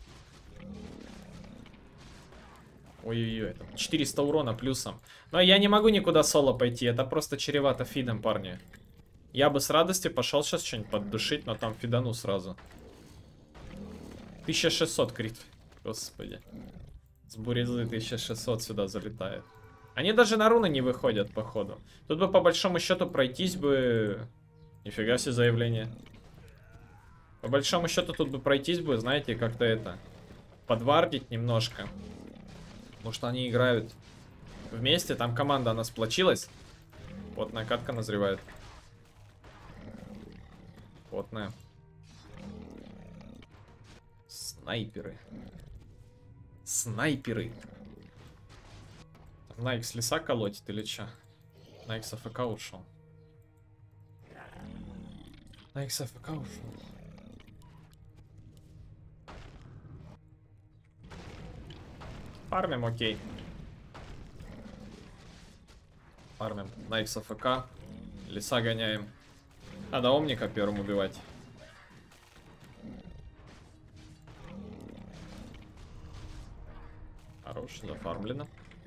Ой-ой-ой, там четыреста урона плюсом. Но я не могу никуда соло пойти, это просто чревато фидом, парни. Я бы с радостью пошел сейчас что-нибудь поддушить, но там фидану сразу. тысяча шестьсот крит. Господи. С бурезы тысяча шестьсот сюда залетает. Они даже на руны не выходят, походу. Тут бы по большому счету пройтись бы... Нифига себе заявление. По большому счету тут бы пройтись бы, знаете, как-то это... Подвардить немножко. Потому что они играют вместе, там команда, она сплочилась. Потная катка назревает. Потная. Снайперы. Снайперы. Найкс леса колотит или чё? Найкс АФК ушел. Найкс АФК ушел. Фармим, окей. Фармим. Найкс АФК. Леса гоняем. Надо Омника первым убивать. Хорош, зафармлено.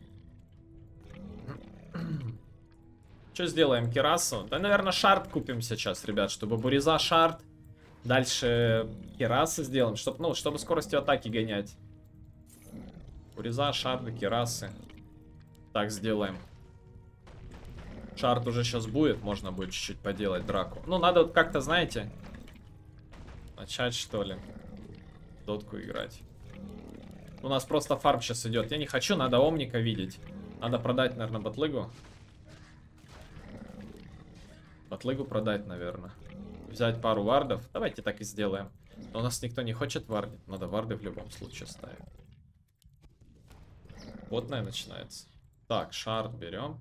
Что сделаем? Кирасу? Да, наверное, шард купим сейчас, ребят, чтобы Буриза шард. Дальше Кирасы сделаем, чтобы, ну, чтобы скоростью атаки гонять. Буриза, шарды, Кирасы. Так сделаем. Шард уже сейчас будет, можно будет чуть-чуть поделать драку. Ну, надо вот как-то, знаете, начать, что ли, дотку играть. У нас просто фарм сейчас идет. Я не хочу, надо омника видеть. Надо продать, наверное, батлыгу. Батлыгу продать, наверное. Взять пару вардов. Давайте так и сделаем. Но у нас никто не хочет вардить. Надо варды в любом случае ставить. Вот, наверное, начинается. Так, шард берем.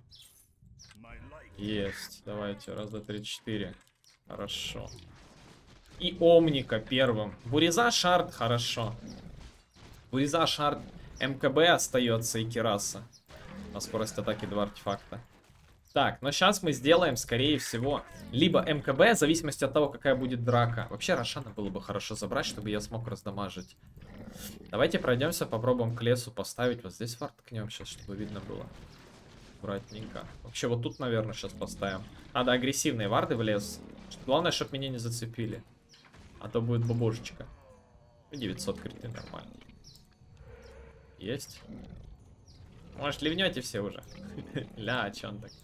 Есть. Давайте. Раз, два, три, четыре. Хорошо. И омника первым. Буриза, шард. Хорошо. Буриза, шард. МКБ остается и Кираса. На скорость атаки два артефакта. Так, но сейчас мы сделаем, скорее всего, либо МКБ, в зависимости от того, какая будет драка. Вообще, Рошана было бы хорошо забрать, чтобы я смог раздамажить. Давайте пройдемся, попробуем к лесу поставить. Вот здесь вард ткнем сейчас, чтобы видно было. Аккуратненько. Вообще, вот тут, наверное, сейчас поставим. Надо агрессивные варды в лес. Главное, чтобы меня не зацепили. А то будет бабушечка. девятьсот криты, нормально. Есть. Может, ливнете все уже? Ля, а че он так?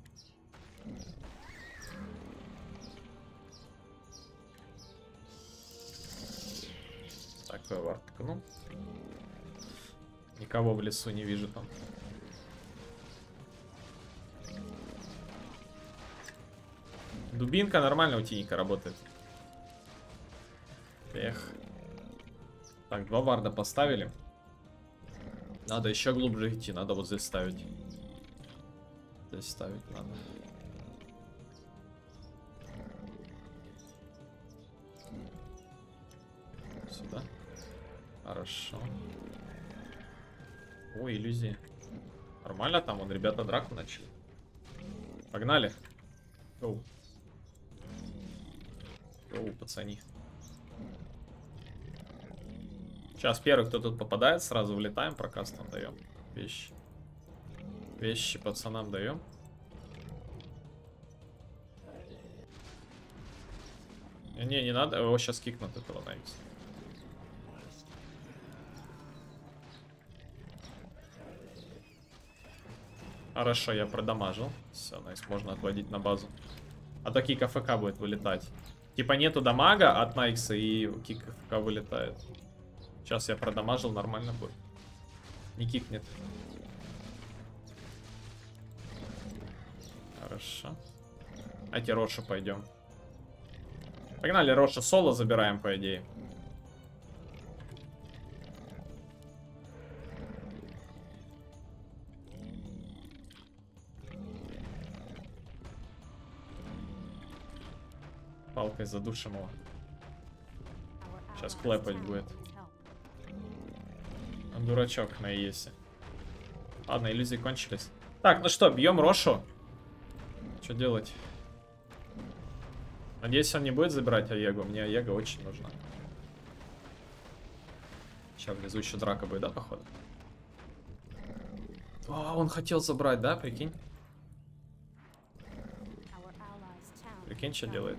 Такой вард ткну. Никого в лесу не вижу там. Дубинка нормально у Тиника работает. Эх. Так, два варда поставили. Надо еще глубже идти. Надо вот здесь ставить. Здесь ставить надо. Сюда. Хорошо. Ой, иллюзии. Нормально там, вон ребята драку начали. Погнали. Гоу. Гоу, пацани. Сейчас первый, кто тут попадает, сразу влетаем, прокаст нам даем. Вещи. Вещи пацанам даем. Не, не надо, его сейчас кикнут, этого Найкс. Хорошо, я продамажил. Все, Найкс, можно отводить на базу. А то кик АФК будет вылетать. Типа нету дамага от Найкса и кик АФК вылетает. Сейчас я продамажил, нормально будет. Не кикнет. Хорошо. Давайте Роша пойдем. Погнали, Роша соло забираем, по идее. Палкой задушим его. Сейчас клепать будет. Он дурачок на ЕСе. Ладно, иллюзии кончились. Так, ну что, бьем Рошу. Что делать? Надеюсь, он не будет забирать Аегу. Мне Аега очень нужна. Сейчас внизу еще драка будет, да, походу? О, он хотел забрать, да, прикинь? Прикинь, что делает?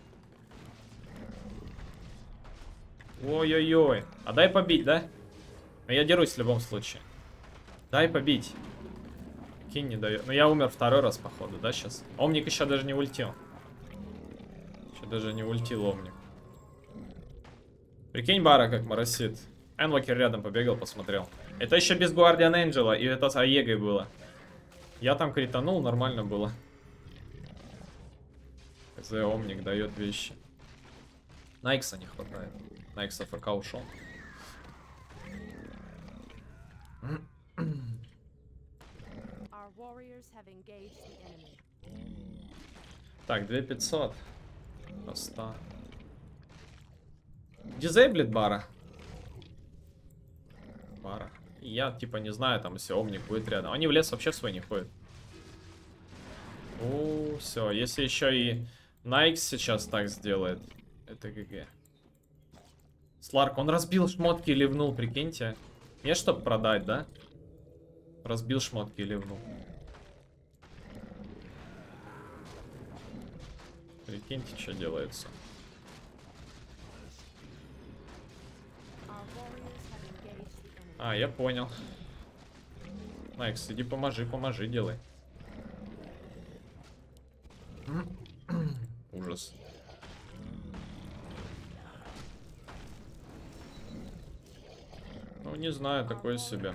Ой-ой-ой. А дай побить, да? Я дерусь в любом случае. Дай побить. Кинь не дает. Но я умер второй раз, походу, да, сейчас? Омник еще даже не ультил. Еще даже не ультил Омник. Прикинь, Бара как моросит. Энвокер рядом побегал, посмотрел. Это еще без Гуардиан Энджела, и это с Аегой было. Я там кританул, нормально было. КЗ Омник дает вещи. Найкса не хватает. Найкс АФК ушел. Так, две тысячи пятьсот. По сто. Дизейблит Бара. Бара. Я типа не знаю, там если Омник будет рядом. Они в лес вообще свой не ходят. О, все. Если еще и Найкс сейчас так сделает. Это ГГ. Сларк, он разбил шмотки и ливнул, прикиньте. Мне чтоб продать, да? Разбил шмотки и ливнул. Прикиньте, что делается. А, я понял. Найкс, иди поможи, поможи, делай. Ужас. Ну, не знаю, такое себе.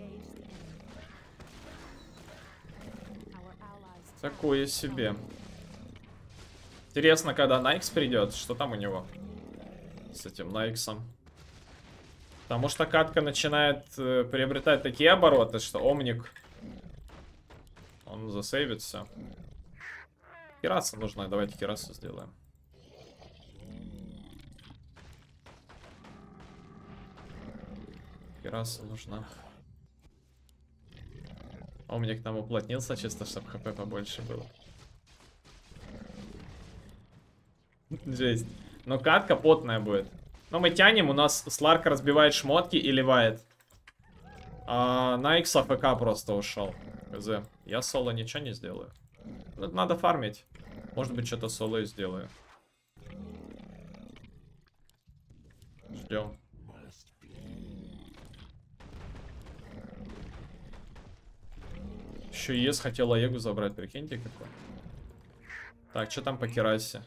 Такое себе. Интересно, когда Найкс придет, что там у него с этим Найксом. Потому что катка начинает э, приобретать такие обороты, что Омник, он засейвится. Кираса нужна, давайте Кирасу сделаем. Кираса нужна. Омник там уплотнился чисто, чтобы хп побольше было. Жесть. Но катка потная будет. Но мы тянем, у нас Сларк разбивает шмотки и ливает. А Найкс АФК просто ушел. КЗ. Я соло ничего не сделаю. Надо фармить. Может быть, что-то соло и сделаю. Ждем. Еще ЕС хотел Аегу забрать, прикиньте какой. Так, что там по Кирасе?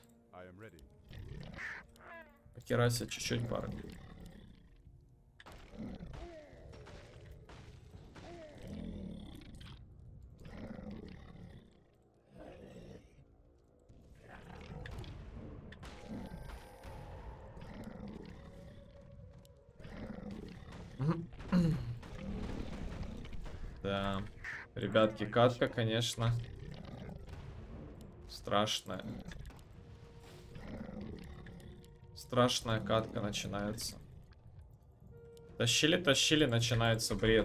По Кирасе чуть-чуть, парни. Да, ребятки, катка, конечно, страшная. Страшная катка начинается. Тащили, тащили, начинается бред.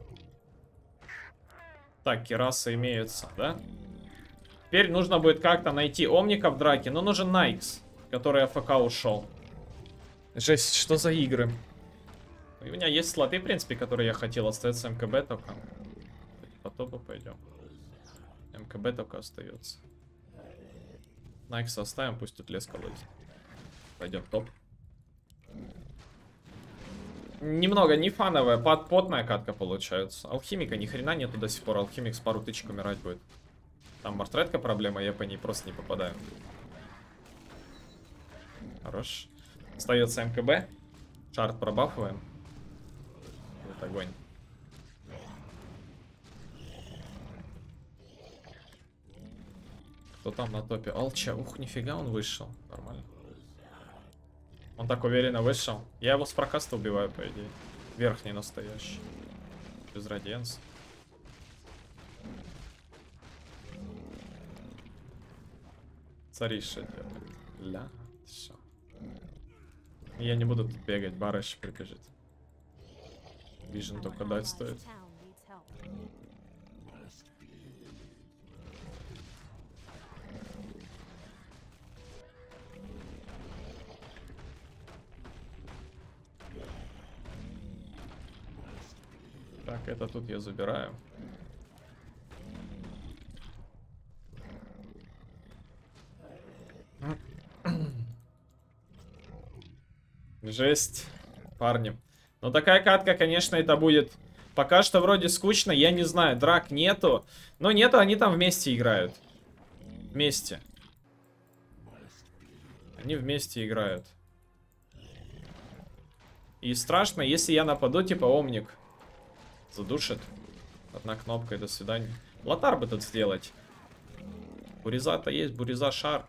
Так, Кираса имеется, да? Теперь нужно будет как-то найти Омника в драке. Но нужен Найкс, который АФК ушел. Жесть, что за игры? И у меня есть слоты, в принципе, которые я хотел. Остается МКБ только. По топу пойдем. МКБ только остается. Найкса оставим, пусть тут леска лазит. Пойдем топ. Немного не фановая, потная катка получается. Алхимика ни хрена нету до сих пор. Алхимик с пару тычек умирать будет. Там мартретка проблема, я по ней просто не попадаю. Хорош. Остается МКБ. Шарт пробафываем. Вот огонь. Кто там на топе? Алча. Ух, нифига он вышел. Нормально. Он так уверенно вышел. Я его с прокаста убиваю, по идее. Верхний настоящий. Без радиенса. Цариша делает. Ля. Все. Я не буду тут бегать, барыш прибежит. Вижен только дать стоит. Так, это тут я забираю. Жесть, парни. Но такая катка, конечно, это будет... Пока что вроде скучно, я не знаю, драк нету. Но нету, они там вместе играют. Вместе. Они вместе играют. И страшно, если я нападу, типа Омник задушит. Одна кнопка, до свидания. Лотар бы тут сделать. Буриза-то есть, Буриза шарт.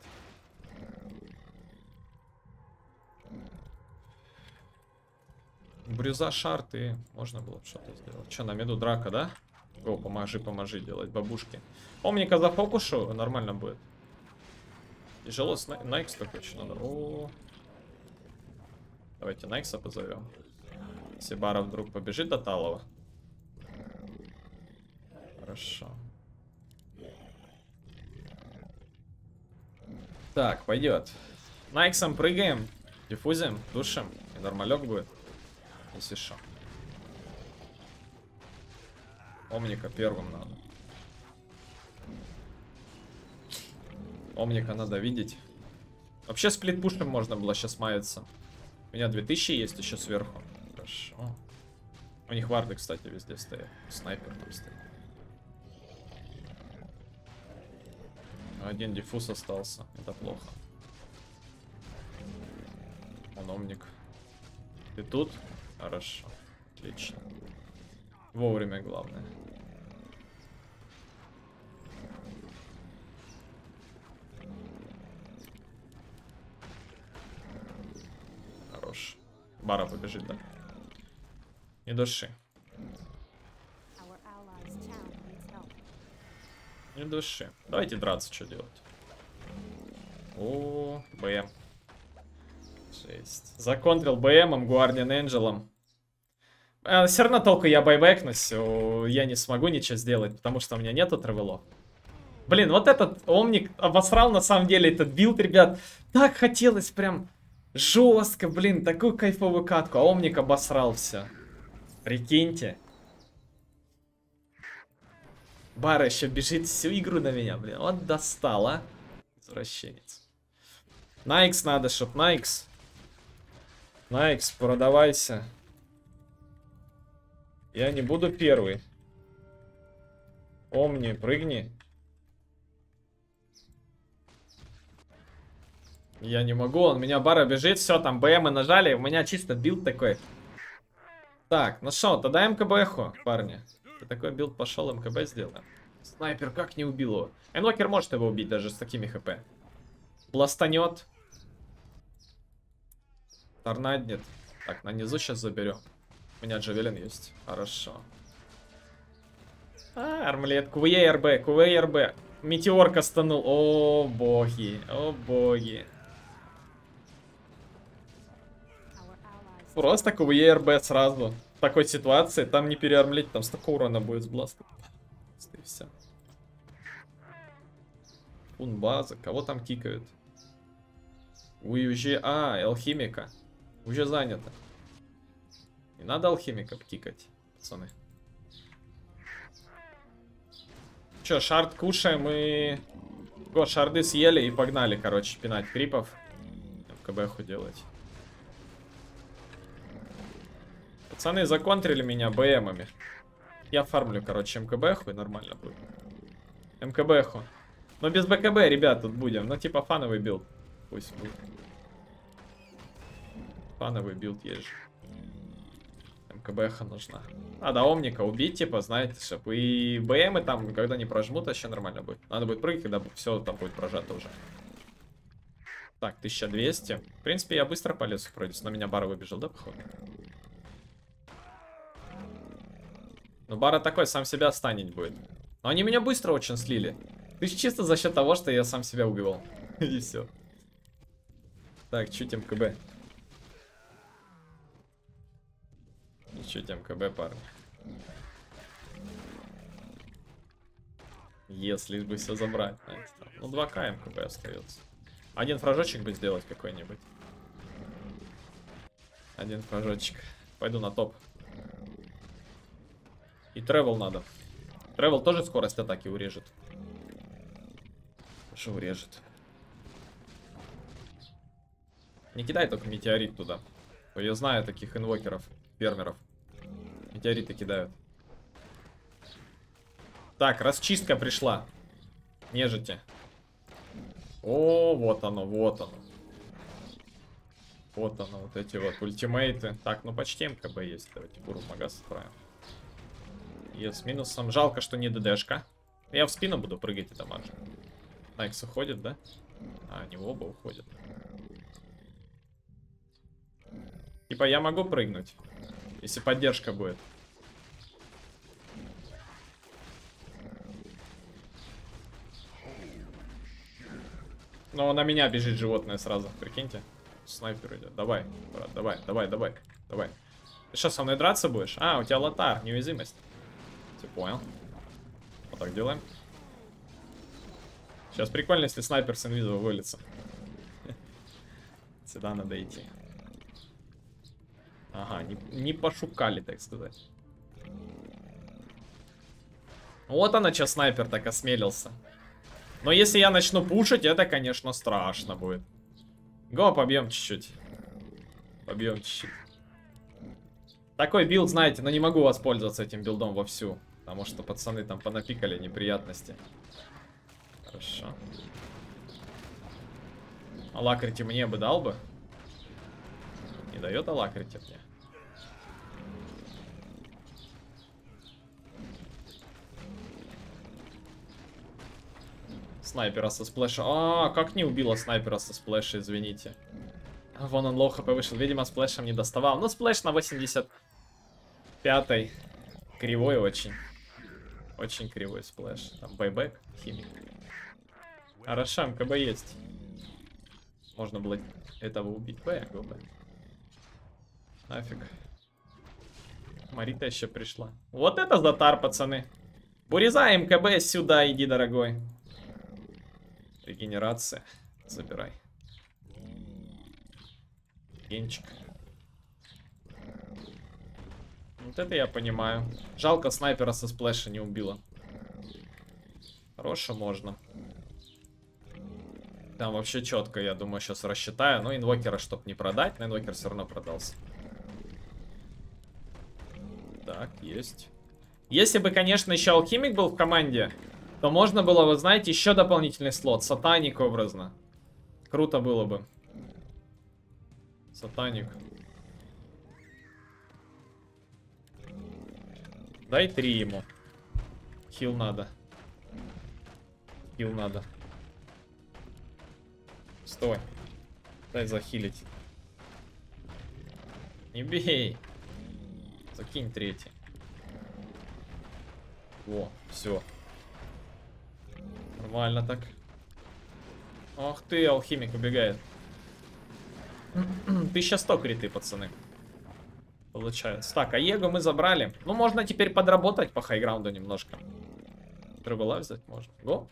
Буриза шарт, и можно было бы что-то сделать. Че, на меду драка, да? О, поможи, поможи делать бабушки. Омника за фокушу, нормально будет. Тяжело с Найкс такой, что надо. О -о -о. Давайте Найкса позовем. Если Бара вдруг побежит до Талова. Хорошо. Так, пойдет. Найксом прыгаем, диффузим, душим. И нормалек будет. Если что. Омника первым надо. Омника надо видеть. Вообще сплитпушем можно было сейчас маяться. У меня две тысячи есть еще сверху. Хорошо. У них варды, кстати, везде стоят. Снайпер там стоит. Один диффуз остался. Это плохо. Он омник. Ты тут? Хорошо. Отлично. Вовремя главное. Хорош. Бара побежит, да? Не души. Не души. Давайте драться, что делать. О, БМ. Жесть. Законтрил БМом, Guardian Angel'ом. А, все равно толку я байбэкнусь. Я не смогу ничего сделать, потому что у меня нету тревелов. Блин, вот этот Омник обосрал на самом деле этот билд, ребят. Так хотелось прям жестко, блин, такую кайфовую катку. А Омник обосрал все. Прикиньте. Бара еще бежит всю игру на меня, блин. Вот достала. Извращенец. На Икс надо, чтоб на Икс. На Икс, продавайся. Я не буду первый. Омни, прыгни. Я не могу, он меня бара бежит. Все, там БМы нажали. У меня чисто билд такой. Так, ну что, тогда МКБху, парни. Такой билд пошел, МКБ сделаем. Снайпер как не убил его? Энлокер может его убить даже с такими хп. Бластанет. Торнаднет. Так, на низу сейчас заберем. У меня Джавелин есть. Хорошо. А, армлет. КВЕ-РБ, КВЕ-РБ. Метеор кастанул. О, боги. О, боги. Просто КВЕ-РБ сразу. В такой ситуации там не переармлеть, там столько урона будет с бласта. И все. Фунбаза. Кого там кикают? Ой, уже... А, алхимика. Уже занято. Не надо алхимика кикать, пацаны. Че, шард кушаем и... Го, шарды съели и погнали, короче, пинать крипов. МКБху делать. Пацаны законтрили меня БМами. Я фармлю, короче, МКБху и нормально будет. МКБху. Но без БКБ, ребят, тут будем. Ну, типа фановый билд. Пусть будет. Фановый билд есть же. МКБха нужна. Надо Омника убить, типа, знаете, чтобы и БМы там, когда не прожмут, вообще нормально будет. Надо будет прыгать, когда все там будет прожато уже. Так, тысяча двести. В принципе, я быстро по лесу пройдусь, но меня Бара выбежал, да, походу? Ну, Бара такой, сам себя станет будет. Но они меня быстро очень слили. Ты ж чисто за счет того, что я сам себя убивал. И все. Так, чуть МКБ. И чуть МКБ, парни. Если бы все забрать. Знаете, там. Ну, два ка МКБ остается. Один фражочек бы сделать какой-нибудь. Один фражочек. Пойду на топ. И тревел надо. Тревел тоже скорость атаки урежет. Что урежет? Не кидай только метеорит туда. Я знаю таких инвокеров, фермеров. Метеориты кидают. Так, расчистка пришла. Нежити. О, вот оно, вот оно. Вот оно, вот эти вот ультимейты. Так, ну почти МКБ есть. Давайте буру магаз отправим. И с минусом. Жалко, что не ДДшка. Я в спину буду прыгать и дамажить. Найкс уходит, да? А, они оба уходят. Типа я могу прыгнуть, если поддержка будет. Но на меня бежит животное сразу, прикиньте. Снайпер идет. Давай, брат, давай, давай, давай, давай. Ты что, со мной драться будешь? А, у тебя лотар, неуязвимость. Ты понял. Вот так делаем. Сейчас прикольно, если снайпер с инвиза вылется. Сюда надо идти. Ага, не, не пошукали, так сказать. Вот она, че снайпер так осмелился. Но если я начну пушить, это, конечно, страшно будет. Го, побьем чуть-чуть. Побьем чуть-чуть. Такой билд, знаете, но не могу воспользоваться этим билдом вовсю. Потому что пацаны там понапикали неприятности. Хорошо. Алакрити мне бы дал бы. Не дает алакрити мне. Снайпера со сплэша. А, как не убила снайпера со сплэша, извините. Вон он лоу хп вышел. Видимо, сплэшем не доставал. Ну, сплэш на восемьдесят пятой. Кривой очень. Очень кривой сплэш. Там байбэк, химик. Хорошо, МКБ есть. Можно было этого убить. Б, го, Б. Нафиг. Марита еще пришла. Вот это затар, пацаны. Буреза, МКБ, сюда иди, дорогой. Регенерация. Забирай. Генчик. Вот это я понимаю. Жалко, снайпера со сплэша не убила. Хорошо, можно. Там вообще четко, я думаю, сейчас рассчитаю. Но инвокера, чтоб не продать, но инвокер все равно продался. Так, есть. Если бы, конечно, еще алхимик был в команде, то можно было, вы знаете, еще дополнительный слот. Сатаник образно. Круто было бы. Сатаник. Дай три ему. Хил надо. Хил надо. Стой. Дай захилить. Не бей. Закинь третий. Во, все. Нормально так. Ах ты, алхимик убегает. тысяча сто криты, пацаны. Получается. Так, а Его мы забрали. Ну, можно теперь подработать по хайграунду немножко. Тревела взять можно. Го.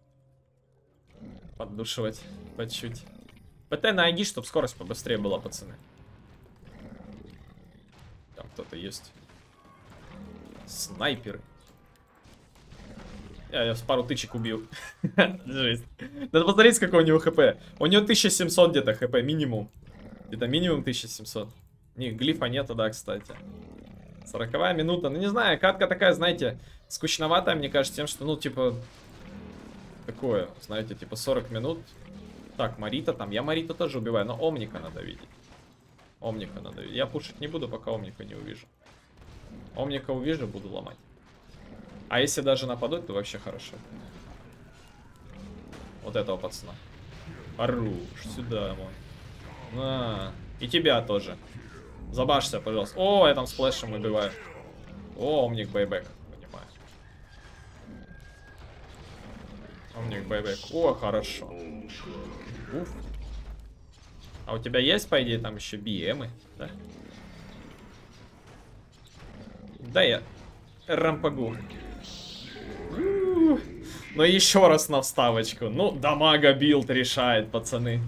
Поддушивать по чуть. ПТ на Аги, чтобы скорость побыстрее была, пацаны. Там кто-то есть. Снайперы. Я, я с пару тычек убил. Жесть. Надо посмотреть, сколько у него хп. У него тысяча семьсот где-то хп минимум. Где-то минимум тысяча семьсот. Не, глифа нету, да, кстати. сороковая минута. Ну, не знаю, катка такая, знаете, скучноватая, мне кажется, тем, что, ну, типа... Такое, знаете, типа сорок минут. Так, Марита там. Я Мариту тоже убиваю, но Омника надо видеть. Омника надо видеть. Я пушить не буду, пока Омника не увижу. Омника увижу, буду ломать. А если даже нападут, то вообще хорошо. Вот этого пацана. Хорош, сюда, мой. На. И тебя тоже. Забашься, пожалуйста. О, я там сплэшем убиваю. О, Омник байбэк. Понимаю. Омник байбэк. О, хорошо. Уф. А у тебя есть, по идее, там еще би эмы, да? Да я рампагу. Но еще раз на вставочку. Ну, дамага билд решает, пацаны.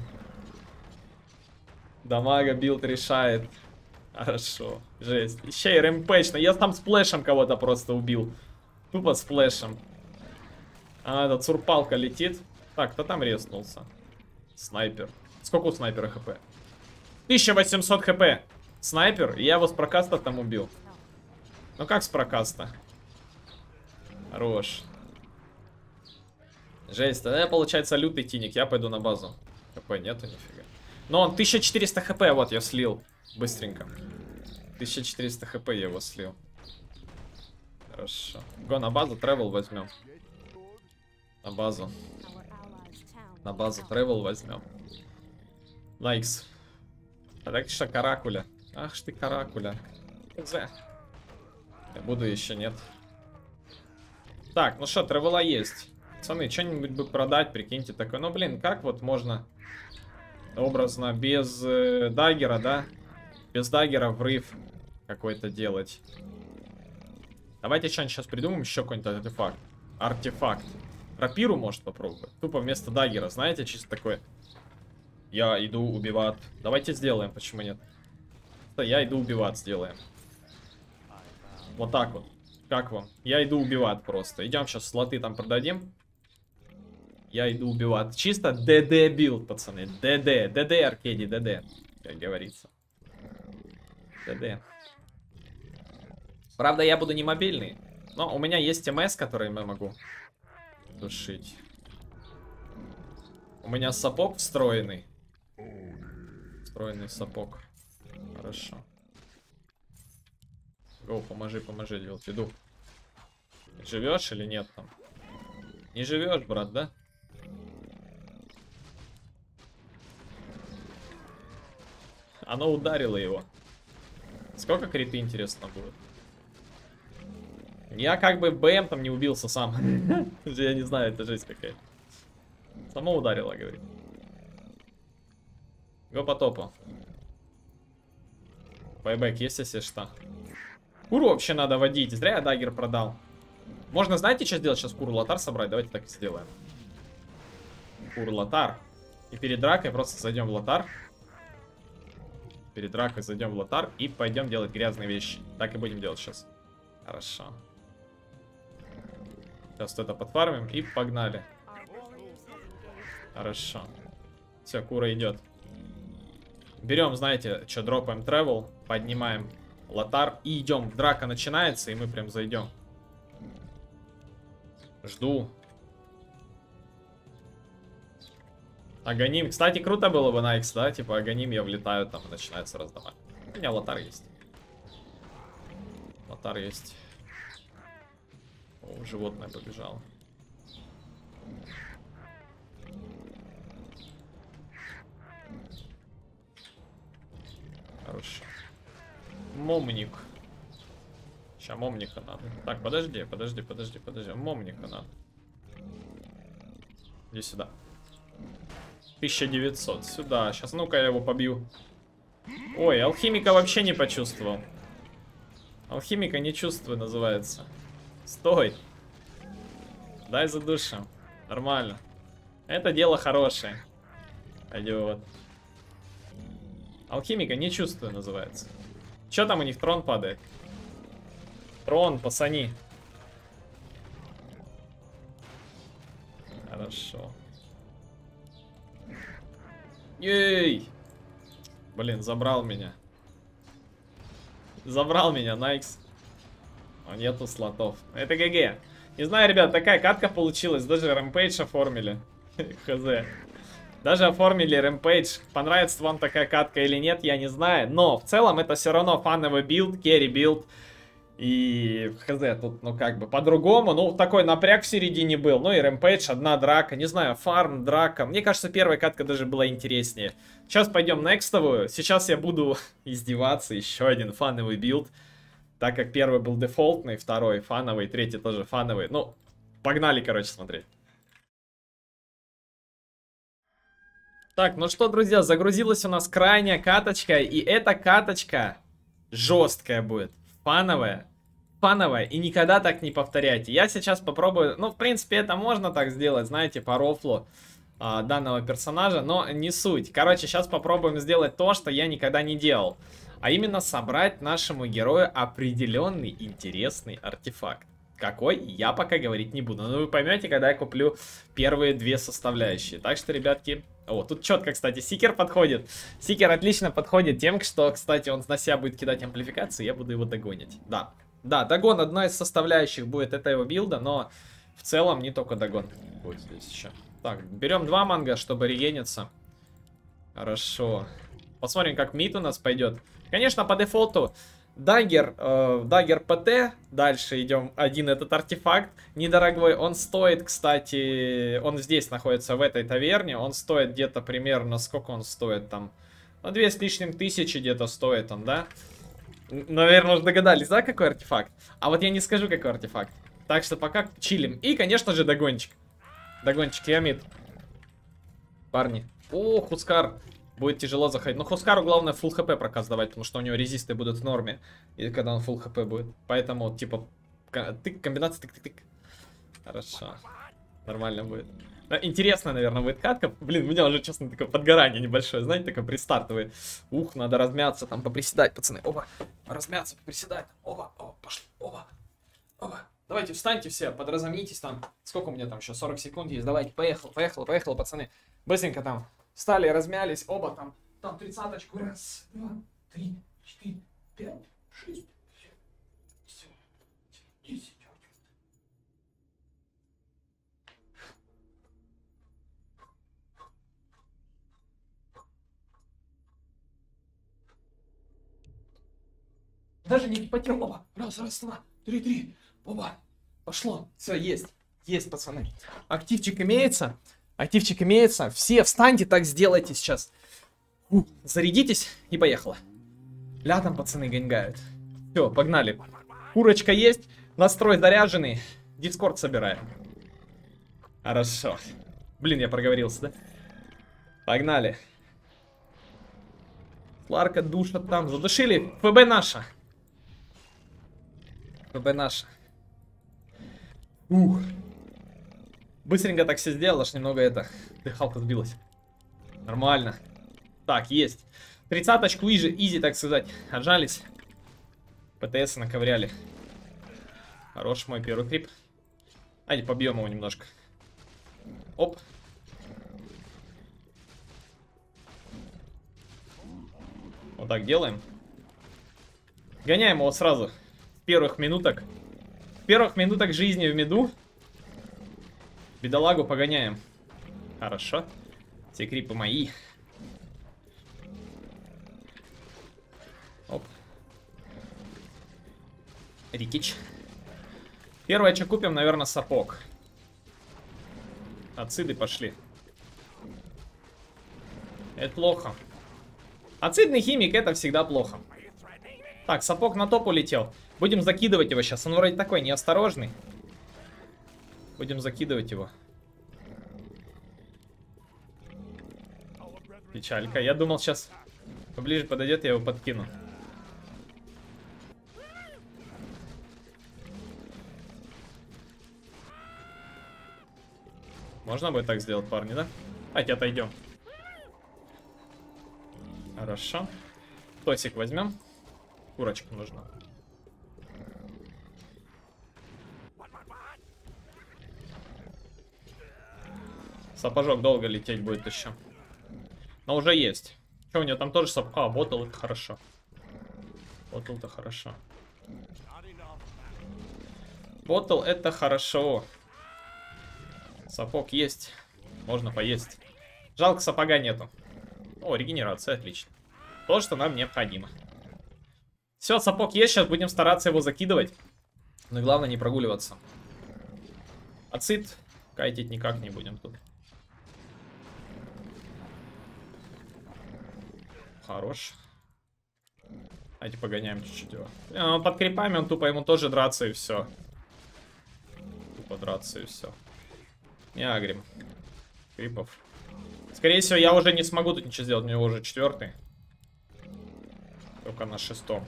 Дамага билд решает. Хорошо. Жесть. Еще и рэмпэч. Я там сплэшем кого-то просто убил. Тупо сплэшем. А, этот сурпалка летит. Так, кто там резнулся? Снайпер. Сколько у снайпера хп? тысяча восемьсот хп. Снайпер. И я его с прокаста там убил. Ну как с прокаста? Хорош. Жесть. Тогда получается лютый тиник. Я пойду на базу. ХП нету нифига. Но он тысяча четыреста хп. Вот я слил. Быстренько. тысяча четыреста хп я его слил. Хорошо. Го на базу. Тревел возьмем. На базу. На базу тревел возьмем. Лайкс. Так что каракуля. Ах ж ты каракуля. Я буду еще нет. Так, ну что, тревела есть. Пацаны, что-нибудь бы продать, прикиньте такое. Ну, блин, как вот можно образно без э, даггера, да? Без даггера врыв какой-то делать. Давайте что-нибудь сейчас придумаем, еще какой-нибудь артефакт. Артефакт. Рапиру может попробовать. Тупо вместо даггера, знаете, чисто такое. Я иду убивать. Давайте сделаем, почему нет? Я иду убивать, сделаем. Вот так вот. Как вам? Я иду убивать просто. Идем сейчас слоты там продадим. Я иду убивать. Чисто ДД билд, пацаны. ДД. ДД, Аркадий, ДД. Как говорится. ДД. Правда, я буду не мобильный. Но у меня есть МС, который я могу душить. У меня сапог встроенный. Встроенный сапог. Хорошо. Гоу, поможи, поможи, иду. Живешь или нет там? Не живешь, брат, да? Оно ударило его. Сколько криты, интересно, будет? Я как бы БМ там не убился сам. Я не знаю, это жесть какая-то. Само ударило, говорит. Го по топу. Байбэк есть, если что. Куру вообще надо водить. Зря я дагер продал. Можно, знаете, что сделать? Сейчас куру лотар собрать. Давайте так и сделаем. Куру лотар. И перед дракой просто зайдем в лотар. Перед дракой зайдем в лотар и пойдем делать грязные вещи. Так и будем делать сейчас. Хорошо. Сейчас это подфармим и погнали. Хорошо. Все, кура идет. Берем, знаете, что, дропаем travel, поднимаем лотар и идем. Драка начинается, и мы прям зайдем. Жду. Агоним. Кстати, круто было бы на X, да? Типа, агоним, я влетаю, там начинается раздавать. У меня лотар есть. Лотар есть. О, животное побежало. Хорошо. Момник. Сейчас момника надо. Так, подожди, подожди, подожди, подожди. Момника надо. Иди сюда. тысяча девятьсот. Сюда. Сейчас, ну-ка, я его побью. Ой, алхимика вообще не почувствовал. Алхимика не чувствую, называется. Стой. Дай задушим. Нормально. Это дело хорошее. Пойдет. Алхимика не чувствую, называется. Че там у них? Трон падает. Трон, пацани. Хорошо. Ей! Блин, забрал меня. Забрал меня, Найкс. А нету слотов. Это ГГ. Не знаю, ребят, такая катка получилась. Даже рэмпейдж оформили. Хз. Даже оформили рэмпейдж. Понравится вам такая катка или нет, я не знаю. Но в целом это все равно фановый билд, керри билд. И хз, тут, ну как бы, по-другому. Ну, такой напряг в середине был. Ну и рэмпейдж, одна драка. Не знаю, фарм, драка. Мне кажется, первая катка даже была интереснее. Сейчас пойдем некстовую. Сейчас я буду издеваться. Еще один фановый билд. Так как первый был дефолтный, второй фановый, третий тоже фановый. Ну, погнали, короче, смотреть. Так, ну что, друзья, загрузилась у нас крайняя каточка. И эта каточка жесткая будет. Фановая. Фановая. И никогда так не повторяйте. Я сейчас попробую... Ну, в принципе, это можно так сделать, знаете, по рофлу а, данного персонажа. Но не суть. Короче, сейчас попробуем сделать то, что я никогда не делал. А именно собрать нашему герою определенный интересный артефакт. Какой, я пока говорить не буду. Но вы поймете, когда я куплю первые две составляющие. Так что, ребятки... О, тут четко, кстати, Сикер подходит. Сикер отлично подходит тем, что, кстати, он на себя будет кидать амплификацию, я буду его догонить. Да, да, догон одна из составляющих будет этого билда, но в целом не только догон будет здесь еще. Так, берем два манго, чтобы регениться. Хорошо. Посмотрим, как мид у нас пойдет. Конечно, по дефолту дагер, э, дагер ПТ. Дальше идем один этот артефакт недорогой. Он стоит, кстати, он здесь находится, в этой таверне. Он стоит где-то примерно, сколько он стоит там? Ну, две с лишним тысячи где-то стоит он, да? Наверное, уже догадались, да, какой артефакт? А вот я не скажу, какой артефакт. Так что пока чилим. И, конечно же, догончик. Догончик, я мид. Парни. О, Хускар. Будет тяжело заходить. Но Хускару главное фулл хп проказ давать, потому что у него резисты будут в норме. И когда он фулл хп будет. Поэтому, типа, тык, комбинация тык-тык-тык. Хорошо. Нормально будет. Интересно, наверное, будет катка. Блин, у меня уже, честно, такое подгорание небольшое. Знаете, такое пристартовое. Ух, надо размяться, там, поприседать, пацаны. Оба. Размяться, поприседать. Оба, оба, пошли. Оба. Оба. Давайте встаньте все, подразомнитесь там. Сколько у меня там еще? сорок секунд есть. Давайте, поехал, поехал, поехал, пацаны. Быстренько там встали, размялись, оба там. Там тридцаточку. Раз, два, три, четыре, пять, шесть, семь, десять. Даже не потел, оба. Раз, раз, два, три, три. Оба. Пошло. Все, есть. Есть, пацаны. Активчик имеется. Активчик имеется. Все встаньте, так сделайте сейчас. У, зарядитесь и поехало. Ля там пацаны гонгают. Все, погнали. Курочка есть. Настрой заряженный. Дискорд собираем. Хорошо. Блин, я проговорился, да? Погнали. Ларка душат там. Задушили. ФБ наша. ФБ наша. Ух. Быстренько так все сделал, аж немного это. Дыхалка сбилась. Нормально. Так, есть. Тридцаточку изи, изи, так сказать. Отжались. ПТС наковыряли. Хорош мой первый крип. Давайте побьем его немножко. Оп. Вот так делаем. Гоняем его сразу. С первых минуток. С первых минуток жизни в миду. Бедолагу погоняем. Хорошо. Все крипы мои. Оп. Рикич. Первое, что купим, наверное, сапог. Ациды пошли. Это плохо. Ацидный химик, это всегда плохо. Так, сапог на топ улетел. Будем закидывать его сейчас. Он вроде такой неосторожный. Будем закидывать его. Печалька. Я думал, сейчас поближе подойдет, я его подкину. Можно будет так сделать, парни, да? Давайте отойдем. Хорошо. Тосик возьмем. Курочка нужна. Сапожок долго лететь будет еще. Но уже есть. Что, у него там тоже сап... А, ботл, это хорошо. Ботл-то хорошо. Ботл это хорошо. Сапог есть. Можно поесть. Жалко, сапога нету. О, регенерация, отлично. То, что нам необходимо. Все, сапог есть, сейчас будем стараться его закидывать. Но главное не прогуливаться. Ацид кайтить никак не будем тут. Хорош. Давайте погоняем чуть-чуть его. Он под крипами, он тупо ему тоже драться и все. Тупо драться и все. Не агрим. Крипов. Скорее всего, я уже не смогу тут ничего сделать. У него уже четвертый. Только на шестом.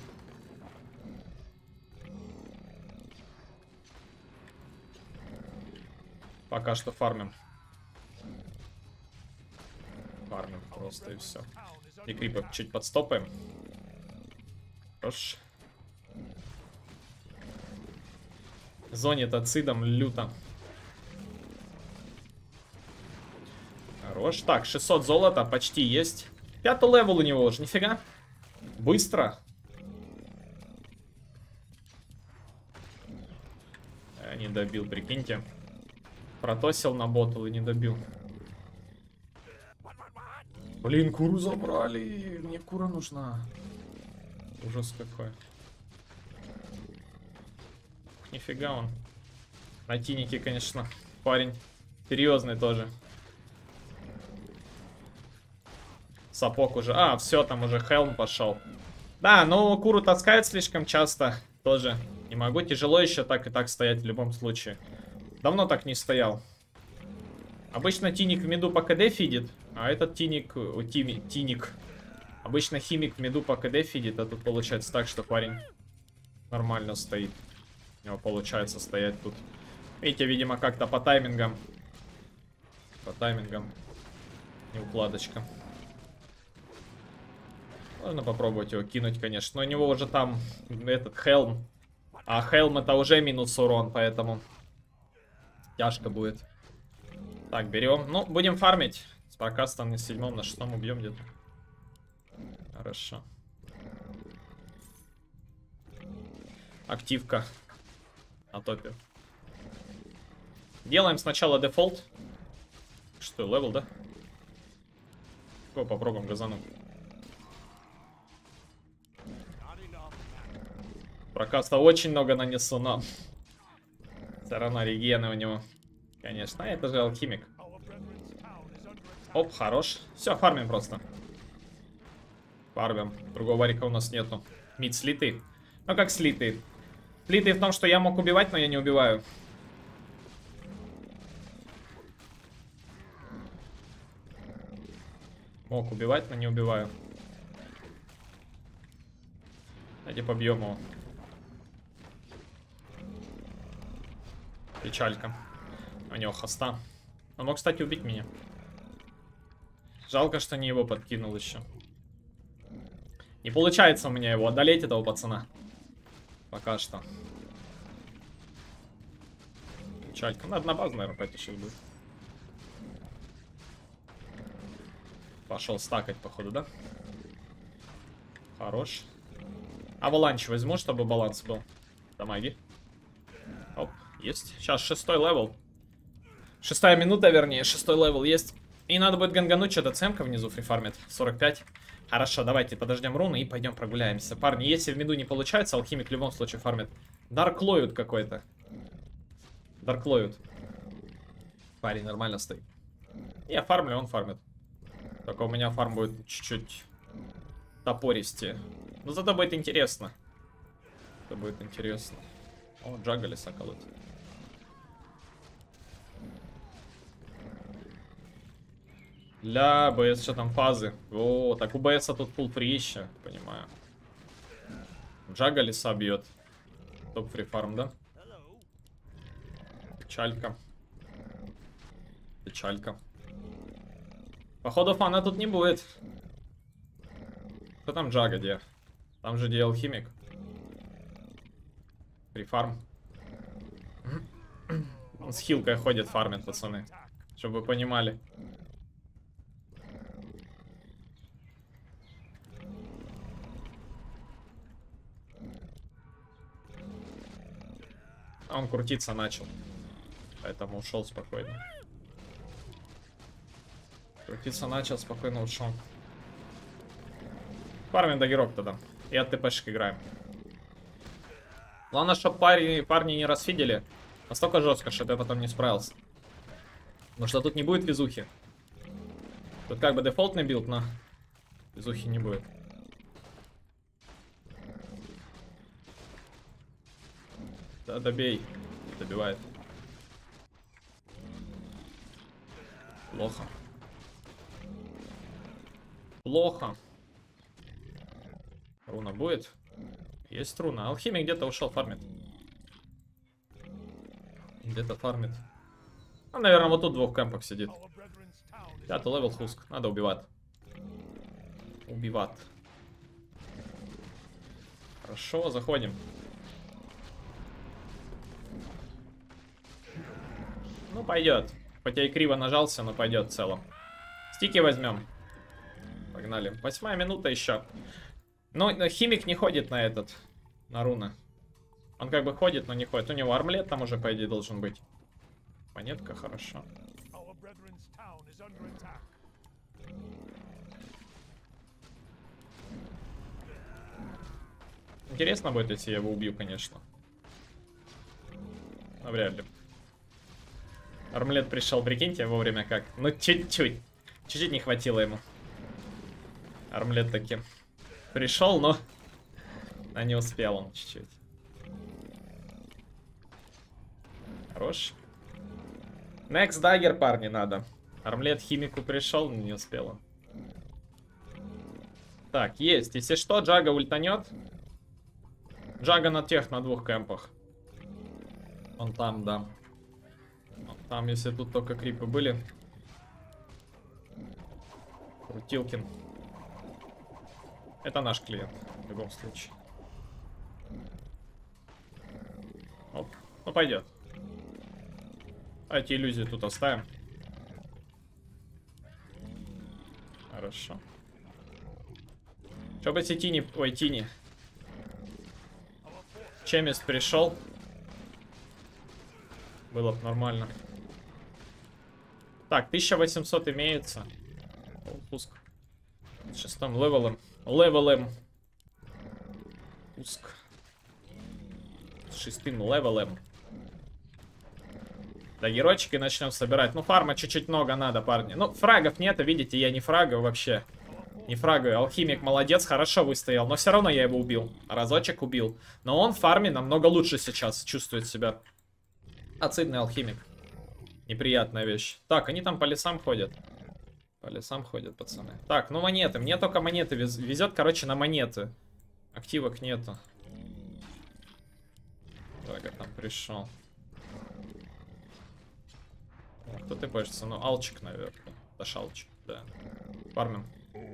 Пока что фармим. Фармим просто и все. И крипов чуть подстопаем. Хорош. Зонит ацидом люто. Хорош. Так, шестьсот золота почти есть. Пятый левел у него уже, нифига. Быстро. Я не добил, прикиньте. Протосил на ботл и не добил. Блин, куру забрали. Мне кура нужна. Ужас какой. Нифига он. На тинике, конечно, парень серьезный тоже. Сапог уже. А, все, там уже хелм пошел. Да, но куру таскают слишком часто. Тоже не могу. Тяжело еще так и так стоять в любом случае. Давно так не стоял. Обычно тиник в миду по КД фидит, а этот тиник... О, тими, тиник. Обычно химик в миду по КД фидит, а тут получается так, что парень нормально стоит. У него получается стоять тут. Видите, видимо, как-то по таймингам. По таймингам. Не укладочка. Можно попробовать его кинуть, конечно. Но у него уже там этот хелм. А Хелм это уже минус урон, поэтому тяжко будет. Так, берем. Ну, будем фармить. С прокастом на седьмом, на шестом убьем где-то. Хорошо. Активка на топе. Делаем сначала дефолт. Что, левел, да? О, попробуем газануть. Прокаста очень много нанесу, но все равно регены у него. Конечно, это же алхимик. Оп, хорош. Все, фармим просто. Фармим. Другого варика у нас нету. Мид слитый. Ну как слитый? Слитый в том, что я мог убивать, но я не убиваю. Мог убивать, но не убиваю. Давайте побьем его. Печалька. У него хоста. Он мог, кстати, убить меня. Жалко, что не его подкинул еще. Не получается у меня его одолеть, этого пацана. Пока что. Печалька. Надо на базу, наверное, пойти сейчас будет. Пошел стакать, походу, да? Хорош. Аваланч возьму, чтобы баланс был. Дамаги. Оп, есть. Сейчас шестой левел. Шестая минута, вернее. Шестой левел есть. И надо будет гангануть, что-то цемка внизу фрифармит. сорок пять. Хорошо, давайте подождем руны и пойдем прогуляемся. Парни, если в миду не получается, алхимик в любом случае фармит. Дарклоют какой-то. Дарклоют. Парень нормально стоит. Я фармлю, он фармит. Только у меня фарм будет чуть-чуть топористее. Но зато будет интересно. Это будет интересно. О, Джагали соколот. Ля, БС, что там фазы? О, так у БС тут пул фри еще, понимаю. Джагалиса бьет. Топ фри фарм, да? Печалька. Печалька. Походу фана тут не будет. Кто там Джага, где? Там же где алхимик. Прифарм. Он с хилкой ходит, фармит, пацаны. Чтобы вы понимали. А он крутиться начал. Поэтому ушел спокойно. Крутиться начал, спокойно ушел. Фармим до герок тогда. И от ТПшек играем. Главное, чтобы парни, парни не расфидели. Настолько жестко, что ты потом не справился. Потому что тут не будет везухи. Тут как бы дефолтный билд, но везухи не будет. Да, добей. Добивает. Плохо. Плохо. Руна будет? Есть руна. Алхимик где-то ушел, фармит. Где-то фармит. Он, наверное, вот тут в двух кемпах сидит. Пятый левел хуск. Надо убивать. Убивать. Хорошо, заходим. Ну, пойдет. Хотя и криво нажался, но пойдет в целом. Стики возьмем. Погнали. Восьмая минута еще. Ну, химик не ходит на этот. На руна. Он как бы ходит, но не ходит. У него армлет там уже, по идее, должен быть. Монетка, хорошо. Интересно будет, если я его убью, конечно. Но вряд ли. Армлет пришел, прикиньте, вовремя как. Ну, чуть-чуть. Чуть-чуть не хватило ему. Армлет таки пришел, но... А не успел он чуть-чуть. Хорош. Next dagger, парни, надо. Армлет химику пришел, но не успел он. Так, есть. Если что, Джага ультанет. Джага на тех, на двух кемпах. Он там, да. Он там, если тут только крипы были. Крутилкин. Это наш клиент, в любом случае. Оп. Ну, пойдет. А эти иллюзии тут оставим. Хорошо. Чтобы эти тини... Ой, тини. Чемист пришел. Было бы нормально. Так, тысяча восемьсот имеется. О, пуск. С шестым левелом. Левелем. Пуск. С шестым левелем. Да, геройчики начнем собирать. Ну, фарма чуть-чуть много надо, парни. Ну, фрагов нет, видите, я не фрагаю вообще. Не фрагаю. Алхимик молодец, хорошо выстоял. Но все равно я его убил. Разочек убил. Но он в фарме намного лучше сейчас чувствует себя. Ацидный алхимик. Неприятная вещь. Так, они там по лесам ходят. По лесам ходят, пацаны. Так, ну монеты. Мне только монеты вез везет, короче, на монеты. Активок нету. Так, я там пришел. Кто ты пользуется? Ну, алчик, наверное. Да, шалчик, да. Фармим.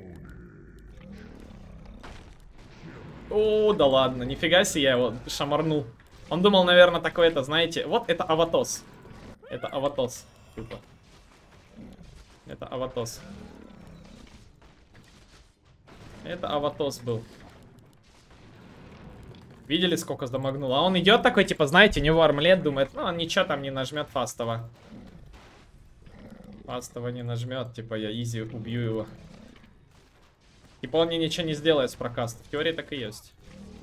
О, да ладно, нифига себе, я его шамарнул. Он думал, наверное, такой это, знаете, вот это аватос. Это аватос. Тупо. Это аватос. Это аватос был. Видели, сколько сдамагнул? А он идет такой, типа, знаете, не вармлет, думает, ну, он ничего там не нажмет фастово. Фастово не нажмет, типа, я изи убью его. Типа, он мне ничего не сделает с прокаста. В теории так и есть.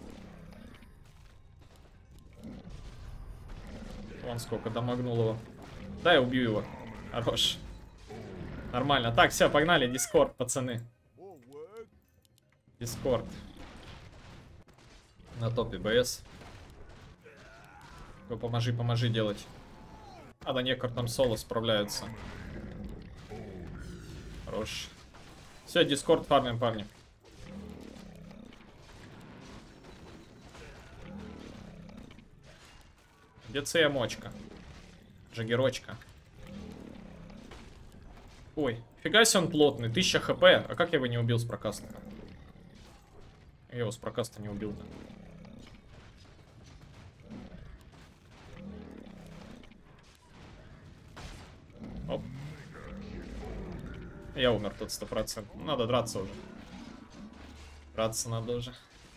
Вон сколько дамагнул его. Да, я убью его. Хорош. Нормально. Так, все, погнали. Дискорд, пацаны. Дискорд. На топе БС. Го, поможи, поможи делать. А да некор там соло справляются. Хорош. Все, дискорд фармим, парни. Где Ция мочка? Джаггерочка. Ой, фига себе он плотный. тысяча хп. А как я его не убил с прокаста? Я его с прокаста не убил. Оп. Я умер тут сто процентов. Надо драться уже. Драться надо уже.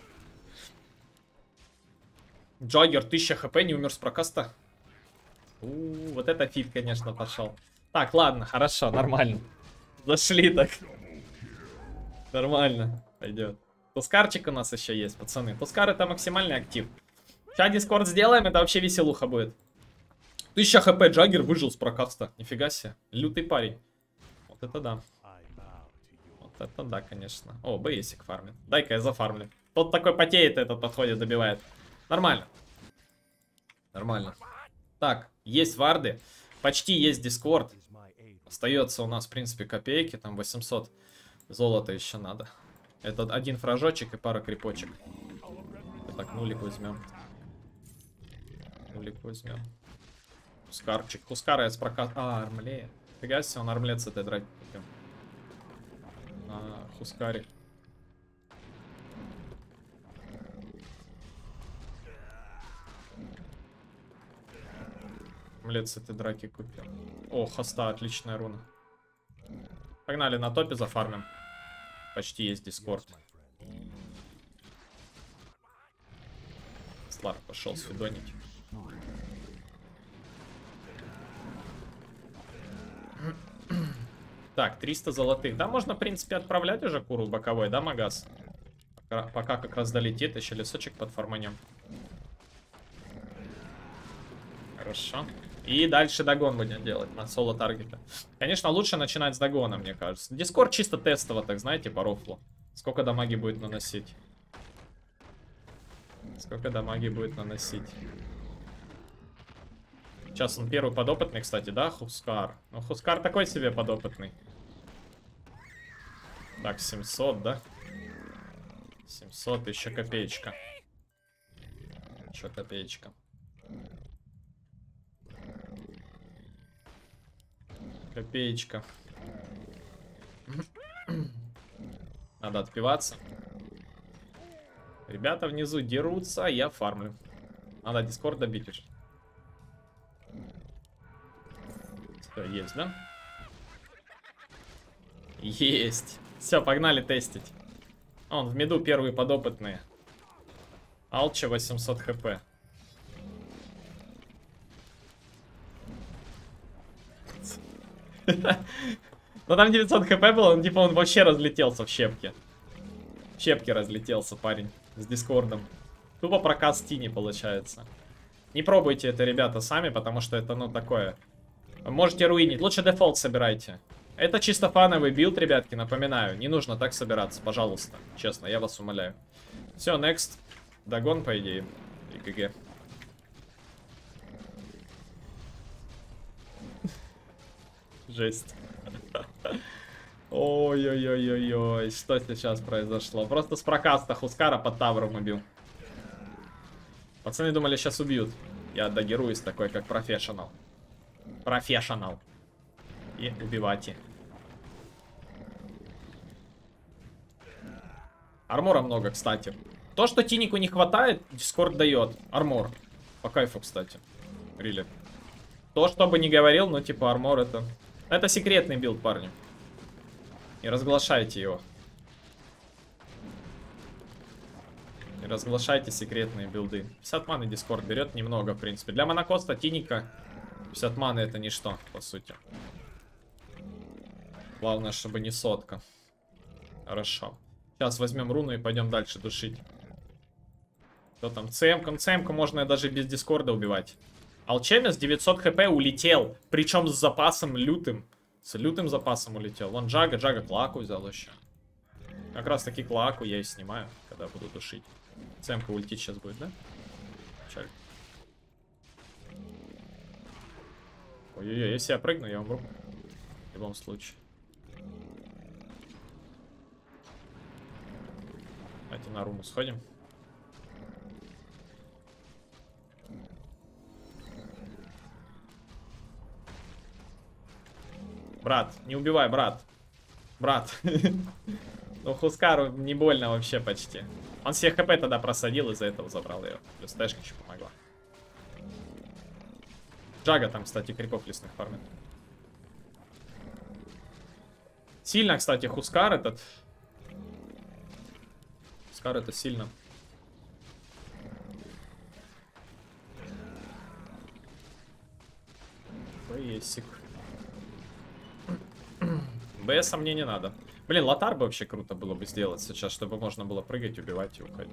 Джаггер, тысяча хп, не умер с прокаста. У -у -у, вот это фит, конечно, пошел. Так, ладно, хорошо, нормально. Зашли так. Нормально, пойдет. Тускарчик у нас еще есть, пацаны. Тускар это максимальный актив. Сейчас дискорд сделаем, это вообще веселуха будет. тысяча хп, Джаггер выжил с прокаста. Нифига себе, лютый парень. Вот это да. Вот это да, конечно. О, бейсик фармит. Дай-ка я зафармлю. Тот такой потеет, этот подходит, добивает. Нормально. Нормально. Так, есть варды. Почти есть дискорд. Остается у нас, в принципе, копейки. Там восемьсот золота еще надо. Это один фражочек и пара крипочек. Так, нулик возьмем. Нулик возьмем. Хускарчик. Хускара я с прокат... А, армле. Фига себе, он армлет с этой драки купил. А, Хускари. Армлет с этой драки купил. О, хоста, отличная руна. Погнали, на топе зафармим. Почти есть дискорд. Слар пошел свидонить. Так, триста золотых. Да, можно, в принципе, отправлять уже куру боковой, да, Магас? Пока, пока как раз долетит, еще лесочек подформанем. Хорошо. И дальше догон будем делать на соло таргета. Конечно, лучше начинать с догона, мне кажется. Дискорд чисто тестово, так знаете, по рофлу. Сколько дамаги будет наносить? Сколько дамаги будет наносить? Сейчас он первый подопытный, кстати, да, Хускар? Ну, Хускар такой себе подопытный. Так, семьсот, да? семьсот, еще копеечка. Еще копеечка. Копеечка. Надо отпиваться. Ребята внизу дерутся, а я фармлю. Надо дискорд добить уже. Все, есть, да? Есть. Все, погнали тестить. Он в миду первые подопытные. Алча восемьсот хп. Ну там девятьсот хп было, ну типа он вообще разлетелся в щепки. В щепки разлетелся парень с дискордом. Тупо проказ Тини получается. Не пробуйте это, ребята, сами, потому что это, ну, такое. Можете руинить. Лучше дефолт собирайте. Это чисто фановый билд, ребятки, напоминаю. Не нужно так собираться, пожалуйста. Честно, я вас умоляю. Все, next. Догон, по идее. И ГГ. Жесть. Ой-ой-ой-ой-ой. Что сейчас произошло? Просто с прокаста Хускара под тавром убил. Пацаны думали, сейчас убьют. Я догеруюсь такой, как профессионал. Профессионал. И убивайте. Армора много, кстати. То, что Тинику не хватает, дискорд дает. Армор. По кайфу, кстати. Рили. То, что бы ни говорил, но типа армор это... Это секретный билд, парни. Не разглашайте его. Не разглашайте секретные билды. пятьдесят маны дискорд берет немного, в принципе. Для монокоста Тиника пятьдесят маны это ничто, по сути. Главное, чтобы не сотка. Хорошо. Сейчас возьмем руну и пойдем дальше душить. Что там? ЦМ-ку, ЦМ-ку можно даже без дискорда убивать. Алчемис девятьсот хп улетел. Причем с запасом лютым. С лютым запасом улетел. Вон Джага, Джага клаку взял еще. Как раз таки клаку я и снимаю, когда буду душить. ЦМ-ка улетит сейчас будет, да? Чаль. Ой-ой-ой, если я прыгну, я умру. В любом случае. Давайте на руну сходим. Брат, не убивай, брат. Брат. Ну, Хускару не больно вообще почти. Он все хп тогда просадил, из-за этого забрал ее. Плюс тэшка еще помогла. Джага там, кстати, крипов лесных фармит. Сильно, кстати, Хускар этот. Хускар это сильно. Бейсик. БСа мне не надо. Блин, лотар бы вообще круто было бы сделать сейчас, чтобы можно было прыгать, убивать и уходить.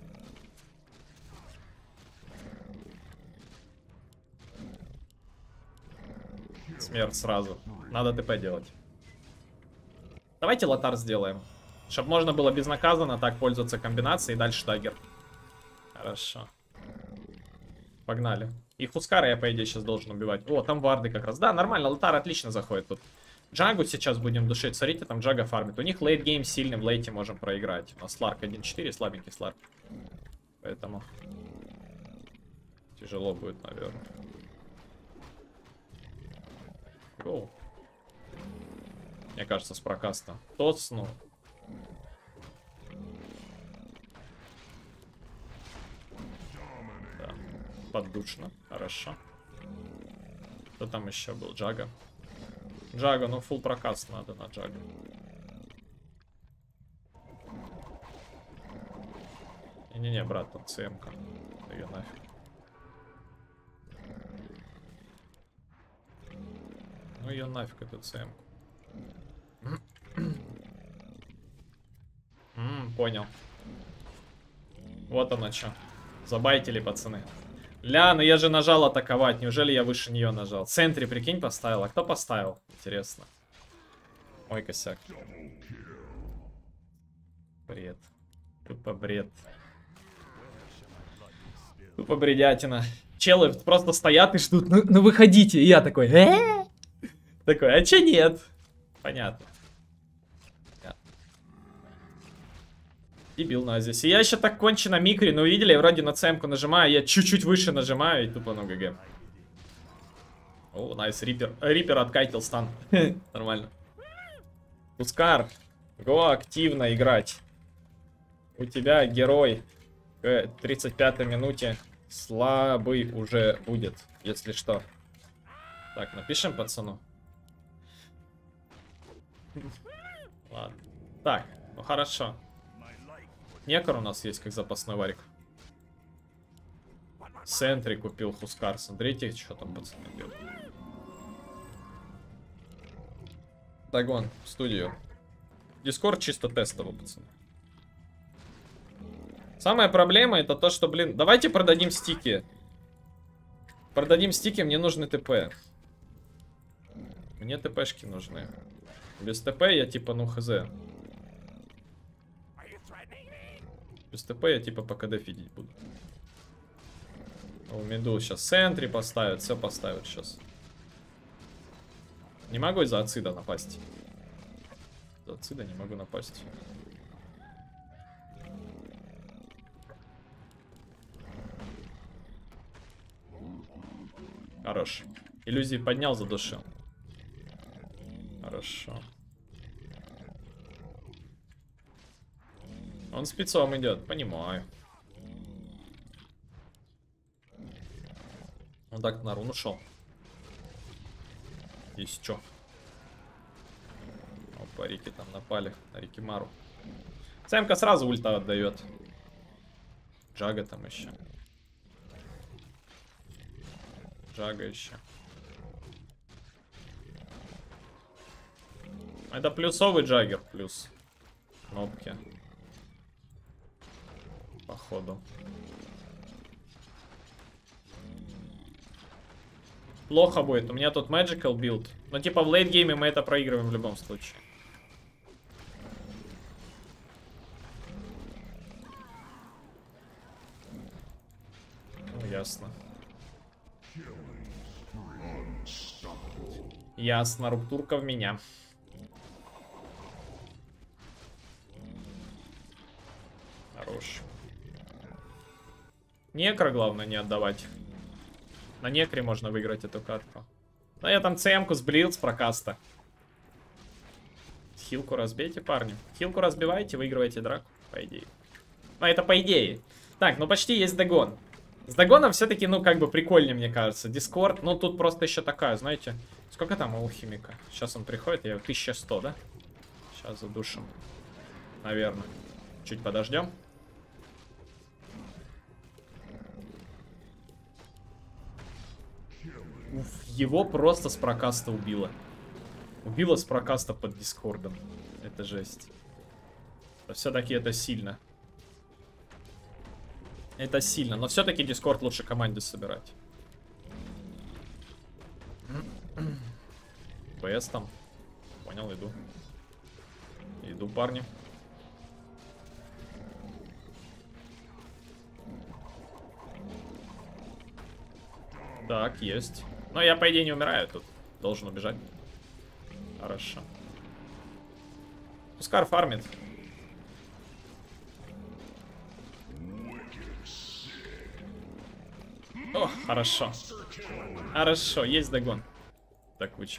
Смерть сразу. Надо ТП делать. Давайте лотар сделаем. Чтобы можно было безнаказанно так пользоваться комбинацией и дальше даггер. Хорошо. Погнали. И Хускара я, по идее, сейчас должен убивать. О, там варды как раз. Да, нормально, лотар отлично заходит тут. Джагу сейчас будем душить. Смотрите, там Джага фармит. У них лейтгейм сильный, в лейте можем проиграть. У нас Сларк один четыре, слабенький Сларк. Поэтому тяжело будет, наверное. Гоу. Мне кажется, с прокаста. Тоц, ну. Да. Поддушно. Хорошо. Кто там еще был? Джага. Джага, ну фулл прокаст надо на Джага. Не-не-не, брат, там ЦМ-ка. Ее нафиг. Ну ее нафиг, эту ЦМ-ку. Ммм, понял. Вот оно что. Забайтили, пацаны. Ля, ну я же нажал атаковать. Неужели я выше нее нажал? В центре, прикинь, поставил. А кто поставил? Интересно. Ой, косяк. Бред. Тупо бред. Тупо бредятина. Челы просто стоят и ждут. Ну, ну выходите. И я такой. Э? Такой, а че нет? Понятно. Дебил на здесь. И я еще так кончено микре, но видели, я вроде на цемку нажимаю, я чуть-чуть выше нажимаю и тупо ну ГГ. О, найс, Риппер. Риппер откатил стан. Нормально. Хускар, го активно играть. У тебя герой к тридцать пятой минуте Слабый уже будет, если что. Так, напишем пацану. Ладно. Так, ну хорошо. Некор у нас есть как запасной варик. Сентри купил Хускар. Смотрите, что там пацаны делают. Дагон, в студию. Дискорд чисто тестово, пацаны. Самая проблема это то, что, блин, давайте продадим стики. Продадим стики, мне нужны ТП. Мне ТПшки нужны. Без ТП я типа, ну хз. Без ТП я типа по КД фидить буду. У Меду сейчас сентри поставят, все поставят сейчас. Не могу из-за ацида напасть. Из-за ацида не могу напасть. Хорош. Иллюзии поднял, задушил. Хорошо. Он спецом идет, понимаю. Он так на рун ушел. Есть что? Опа, Рики там напали. На Рикимару. Сэмка сразу ульта отдает. Джага там еще. Джага еще. Это плюсовый Джаггер, плюс кнопки. Походу. Плохо будет. У меня тут Magical build. Но типа в лейтгейме мы это проигрываем в любом случае. Ну, ясно. Ясно, руптурка в меня. Хорош. Некро, главное, не отдавать. На некре можно выиграть эту катку. Но я там ЦМ-ку сблил с прокаста. Хилку разбейте, парни. Хилку разбивайте, выигрывайте драку, по идее. А это по идее. Так, ну почти есть догон. С догоном все-таки, ну, как бы прикольнее, мне кажется. Дискорд, ну, тут просто еще такая, знаете. Сколько там у алхимика? Сейчас он приходит, я тысяча сто, да? Сейчас задушим. Наверное. Чуть подождем. Уф, его просто с прокаста убило. Убило с прокаста под дискордом. Это жесть. Все-таки это сильно. Это сильно. Но все-таки дискорд лучше команде собирать. ПС там. Понял, иду. Иду, парни. Так, есть. Но я, по идее, не умираю тут. Должен убежать. Хорошо. Пускар фармит. О, хорошо. Хорошо, есть догон. Так, вы че?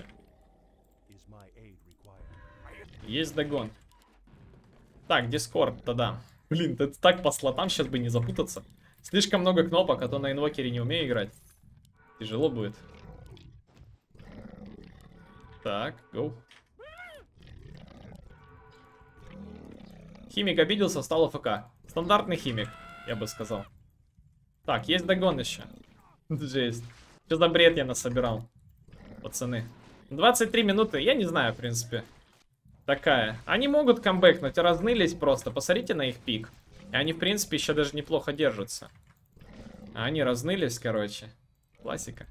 Есть догон. Так, дискорд тогда. Блин, это так по слотам сейчас бы не запутаться. Слишком много кнопок, а то на инвокере не умею играть. Тяжело будет. Так, гоу. Химик обиделся, стал АФК. Стандартный химик, я бы сказал. Так, есть догон еще. Жесть. Что за бред я насобирал, пацаны. двадцать три минуты, я не знаю, в принципе. Такая. Они могут камбэкнуть, разнылись просто. Посмотрите на их пик. И они, в принципе, еще даже неплохо держатся. А они разнылись, короче. Классика.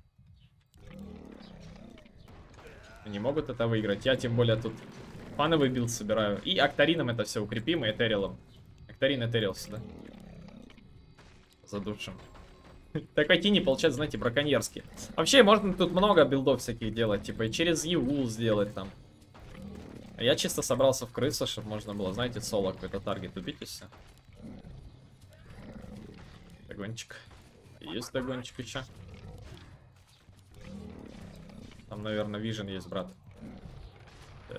Не могут это выиграть. Я тем более тут фановый билд собираю. И Актарином это все укрепим, и Этерилом. Актарин, Этерил сюда. Задушим. Такой тени получается, знаете, браконьерский. Вообще, можно тут много билдов всяких делать. Типа и через Евул сделать там. А я чисто собрался в крысу, чтобы можно было, знаете, соло какой-то таргет убить и все. Догончик. Есть догончик еще. Там, наверное, вижен есть, брат. Да.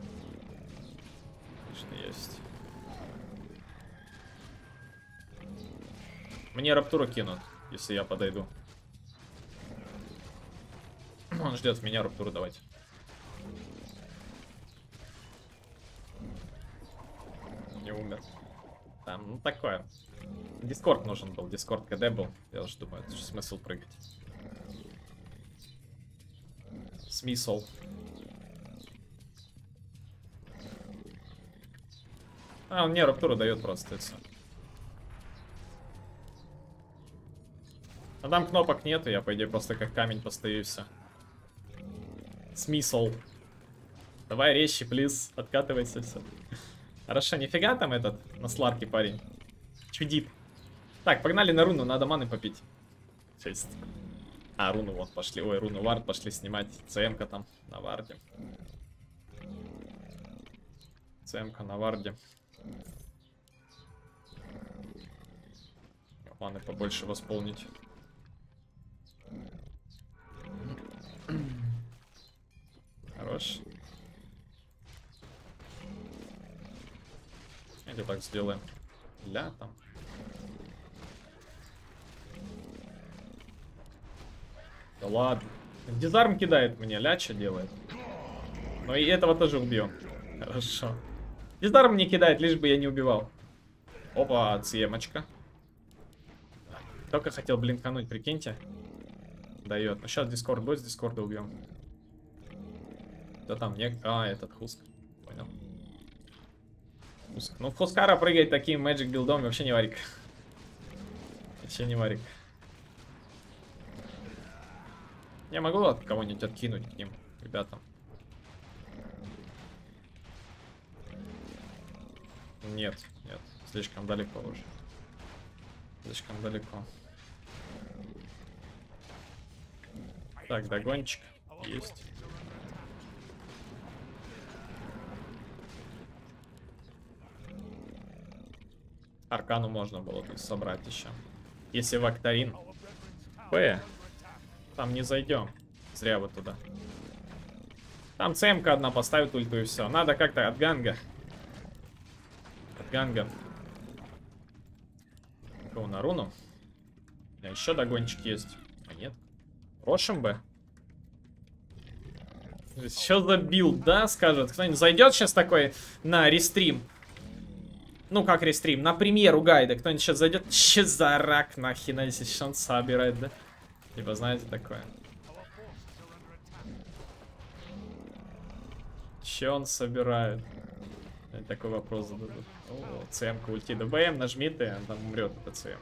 Вижен есть. Мне раптуру кинут. если я подойду. Он ждет меня руптуру давать. Не умер. Там, ну такое. Дискорд нужен был, Дискорд КД был. Я уже думаю, это же смысл прыгать. Смысл. А, он мне руптуру дает просто, это. А там кнопок нету, я, по идее, просто как камень постою и все. Смысл. Давай резче, плиз, откатывайся, все. Хорошо, нифига там этот на сларке парень. Чудит. Так, погнали на руну, надо маны попить. Честь. А, руну вот пошли. Ой, руну вард пошли снимать. ЦМ-ка там на варде. ЦМ-ка на варде. Маны побольше восполнить. Хорош. Или так сделаем. Ля там. Да ладно. Дизарм кидает мне, ля что делает. Но и этого тоже убьем. Хорошо. Дизарм мне кидает, лишь бы я не убивал. Опа, цемочка. Только хотел блинкануть, прикиньте. Дает. Ну сейчас Дискорд будет, с Дискорда убьем. Да там не... А, этот Хуск. Понял. Хуск. Ну, в Хускара прыгать таким Magic билдом вообще не варик. Вообще не варик. Я могу от кого-нибудь откинуть к ним, ребятам? Нет, нет. Слишком далеко уже. Слишком далеко. Так, догончик. Есть. Аркану можно было тут собрать еще. Если в Актарин. П. Там не зайдем. Зря вот туда. Там ЦМ-ка одна поставит ульту и все. Надо как-то от ганга. От ганга. Кого на руну? У меня еще догончик есть. А нет. Рошим бы. Что за билд, да, скажет? Кто-нибудь зайдет сейчас такой на рестрим? Ну, как рестрим? На премьеру гайда. Кто-нибудь сейчас зайдет? Че за рак нахер, если что он собирает, да? Либо знаете такое. Че он собирает? Такой вопрос зададут. О, ЦМ-ка ульти ДБМ, нажми ты, он там умрет, это ЦМ.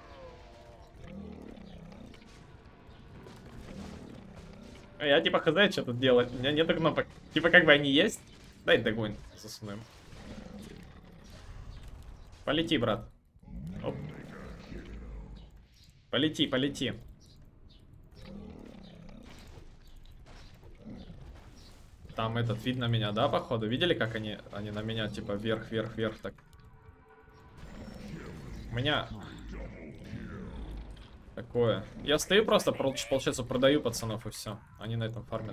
Я типа хз, что тут делать? У меня нету кнопок. Типа как бы они есть. Дай догонь засунем. Полети, брат. Оп. Полети, полети. Там этот, видно меня, да, походу? Видели, как они, они на меня, типа, вверх, вверх, вверх, так? У меня... Такое. Я стою просто, получается, продаю пацанов и все. Они на этом фармят.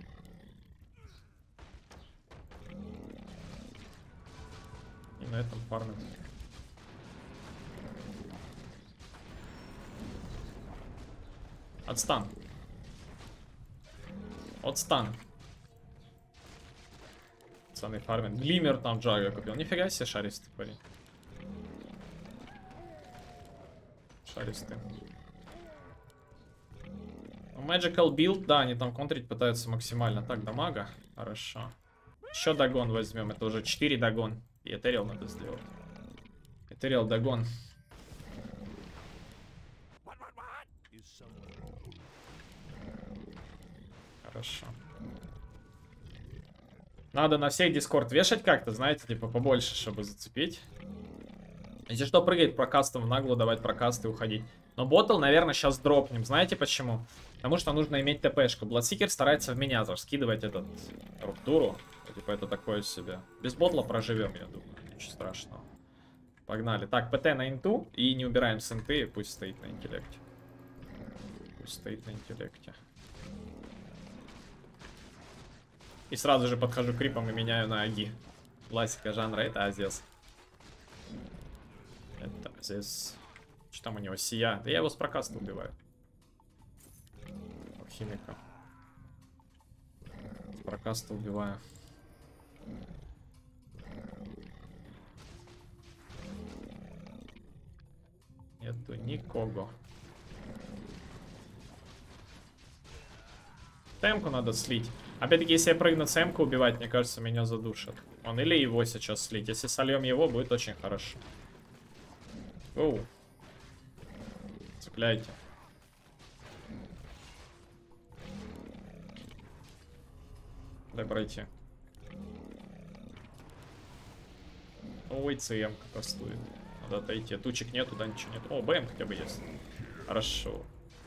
И на этом фармят. Отстан. Отстан. Пацаны фармят. Глиммер там Джага купил. Нифига себе шаристый парень. Шаристый. Magical build, да, они там контрить пытаются максимально. Так, дамага. Хорошо. Еще догон возьмем. Это уже четыре догон. И Этериал надо сделать. Этериал догон. Хорошо. Надо на всех дискорд вешать как-то, знаете, типа побольше, чтобы зацепить. Если что, прыгать прокастом в наглую, давать прокасты и уходить. Но ботл, наверное, сейчас дропнем. Знаете почему? Потому что нужно иметь ТПшку. Бладсикер старается в меня скидывать этот руптуру. Типа это такое себе. Без ботла проживем, я думаю. Ничего страшного. Погнали. Так, ПТ на инту. И не убираем с инты. Пусть стоит на интеллекте. Пусть стоит на интеллекте. И сразу же подхожу к крипам и меняю на аги. Классика жанра. Это Азес. Это Азес. Что там у него? Сия. Да я его с прокаста убиваю. Алхимика. С прокаста убиваю. Нету никого. Темку надо слить. Опять-таки, если я прыгну цемку убивать, мне кажется, меня задушат. Он или его сейчас слить. Если сольем его, будет очень хорошо. Оу. Цепляйте. Дай пройти. Ой, ЦМ кастует. Надо отойти. Тучек нет, туда ничего нет. О, БМ хотя бы есть. Хорошо.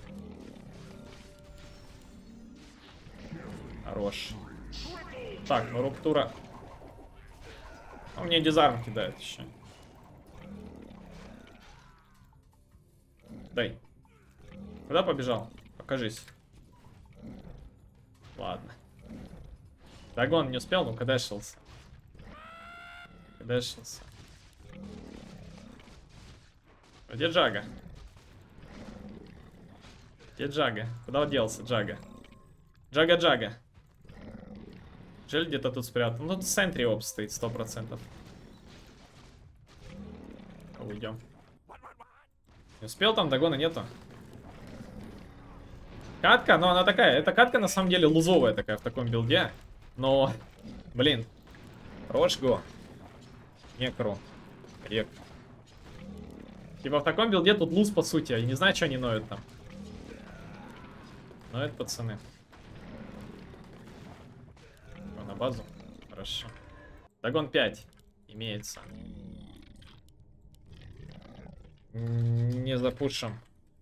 Хорош. Так, ну руптура. Он мне дизарм кидает еще. Дай. Куда побежал? Покажись. Ладно. Дагон не успел, ну кадешился. Кадешился. Где Джага? Где Джага? Куда делся Джага? Джага-Джага. Жаль, где-то тут спрятан. Ну, тут в центре оп стоит, сто процентов. Уйдем. Не успел, там догона нету. Катка, но она такая. Эта катка на самом деле лузовая такая в таком билде. Но, блин. Рошго. Некро. Рек. Типа в таком билде тут луз по сути. Я не знаю, что они ноют там. Ноют пацаны. На базу. Хорошо. Дагон пять. Имеется. Не запушим.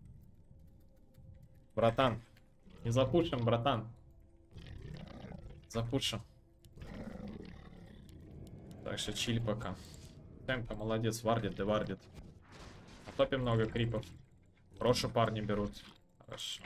Братан. Не запушим, братан. Запушим. Так что чиль пока. Темпа молодец, вардит, да вардит. На топе много крипов. Прошу парни берут. Хорошо.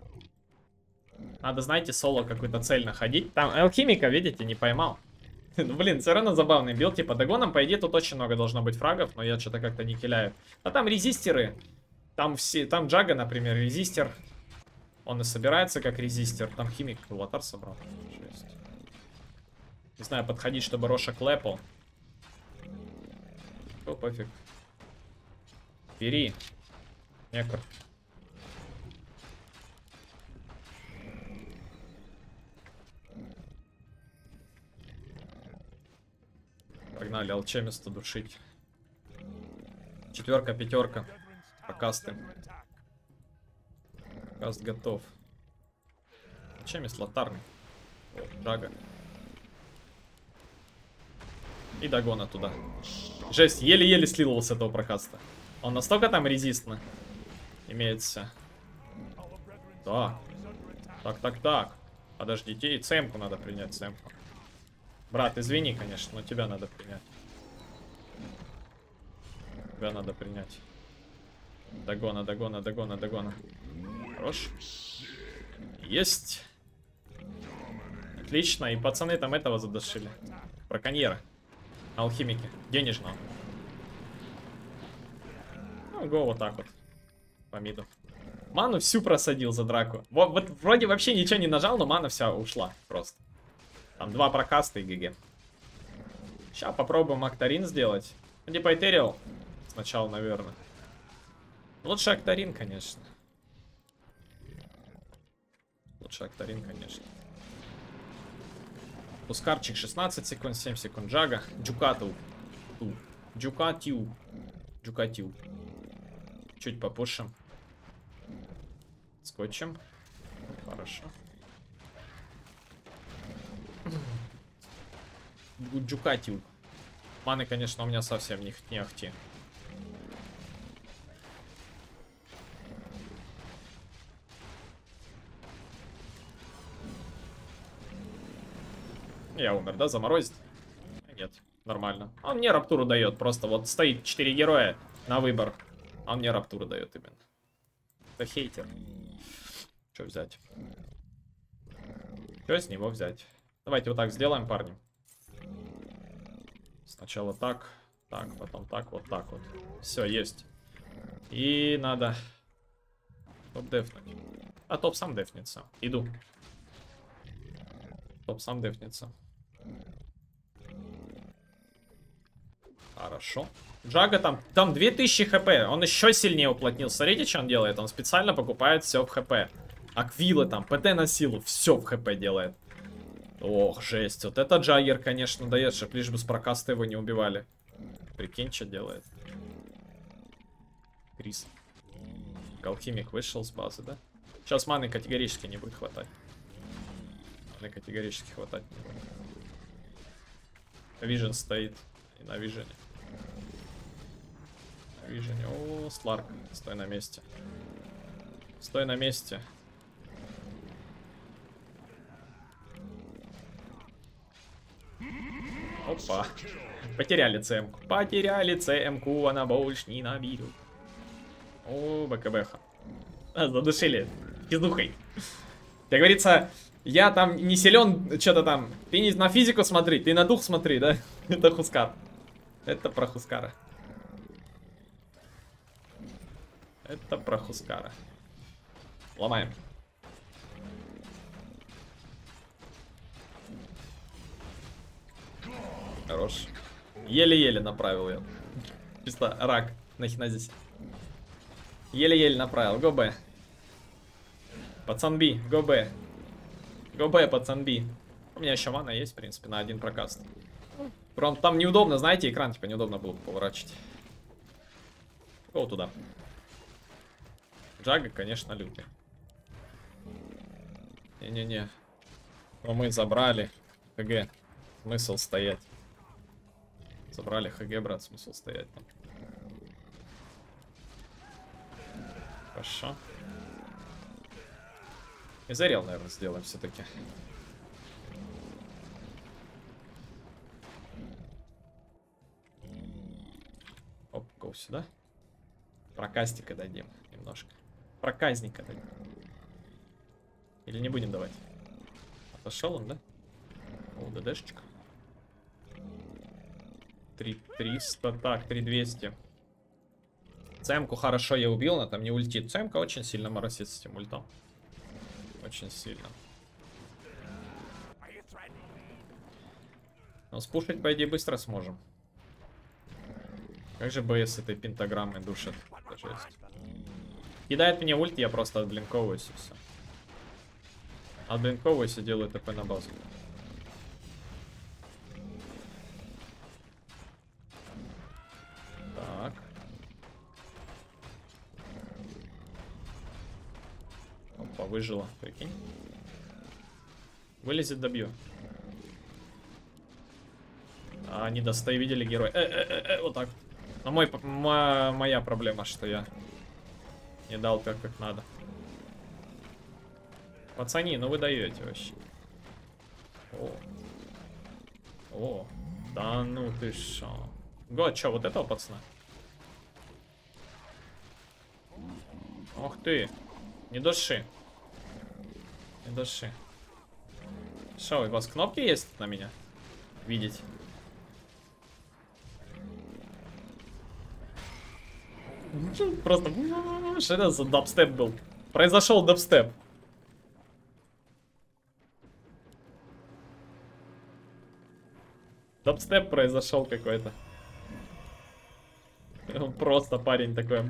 Надо, знаете, соло какую-то цель находить. Там алхимика, видите, не поймал. Ну, блин, все равно забавный билд. Типа, догоном, по идее, тут очень много должно быть фрагов, но я что-то как-то не киляю. А там резистеры. Там все, там Джага, например, резистер. Он и собирается как резистер. Там химик лотар собрал. Жесть. Не знаю, подходить, чтобы Роша клэпал. О, пофиг. Бери. Некр. Погнали, алчемиста душить. Четверка, пятерка. Покасты. Каст готов. Алчемист лотарный. О, Джага. И догона туда. Жесть, еле-еле слил с этого прокаста. Он настолько там резистно имеется. Да. Так, так, так. Подождите, и цемку надо принять, цемку. Брат, извини, конечно, но тебя надо принять. Тебя надо принять. Догона, догона, догона, догона. Хорош. Есть. Отлично, и пацаны там этого задушили. Браконьера. Алхимики. Денежного. Ну, го вот так вот. По миду. Ману всю просадил за драку. Вот, вот вроде вообще ничего не нажал, но мана вся ушла просто. Там два прокаста и ГГ. Сейчас попробуем Актарин сделать. Типа Этериал. Сначала, наверное. Лучше Актарин, конечно. Лучше Актарин, конечно. Пускарчик шестнадцать секунд, семь секунд. Джага. Джукату. Джукатю. Джукатю. Чуть попушим. Скотчем. Хорошо. Джукатю. Маны, конечно, у меня совсем не, не ахти. Я умер, да? Заморозить? Нет, нормально. Он мне раптуру дает. Просто вот стоит четыре героя на выбор. А он мне раптуру дает именно. Это хейтер. Что взять? Что с него взять? Давайте вот так сделаем, парни. Сначала так, так, потом так, вот так вот. Все, есть. И надо топ дефнуть. А топ сам дефнется. Иду. Топ сам дефнется. Хорошо. Джага там, там две тысячи хп. Он еще сильнее уплотнил. Смотрите, что он делает. Он специально покупает все в хп. Аквилы там, ПТ на силу. Все в хп делает. Ох, жесть. Вот это Джаггер, конечно, дает, чтобы лишь бы с прокаста его не убивали. Прикинь, что делает. Крис. Алхимик вышел с базы, да? Сейчас маны категорически не будет хватать. Маны категорически хватать не будет. Вижен стоит. И на Вижене. На Вижене. О, Сларк. Стой на месте. Стой на месте. Опа. Потеряли ЦМ-ку. Потеряли ЦМ-ку, она больше не наберет. О, БКБХ. А, задушили. Пиздухой. Как говорится, я там не силен, что-то там. Ты не на физику смотри, ты на дух смотри, да? Это Хускар. Это про Хускара. Это про Хускара. Ломаем. Хорош. Еле-еле направил я. Чисто рак на хинозисе. Еле-еле направил. Го Б. Пацан Би. Го Б. Го Б, пацан Би. У меня еще мана есть, в принципе, на один прокаст. Прям там неудобно, знаете, экран типа неудобно было поворачивать. О, туда. Джага, конечно, лютый. Не-не-не. Но мы забрали. ХГ. Смысл стоять. Забрали ХГ, брат, смысл стоять там. Хорошо. Изарел, наверное, сделаем все-таки. Оп, гоу сюда. Прокастика дадим немножко. Проказника дадим. Или не будем давать? Отошел он, да? О, ДДшечка. три триста, так, три двести. Цемку хорошо я убил, она там не ультит. Цемка очень сильно моросит с этим ультом. Очень сильно. Но спушить, по идее, быстро сможем. Как же БС этой пентаграммой душит? Это жесть. Кидает мне ульт, я просто отблинковываюсь и все. Отблинковываюсь и делаю ТП на базу. Так. Опа, выжила, прикинь. Вылезет, добью. А, не достай, видели герой. Э -э -э -э, вот так. Но мой, мо, моя проблема, что я не дал так, как надо. Пацани, ну вы даете вообще. О. О. Да ну ты шо. Го, чё, вот этого пацана? Ох ты. Не души. Не души. Шо, у вас кнопки есть на меня? Видеть? Просто... Что это за дабстеп был? Произошел дабстеп. Дабстеп произошел какой-то. Просто парень такой.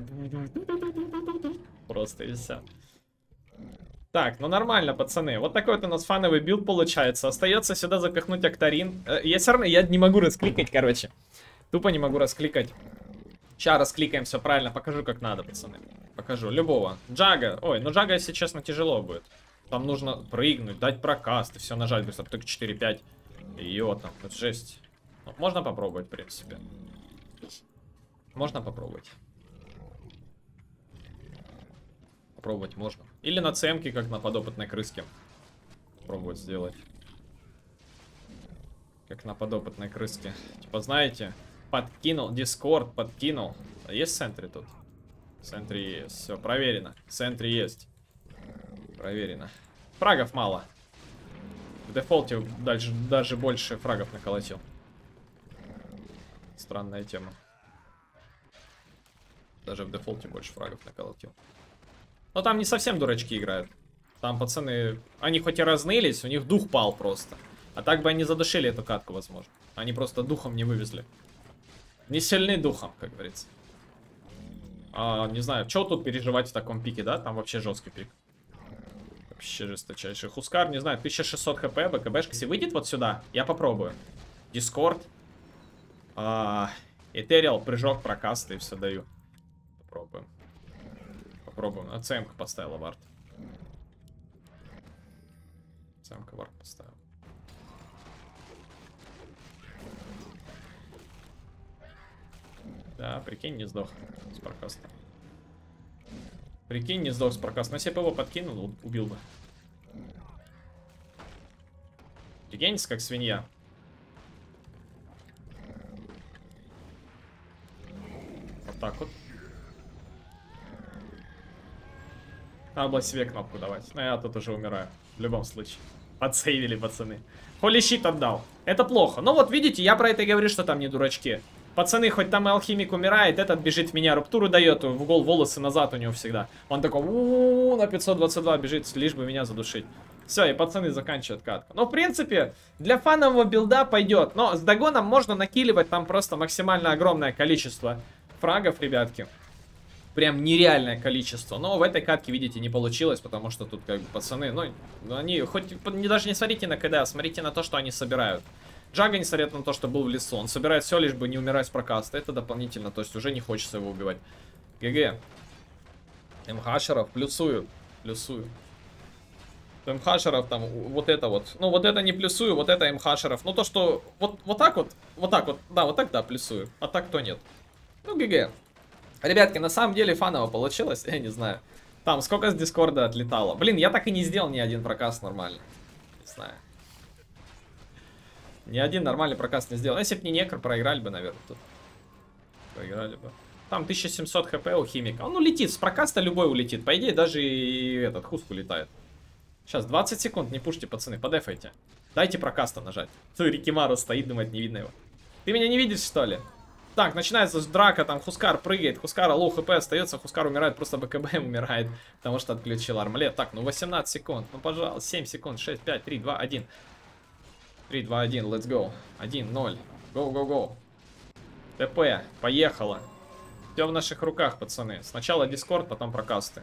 Просто и все. Так, ну нормально, пацаны. Вот такой вот у нас фановый билд получается. Остается сюда запихнуть Актарин. Я все равно я не могу раскликать, короче. Тупо не могу раскликать. Сейчас раскликаем все правильно. Покажу, как надо, пацаны. Покажу. Любого. Джага. Ой, ну Джага, если честно, тяжело будет. Там нужно прыгнуть, дать прокаст и все нажать быстро. Только четыре пять. Ее там. Это жесть. Вот, можно попробовать, в принципе. Можно попробовать. Попробовать можно. Или на цемке, как на подопытной крыске. Попробовать сделать. Как на подопытной крыске. Типа, знаете, подкинул, Дискорд подкинул. А есть в центре тут? В центре есть. Все, проверено. В центре есть. Проверено. Фрагов мало. В дефолте дальше, даже больше фрагов наколотил. Странная тема. Даже в дефолте больше фрагов наколотил. Но там не совсем дурачки играют. Там пацаны, они хоть и разнылись, у них дух пал просто. А так бы они задушили эту катку, возможно. Они просто духом не вывезли. Не сильны духом, как говорится. А, не знаю, что тут переживать в таком пике, да? Там вообще жесткий пик. Вообще жесточайший. Хускар, не знаю, тысяча шестьсот хп, БКБшка. Если выйдет вот сюда, я попробую. Дискорд. А, Этериал, прыжок, прокаст и все даю. Попробуем. Попробуем. А ЦМ-ка поставила вард. ЦМ-ка вард поставил. Да, прикинь, не сдох с прокаста. Прикинь, не сдох с прокаста. Но если бы его подкинул, убил бы. Прикиньте, как свинья. Вот так вот. Надо было себе кнопку давать. Но я тут уже умираю. В любом случае. Подсейвили, пацаны. Холи щит отдал. Это плохо. Но вот видите, я про это и говорю, что там не дурачки. Пацаны, хоть там и алхимик умирает, этот бежит в меня, руптуру дает, в гол волосы назад у него всегда. Он такой, у-у-у, на пятьсот двадцать два бежит, лишь бы меня задушить. Все, и пацаны заканчивают катку. Но, в принципе, для фанового билда пойдет. Но с догоном можно накиливать там просто максимально огромное количество фрагов, ребятки. Прям нереальное количество. Но в этой катке, видите, не получилось, потому что тут как бы пацаны, ну, они хоть не, даже не смотрите на КД, а смотрите на то, что они собирают. Джага не смотрит на то, что был в лесу. Он собирает все, лишь бы не умирать с прокаста. Это дополнительно, то есть уже не хочется его убивать. ГГ. МХшеров плюсую. Плюсую. МХшеров там вот это вот. Ну вот это не плюсую, вот это МХшеров. Ну то, что вот, вот так вот, вот так вот. Да, вот так да, плюсую. А так то нет. Ну ГГ. Ребятки, на самом деле фаново получилось. Я не знаю. Там сколько с Дискорда отлетало. Блин, я так и не сделал ни один прокаст нормально. Не знаю. Ни один нормальный прокаст не сделал. Если бы не некр, проиграли бы, наверное, тут. Проиграли бы. Там тысяча семьсот хп у химика. Он улетит. С прокаста любой улетит. По идее, даже и этот Хуск улетает. Сейчас, двадцать секунд. Не пушьте, пацаны. Подефайте. Дайте прокаста нажать. Рикимару стоит, думает, не видно его. Ты меня не видишь, что ли? Так, начинается драка. Там Хускар прыгает. Хускара лоу хп остается. Хускар умирает. Просто БКБ умирает. Потому что отключил армлет. Так, ну восемнадцать секунд. Ну, пожалуйста. семь секунд. шесть, пять, три, два, один. три, два, один, let's go. один, ноль. Go, go, go. ТП, поехала. Все в наших руках, пацаны. Сначала Дискорд, потом прокасты.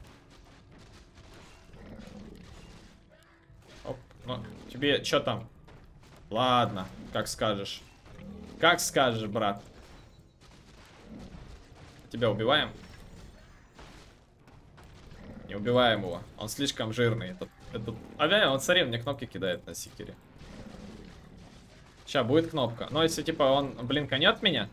Оп, ну, тебе что там? Ладно, как скажешь. Как скажешь, брат. Тебя убиваем? Не убиваем его. Он слишком жирный. Этот, этот... Авиа, он, смотри, мне кнопки кидает на сикере. Сейчас будет кнопка. Но если типа он, блин, конет меня.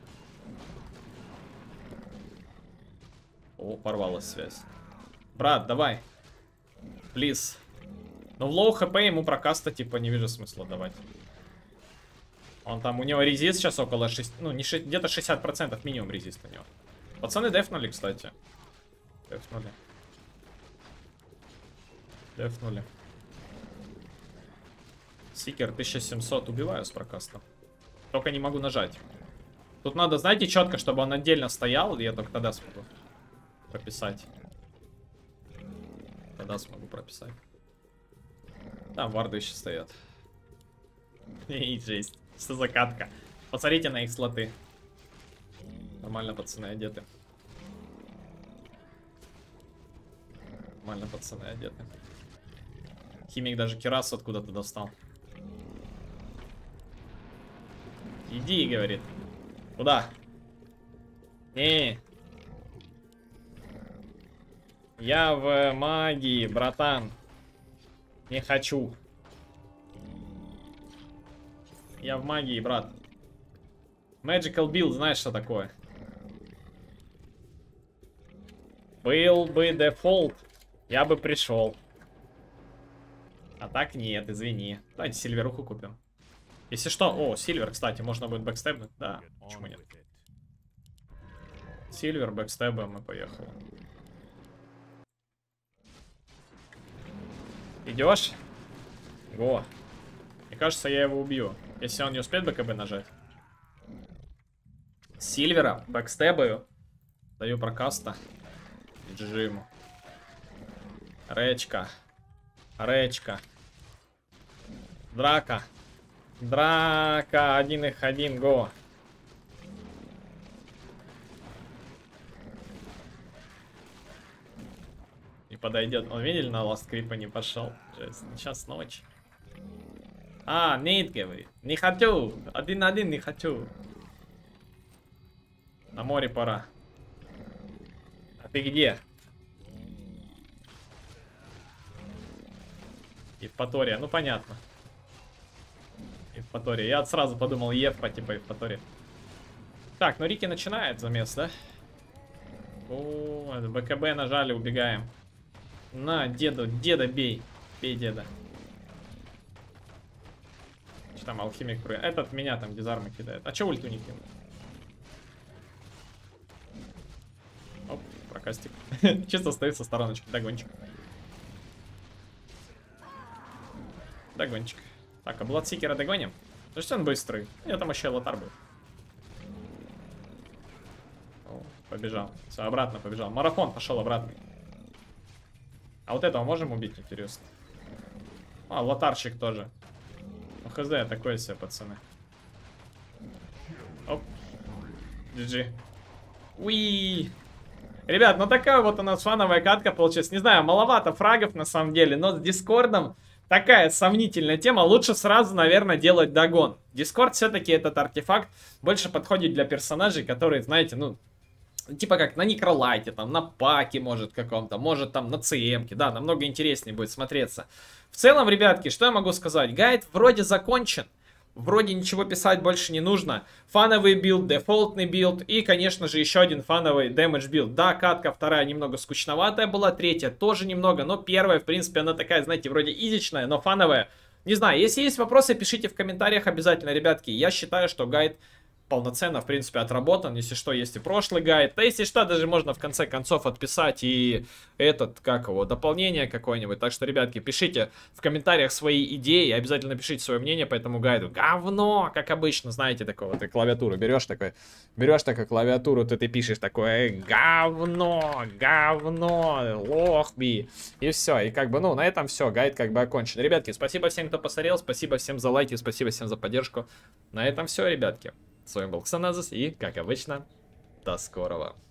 О, порвалась связь. Брат, давай. Плиз. Ну в лоу хп ему прокаста типа не вижу смысла давать. Он там, у него резист сейчас около шести, ну не где-то шестьдесят процентов минимум резист у него. Пацаны дефнули, кстати. Дефнули. Дефнули. Сикер тысяча семьсот убиваю с прокаста. Только не могу нажать. Тут надо, знаете, четко, чтобы он отдельно стоял. Я только тогда смогу прописать. Тогда смогу прописать. Там варды еще стоят. И жесть. Что за катка? Посмотрите на их слоты. Нормально пацаны одеты. Нормально пацаны одеты. Химик даже кирасу откуда-то достал. Иди, говорит. Куда? Не. Я в магии, братан. Не хочу. Я в магии, брат. Magical Build, знаешь, что такое? Был бы дефолт, я бы пришел. А так нет, извини. Давайте сильверуху купим. Если что... О, сильвер, кстати, можно будет бэкстебнуть. Да, почему нет? Сильвер, бэкстебаем и поехали. Идешь? Го. Мне кажется, я его убью. Если он не успеет БКБ нажать. Сильвера, бэкстебаю. Даю прокаста. джи джи ему. Речка. Речка. Драка. Драка. Один их один. Го. И подойдет. Он, видели, на ласт крипа не пошел. Жесть. Сейчас ночь. А, нет, говорит. Не хочу. Один на один не хочу. На море пора. А ты где? Евпатория. Ну, понятно. Евпатория. Я сразу подумал Евпа, типа Евпатория. Так, ну Рики начинает замес, да? О, БКБ нажали, убегаем. На, деду, деда бей. Бей деда. Что там, алхимик? Этот меня там дизармы кидает. А че ульту не кинул? Оп, прокастик. Чисто стоит со стороночки. Догончик. Догончик. Так, а Бладсикера догоним? Ну что он быстрый? Я там еще лотар был. О, побежал. Все, обратно побежал. Марафон пошел обратно. А вот этого можем убить, интересно? А, лотарчик тоже. Ну, хз, такое себе, пацаны. Оп. джи джи. Уи. Ребят, ну такая вот у нас фановая катка получилась. Не знаю, маловато фрагов на самом деле, но с Дискордом такая сомнительная тема. Лучше сразу, наверное, делать догон. Дискорд все-таки этот артефакт больше подходит для персонажей, которые, знаете, ну, типа как на Некролайте, там, на Паке, может, каком-то, может, там, на ЦМке, да, намного интереснее будет смотреться. В целом, ребятки, что я могу сказать? Гайд вроде закончен. Вроде ничего писать больше не нужно. Фановый билд, дефолтный билд и, конечно же, еще один фановый damage билд. Да, катка вторая немного скучноватая была, третья тоже немного, но первая, в принципе, она такая, знаете, вроде изичная, но фановая. Не знаю, если есть вопросы, пишите в комментариях обязательно, ребятки. Я считаю, что гайд полноценно, в принципе, отработан. Если что, есть и прошлый гайд. Да, если что, даже можно в конце концов отписать и этот, как его, дополнение какое-нибудь. Так что, ребятки, пишите в комментариях свои идеи. Обязательно пишите свое мнение по этому гайду. Говно, как обычно, знаете, такого. Ты клавиатуру берешь такой, берешь такую клавиатуру, ты, ты пишешь такое говно, говно, лохби. И все. И как бы, ну, на этом все. Гайд как бы окончен. Ребятки, спасибо всем, кто посмотрел. Спасибо всем за лайки. Спасибо всем за поддержку. На этом все, ребятки. С вами был Ксаназис и, как обычно, до скорого.